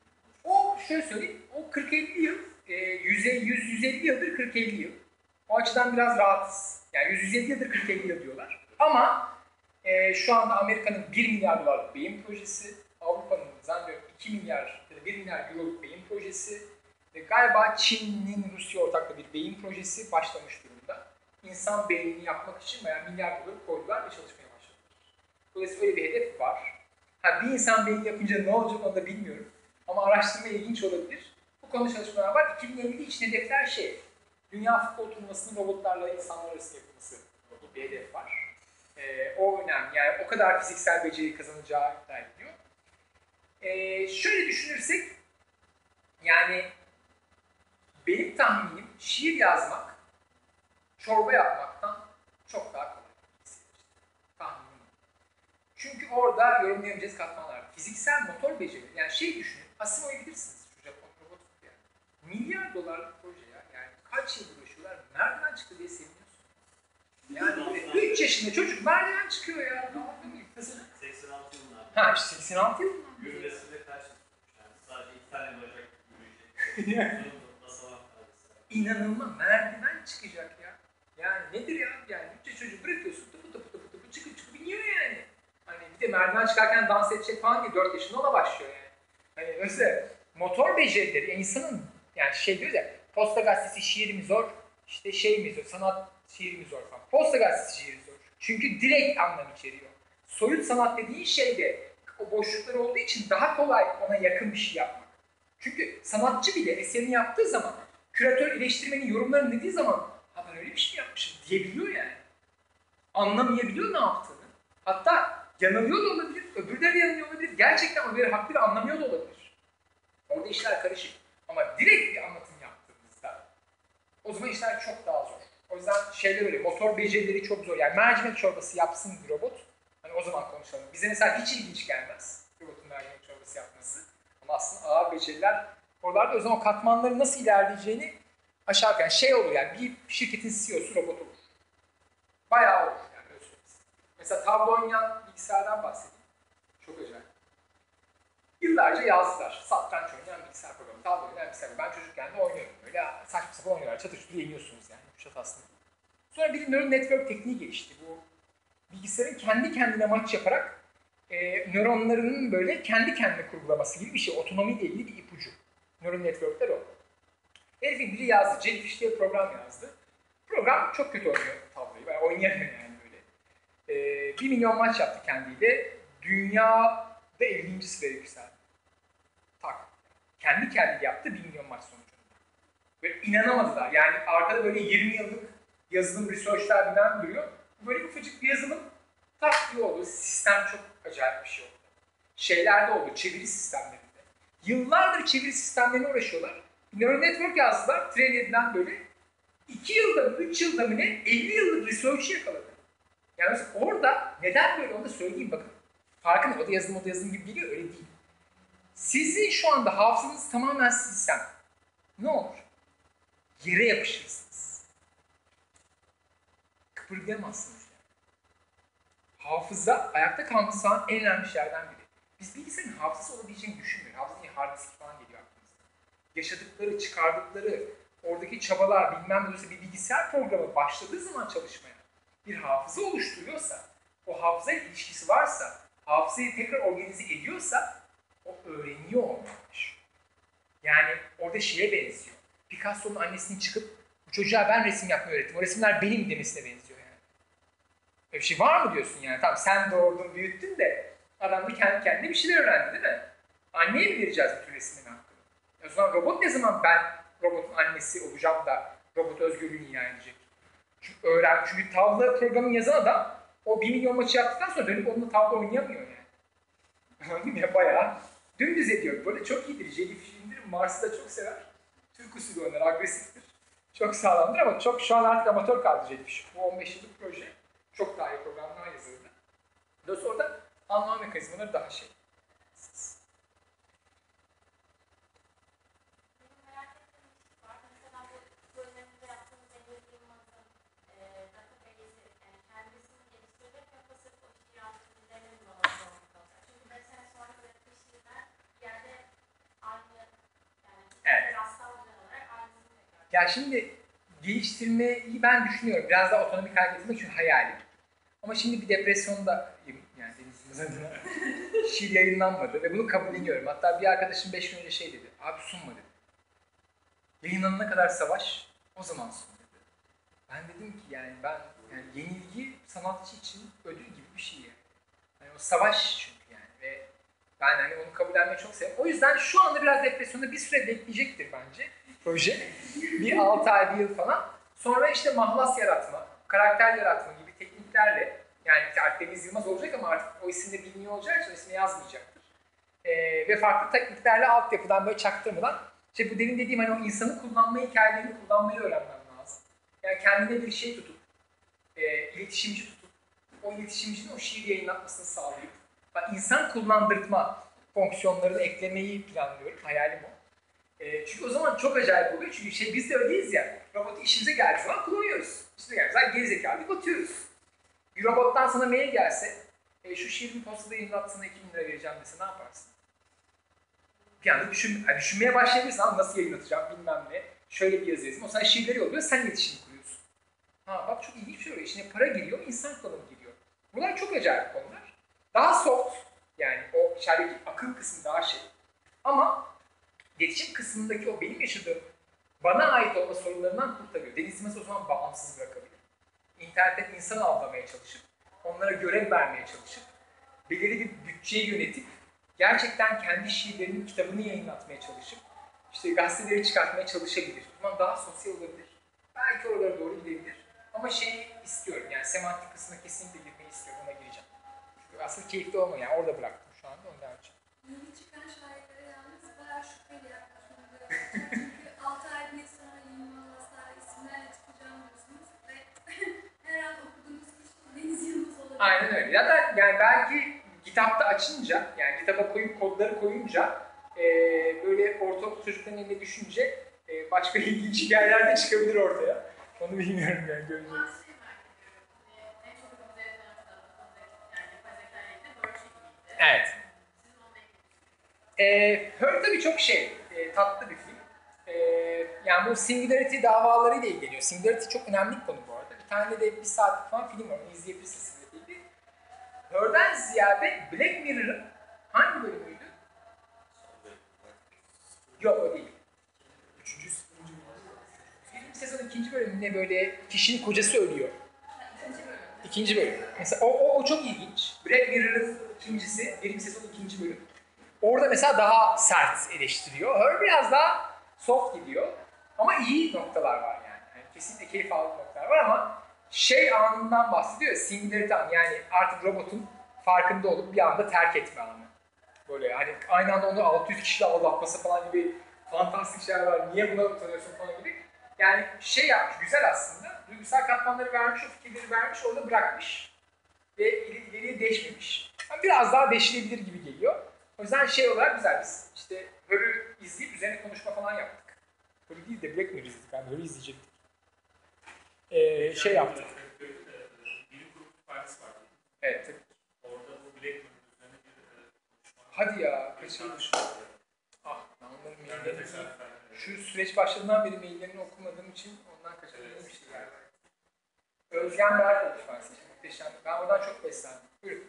O şöyle söyleyeyim, o kırk elli yıl, e, yüz yüz elli yıldır kırk elli yıl. O açıdan biraz rahatız. Yani yüz yüz elli yıldır kırk elli yıl diyorlar. Ama e, şu anda Amerika'nın bir milyar dolarlık beyin projesi, Avrupa'nın zannediyorum iki milyar ya da bir milyar euroluk beyin projesi ve galiba Çin'in Rusya ortaklı bir beyin projesi başlamış durumda. İnsan beynini yapmak için bayağı milyar dolar koydular ve çalışmaya başladılar. Dolayısıyla öyle bir hedef var. Ha, bir insan beyni yapınca ne olacak onu da bilmiyorum. Ama araştırma ilginç olabilir. Bu konuda çalışmalar var. iki bin elli için hedefler şey, dünya futbol turnuvasının robotlarla insanlar arasında yapılması gibi bir hedef var. Ee, o önemli. Yani o kadar fiziksel beceri kazanacağı iddia ediliyor. Ee, şöyle düşünürsek, yani benim tahminim şiir yazmak, çorba yapmaktan çok daha kolay. Tahminim. Çünkü orada yorumlayamayacağız katmanlar var. Fiziksel motor beceri, yani şey düşünün, Asimov'u bilirsiniz şu Japon robot yani. Milyar dolarlık proje ya, yani kaç yıl uğraşıyorlar, nereden çıktı diye seviniyorsun. Yani üç yaşında çocuk merdiven çıkıyor ya, dalga mı? seksen altı yılında. Ha işte seksen altı yıl mı? Yürümesinde kaç yıl sürmüş yani? Sadece iki tane bacak yürüyecek. Basamak tanesi. İnanılmaz, merdiven çıkacak ya. Yani nedir ya? Yani üç yaş çocuk bırakıyorsun, tıpı tıpı tıpı tıpı çıkıp çıkıp iniyor yani. Hani bir de merdiven çıkarken dans edecek falan diye dört yaşında ona başlıyor yani. Hani mesela motor becerileri, yani insanın yani şey diyoruz ya, Posta Gazetesi şiir mi zor, işte şey mi zor, sanat şiir mi zor falan. Posta Gazetesi şiiri zor. Çünkü direkt anlam içeriyor. Soyut sanat dediğin şey de o boşluklar olduğu için daha kolay ona yakın bir şey yapmak. Çünkü sanatçı bile eserini yaptığı zaman, küratör eleştirmenin yorumlarını dediği zaman ha ben öyle bir şey yapmışım diyebiliyor yani. Anlamayabiliyor ne yaptığını. Hatta yanılıyor da olabilir, öbürleri yanılıyor olabilir. Gerçekten öbürleri hakkıyla anlamıyor da olabilir. Orada işler karışık. Ama direkt bir anlatım yaptığınızda o zaman işler çok daha zor. O yüzden şeyler öyle, motor becerileri çok zor. Yani mercimek çorbası yapsın bir robot, hani o zaman konuşalım. Bize mesela hiç ilginç gelmez robotun mercimek çorbası yapması. Ama aslında ağır beceriler oralarda, o zaman o katmanların nasıl ilerleyeceğini aşağı yukarı yani şey olur yani, bir şirketin C E O'su robot olur. Bayağı olur yani, öyle söyleyeyim. Mesela tablo oynayan bilgisayardan bahsedeyim. Çok acayip. Yıllarca yazdılar. Satranç oynayan bilgisayar programı, tablo oynayan bilgisayar. Ben çocukken de oynuyorum. Böyle saçma sapan oynuyorlar. Çatır çutur yeniyorsunuz yani. Kuşat aslında. Sonra bir neural network tekniği gelişti. Bu bilgisayarın kendi kendine maç yaparak e, nöronlarının böyle kendi kendine kurgulaması gibi bir şey. Otonomiyle ilgili bir ipucu. Neural networkler o. Herifin biri yazdı. Jellyfish diye bir program yazdı. Program çok kötü oynuyor tabloyu. Ben oynayamıyorum yani böyle. E, bir milyon maç yaptı kendiyle. Dünyada ellinci sıraya yükseldi. Tak. Kendi kendine yaptı bir milyon maç sonucunda. Böyle inanamadılar. Yani arkada böyle yirmi yıllık yazılım research'ler bilen duruyor. Böyle ufacık bir yazılım tak diye oldu. Sistem çok acayip bir şey oldu. Şeylerde oldu, çeviri sistemlerinde. Yıllardır çeviri sistemlerine uğraşıyorlar. Neural network yazdılar, train edilen böyle. iki yılda mı, üç yılda mı ne, elli yıllık research'ı yakaladı. Yani mesela orada neden böyle onu da söyleyeyim bakın. Farkında o da yazılım, o da yazılım gibi geliyor, öyle değil. Sizin şu anda hafızanız tamamen silsem ne olur? Yere yapışırsınız. Kıpırdayamazsınız yani. Hafıza ayakta kalması sağlayan en önemli şeylerden biri. Biz bilgisayarın hafızası olabileceğini düşünmüyoruz. Hafıza diye hard disk falan geliyor aklımıza. Yaşadıkları, çıkardıkları, oradaki çabalar bilmem ne olursa bir bilgisayar programı başladığı zaman çalışmaya bir hafıza oluşturuyorsa, o hafızayla ilişkisi varsa, hafızayı tekrar organize ediyorsa o öğreniyor olmamış. Yani orada şeye benziyor. Picasso'nun annesinin çıkıp bu çocuğa ben resim yapmayı öğrettim. O resimler benim demesine benziyor yani. Öyle bir şey var mı diyorsun yani? Tamam sen doğurdun, büyüttün de adam da kendi kendine bir şeyler öğrendi değil mi? Anneye mi vereceğiz bütün resmin hakkını? O zaman robot ne zaman ben robotun annesi olacağım da robot özgürlüğünü ilan edecek? Çünkü öğren, çünkü tavla programını yazan adam o bir milyon maçı yaptıktan sonra dönüp onunla tavla oynayamıyor yani. Anladın mı ya? Bayağı dümdüz ediyor. Böyle çok iyidir. Jellyfish indirir. Mars'ı da çok sever. Türk usulü oynar. Agresiftir. Çok sağlamdır ama çok şu an artık amatör kaldı Jellyfish. Bu on beş yıllık proje. Çok daha iyi programlar yazıldı. Dolayısıyla orada anlama mekanizmaları daha şey. Ya şimdi geliştirmeyi ben düşünüyorum. Biraz daha otonomik hareket etmek çünkü hayalim. Ama şimdi bir depresyondayım yani Deniz Yılmaz adına. Şiir yayınlanmadı ve bunu kabulleniyorum. Hatta bir arkadaşım beş gün önce şey dedi. Abi sunma dedi. Yayınlanana kadar savaş, o zaman sun dedi. Ben dedim ki yani ben yani yenilgi sanatçı için ödül gibi bir şey yani. Yani o savaş çünkü yani ve ben hani onu kabullenmeyi çok seviyorum. O yüzden şu anda biraz depresyonda bir süre bekleyecektir bence proje. Bir altı ay, bir yıl falan. Sonra işte mahlas yaratma, karakter yaratma gibi tekniklerle yani artık Deniz Yılmaz olacak ama artık o isimde biliniyor olacağı için o ismi yazmayacaktır. Ee, ve farklı tekniklerle altyapıdan böyle çaktırmadan işte bu demin dediğim hani o insanı kullanma hikayelerini kullanmayı öğrenmem lazım. Yani kendine bir şey tutup, e, iletişimci tutup, o iletişimcinin o şiir yayınlatmasını sağlayıp insan kullandırtma fonksiyonlarını eklemeyi planlıyorum. Hayalim o. E, çünkü o zaman çok acayip oluyor. Çünkü şey, biz de öyleyiz ya. Robotu işimize geldiği zaman kullanıyoruz. İşte yani zaten gerizekalıyı batıyoruz. Bir robottan sana mail gelse, e, şu şiirin postada yayınlatsana iki bin lira vereceğim dese ne yaparsın? Bir anda düşün, yani düşünmeye başlayabilirsin. Ama nasıl yayınlatacağım bilmem ne. Şöyle bir yazı yazayım. O sana şiirleri yolluyor, sen iletişim kuruyorsun. Ha bak çok ilginç bir şey oluyor. İçine para giriyor, insan kullanımı giriyor. Bunlar çok acayip konular. Daha soft, yani o içerideki akıl kısmı daha şey. Ama iletişim kısmındaki o benim yaşadığım, bana ait olma sorunlarından kurtarıyor. Deniz Yılmaz'ı o zaman bağımsız bırakabilir. İnternetten insan avlamaya çalışıp, onlara görev vermeye çalışıp, belirli bir bütçeyi yönetip, gerçekten kendi şiirlerinin kitabını yayınlatmaya çalışıp, işte gazeteleri çıkartmaya çalışabilir. O zaman daha sosyal olabilir. Belki oralara doğru gidebilir. Ama şeyi istiyorum, yani semantik kısmına kesinlikle girmeyi istiyorum, ona gireceğim. Çünkü aslında keyifli olmuyor, yani orada bıraktım şu anda, ondan önce. Yeni çıkan şairlere yalnız bayağı şüpheli yaklaşımda. Çünkü altı ay bir sonra Yılmaz Asar isimlerle çıkacağım diyorsunuz ve her an okuduğunuz kişi Deniz Yılmaz olabilir. Aynen öyle. Ya da yani belki kitapta açınca, yani kitaba koyup kodları koyunca e, böyle ortaokul çocukların eline düşünce e, başka ilginç hikayeler de çıkabilir ortaya. Onu bilmiyorum yani, göreceğiz. Evet. Ee, Her tabii çok şey, e, tatlı bir film. Ee, yani bu Singularity davalarıyla ilgileniyor. Singularity çok önemli bir konu bu arada. Bir tane de bir saatlik falan film var, onu izleyebilirsiniz. Her'den ziyade Black Mirror'ın hangi bölümüydü? Yok, o değil. Üçüncü, üçüncü Birinci sezon ikinci bölümünde böyle kişinin kocası ölüyor. İkinci bölüm. İkinci bölüm. Mesela o, o, o çok ilginç. Black Mirror'ın ikincisi, birinci sezon ikinci bölüm. Orada mesela daha sert eleştiriyor. Her biraz daha soft gidiyor. Ama iyi noktalar var yani. Yani kesinlikle keyif aldığım noktalar var ama şey anından bahsediyor ya, singularity anı. Yani artık robotun farkında olup bir anda terk etme anı. Böyle hani aynı anda onu altı yüz kişiyle aldatması falan gibi fantastik şeyler var. Niye buna utanıyorsun falan gibi. Yani şey yapmış, güzel aslında. Duygusal katmanları vermiş, o fikirleri vermiş, orada bırakmış. Ve ileri, ileriye deşmemiş. Yani biraz daha deşilebilir gibi geliyor. O yüzden şey olarak güzel, biz işte Her'ü izleyip üzerine konuşma falan yaptık. Her'ü değil de Black Mirror izledik, yani Her'ü izleyecektik. Ee, şey yaptık. Bilim kurulu partisi var. Evet tabii. Orada bu Black Mirror üzerine bir e, konuşma. Hadi ya, Bir kaçırdım. tartışma oluyor. Ah, ben onların Ben de maillerini... tesadüfen, e, Şu süreç başladığından beri maillerini okumadığım için ondan kaçırdığım bir şey galiba. Özgen Berk konuşması için muhteşem. Ben oradan çok beslendim. Buyurun.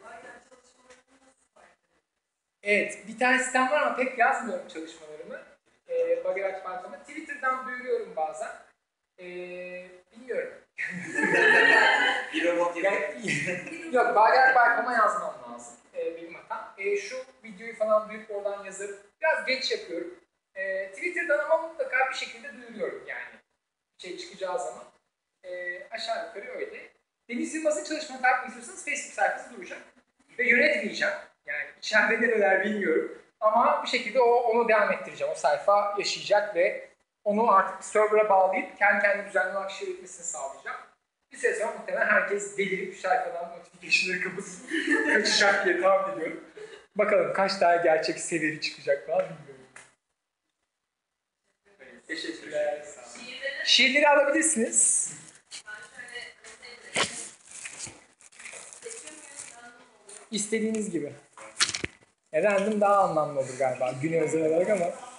Evet, bir tane sistem var ama pek yazmıyorum çalışmalarımı. Ee, Bagaraç Bankam'a. Twitter'dan duyuruyorum bazen. Ee, bilmiyorum. Bir robot Yani, yapıyor. yok, Bagaraç Bankam'a yazmam lazım. Ee, benim hatam. Ee, şu videoyu falan duyup oradan yazarım. Biraz geç yapıyorum. Ee, Twitter'dan ama mutlaka bir şekilde duyuruyorum yani. Bir şey çıkacağı zaman. Ee, aşağı yukarı öyle. Deniz Yılmaz'ın çalışmalarını takip istiyorsanız Facebook sayfası duracak. Ve yönetmeyeceğim. Yani içeride neler bilmiyorum. Ama bir şekilde o, onu devam ettireceğim. O sayfa yaşayacak ve onu artık bir server'a bağlayıp kendi kendine düzenli olarak şişe üretmesini sağlayacağım. Bir süre sonra muhtemelen herkes delirip sayfadan notifikasyonları kapatıp kaçacak diye tahmin ediyorum. Bakalım kaç tane gerçek seviyeli çıkacak falan bilmiyorum. Teşekkürler. Şiirleri Şiirleri alabilirsiniz. ben şöyle meseleleri seçiyor muyuz? Random oluyor. İstediğiniz gibi. E, random daha anlamlı olur galiba güne özel olarak ama.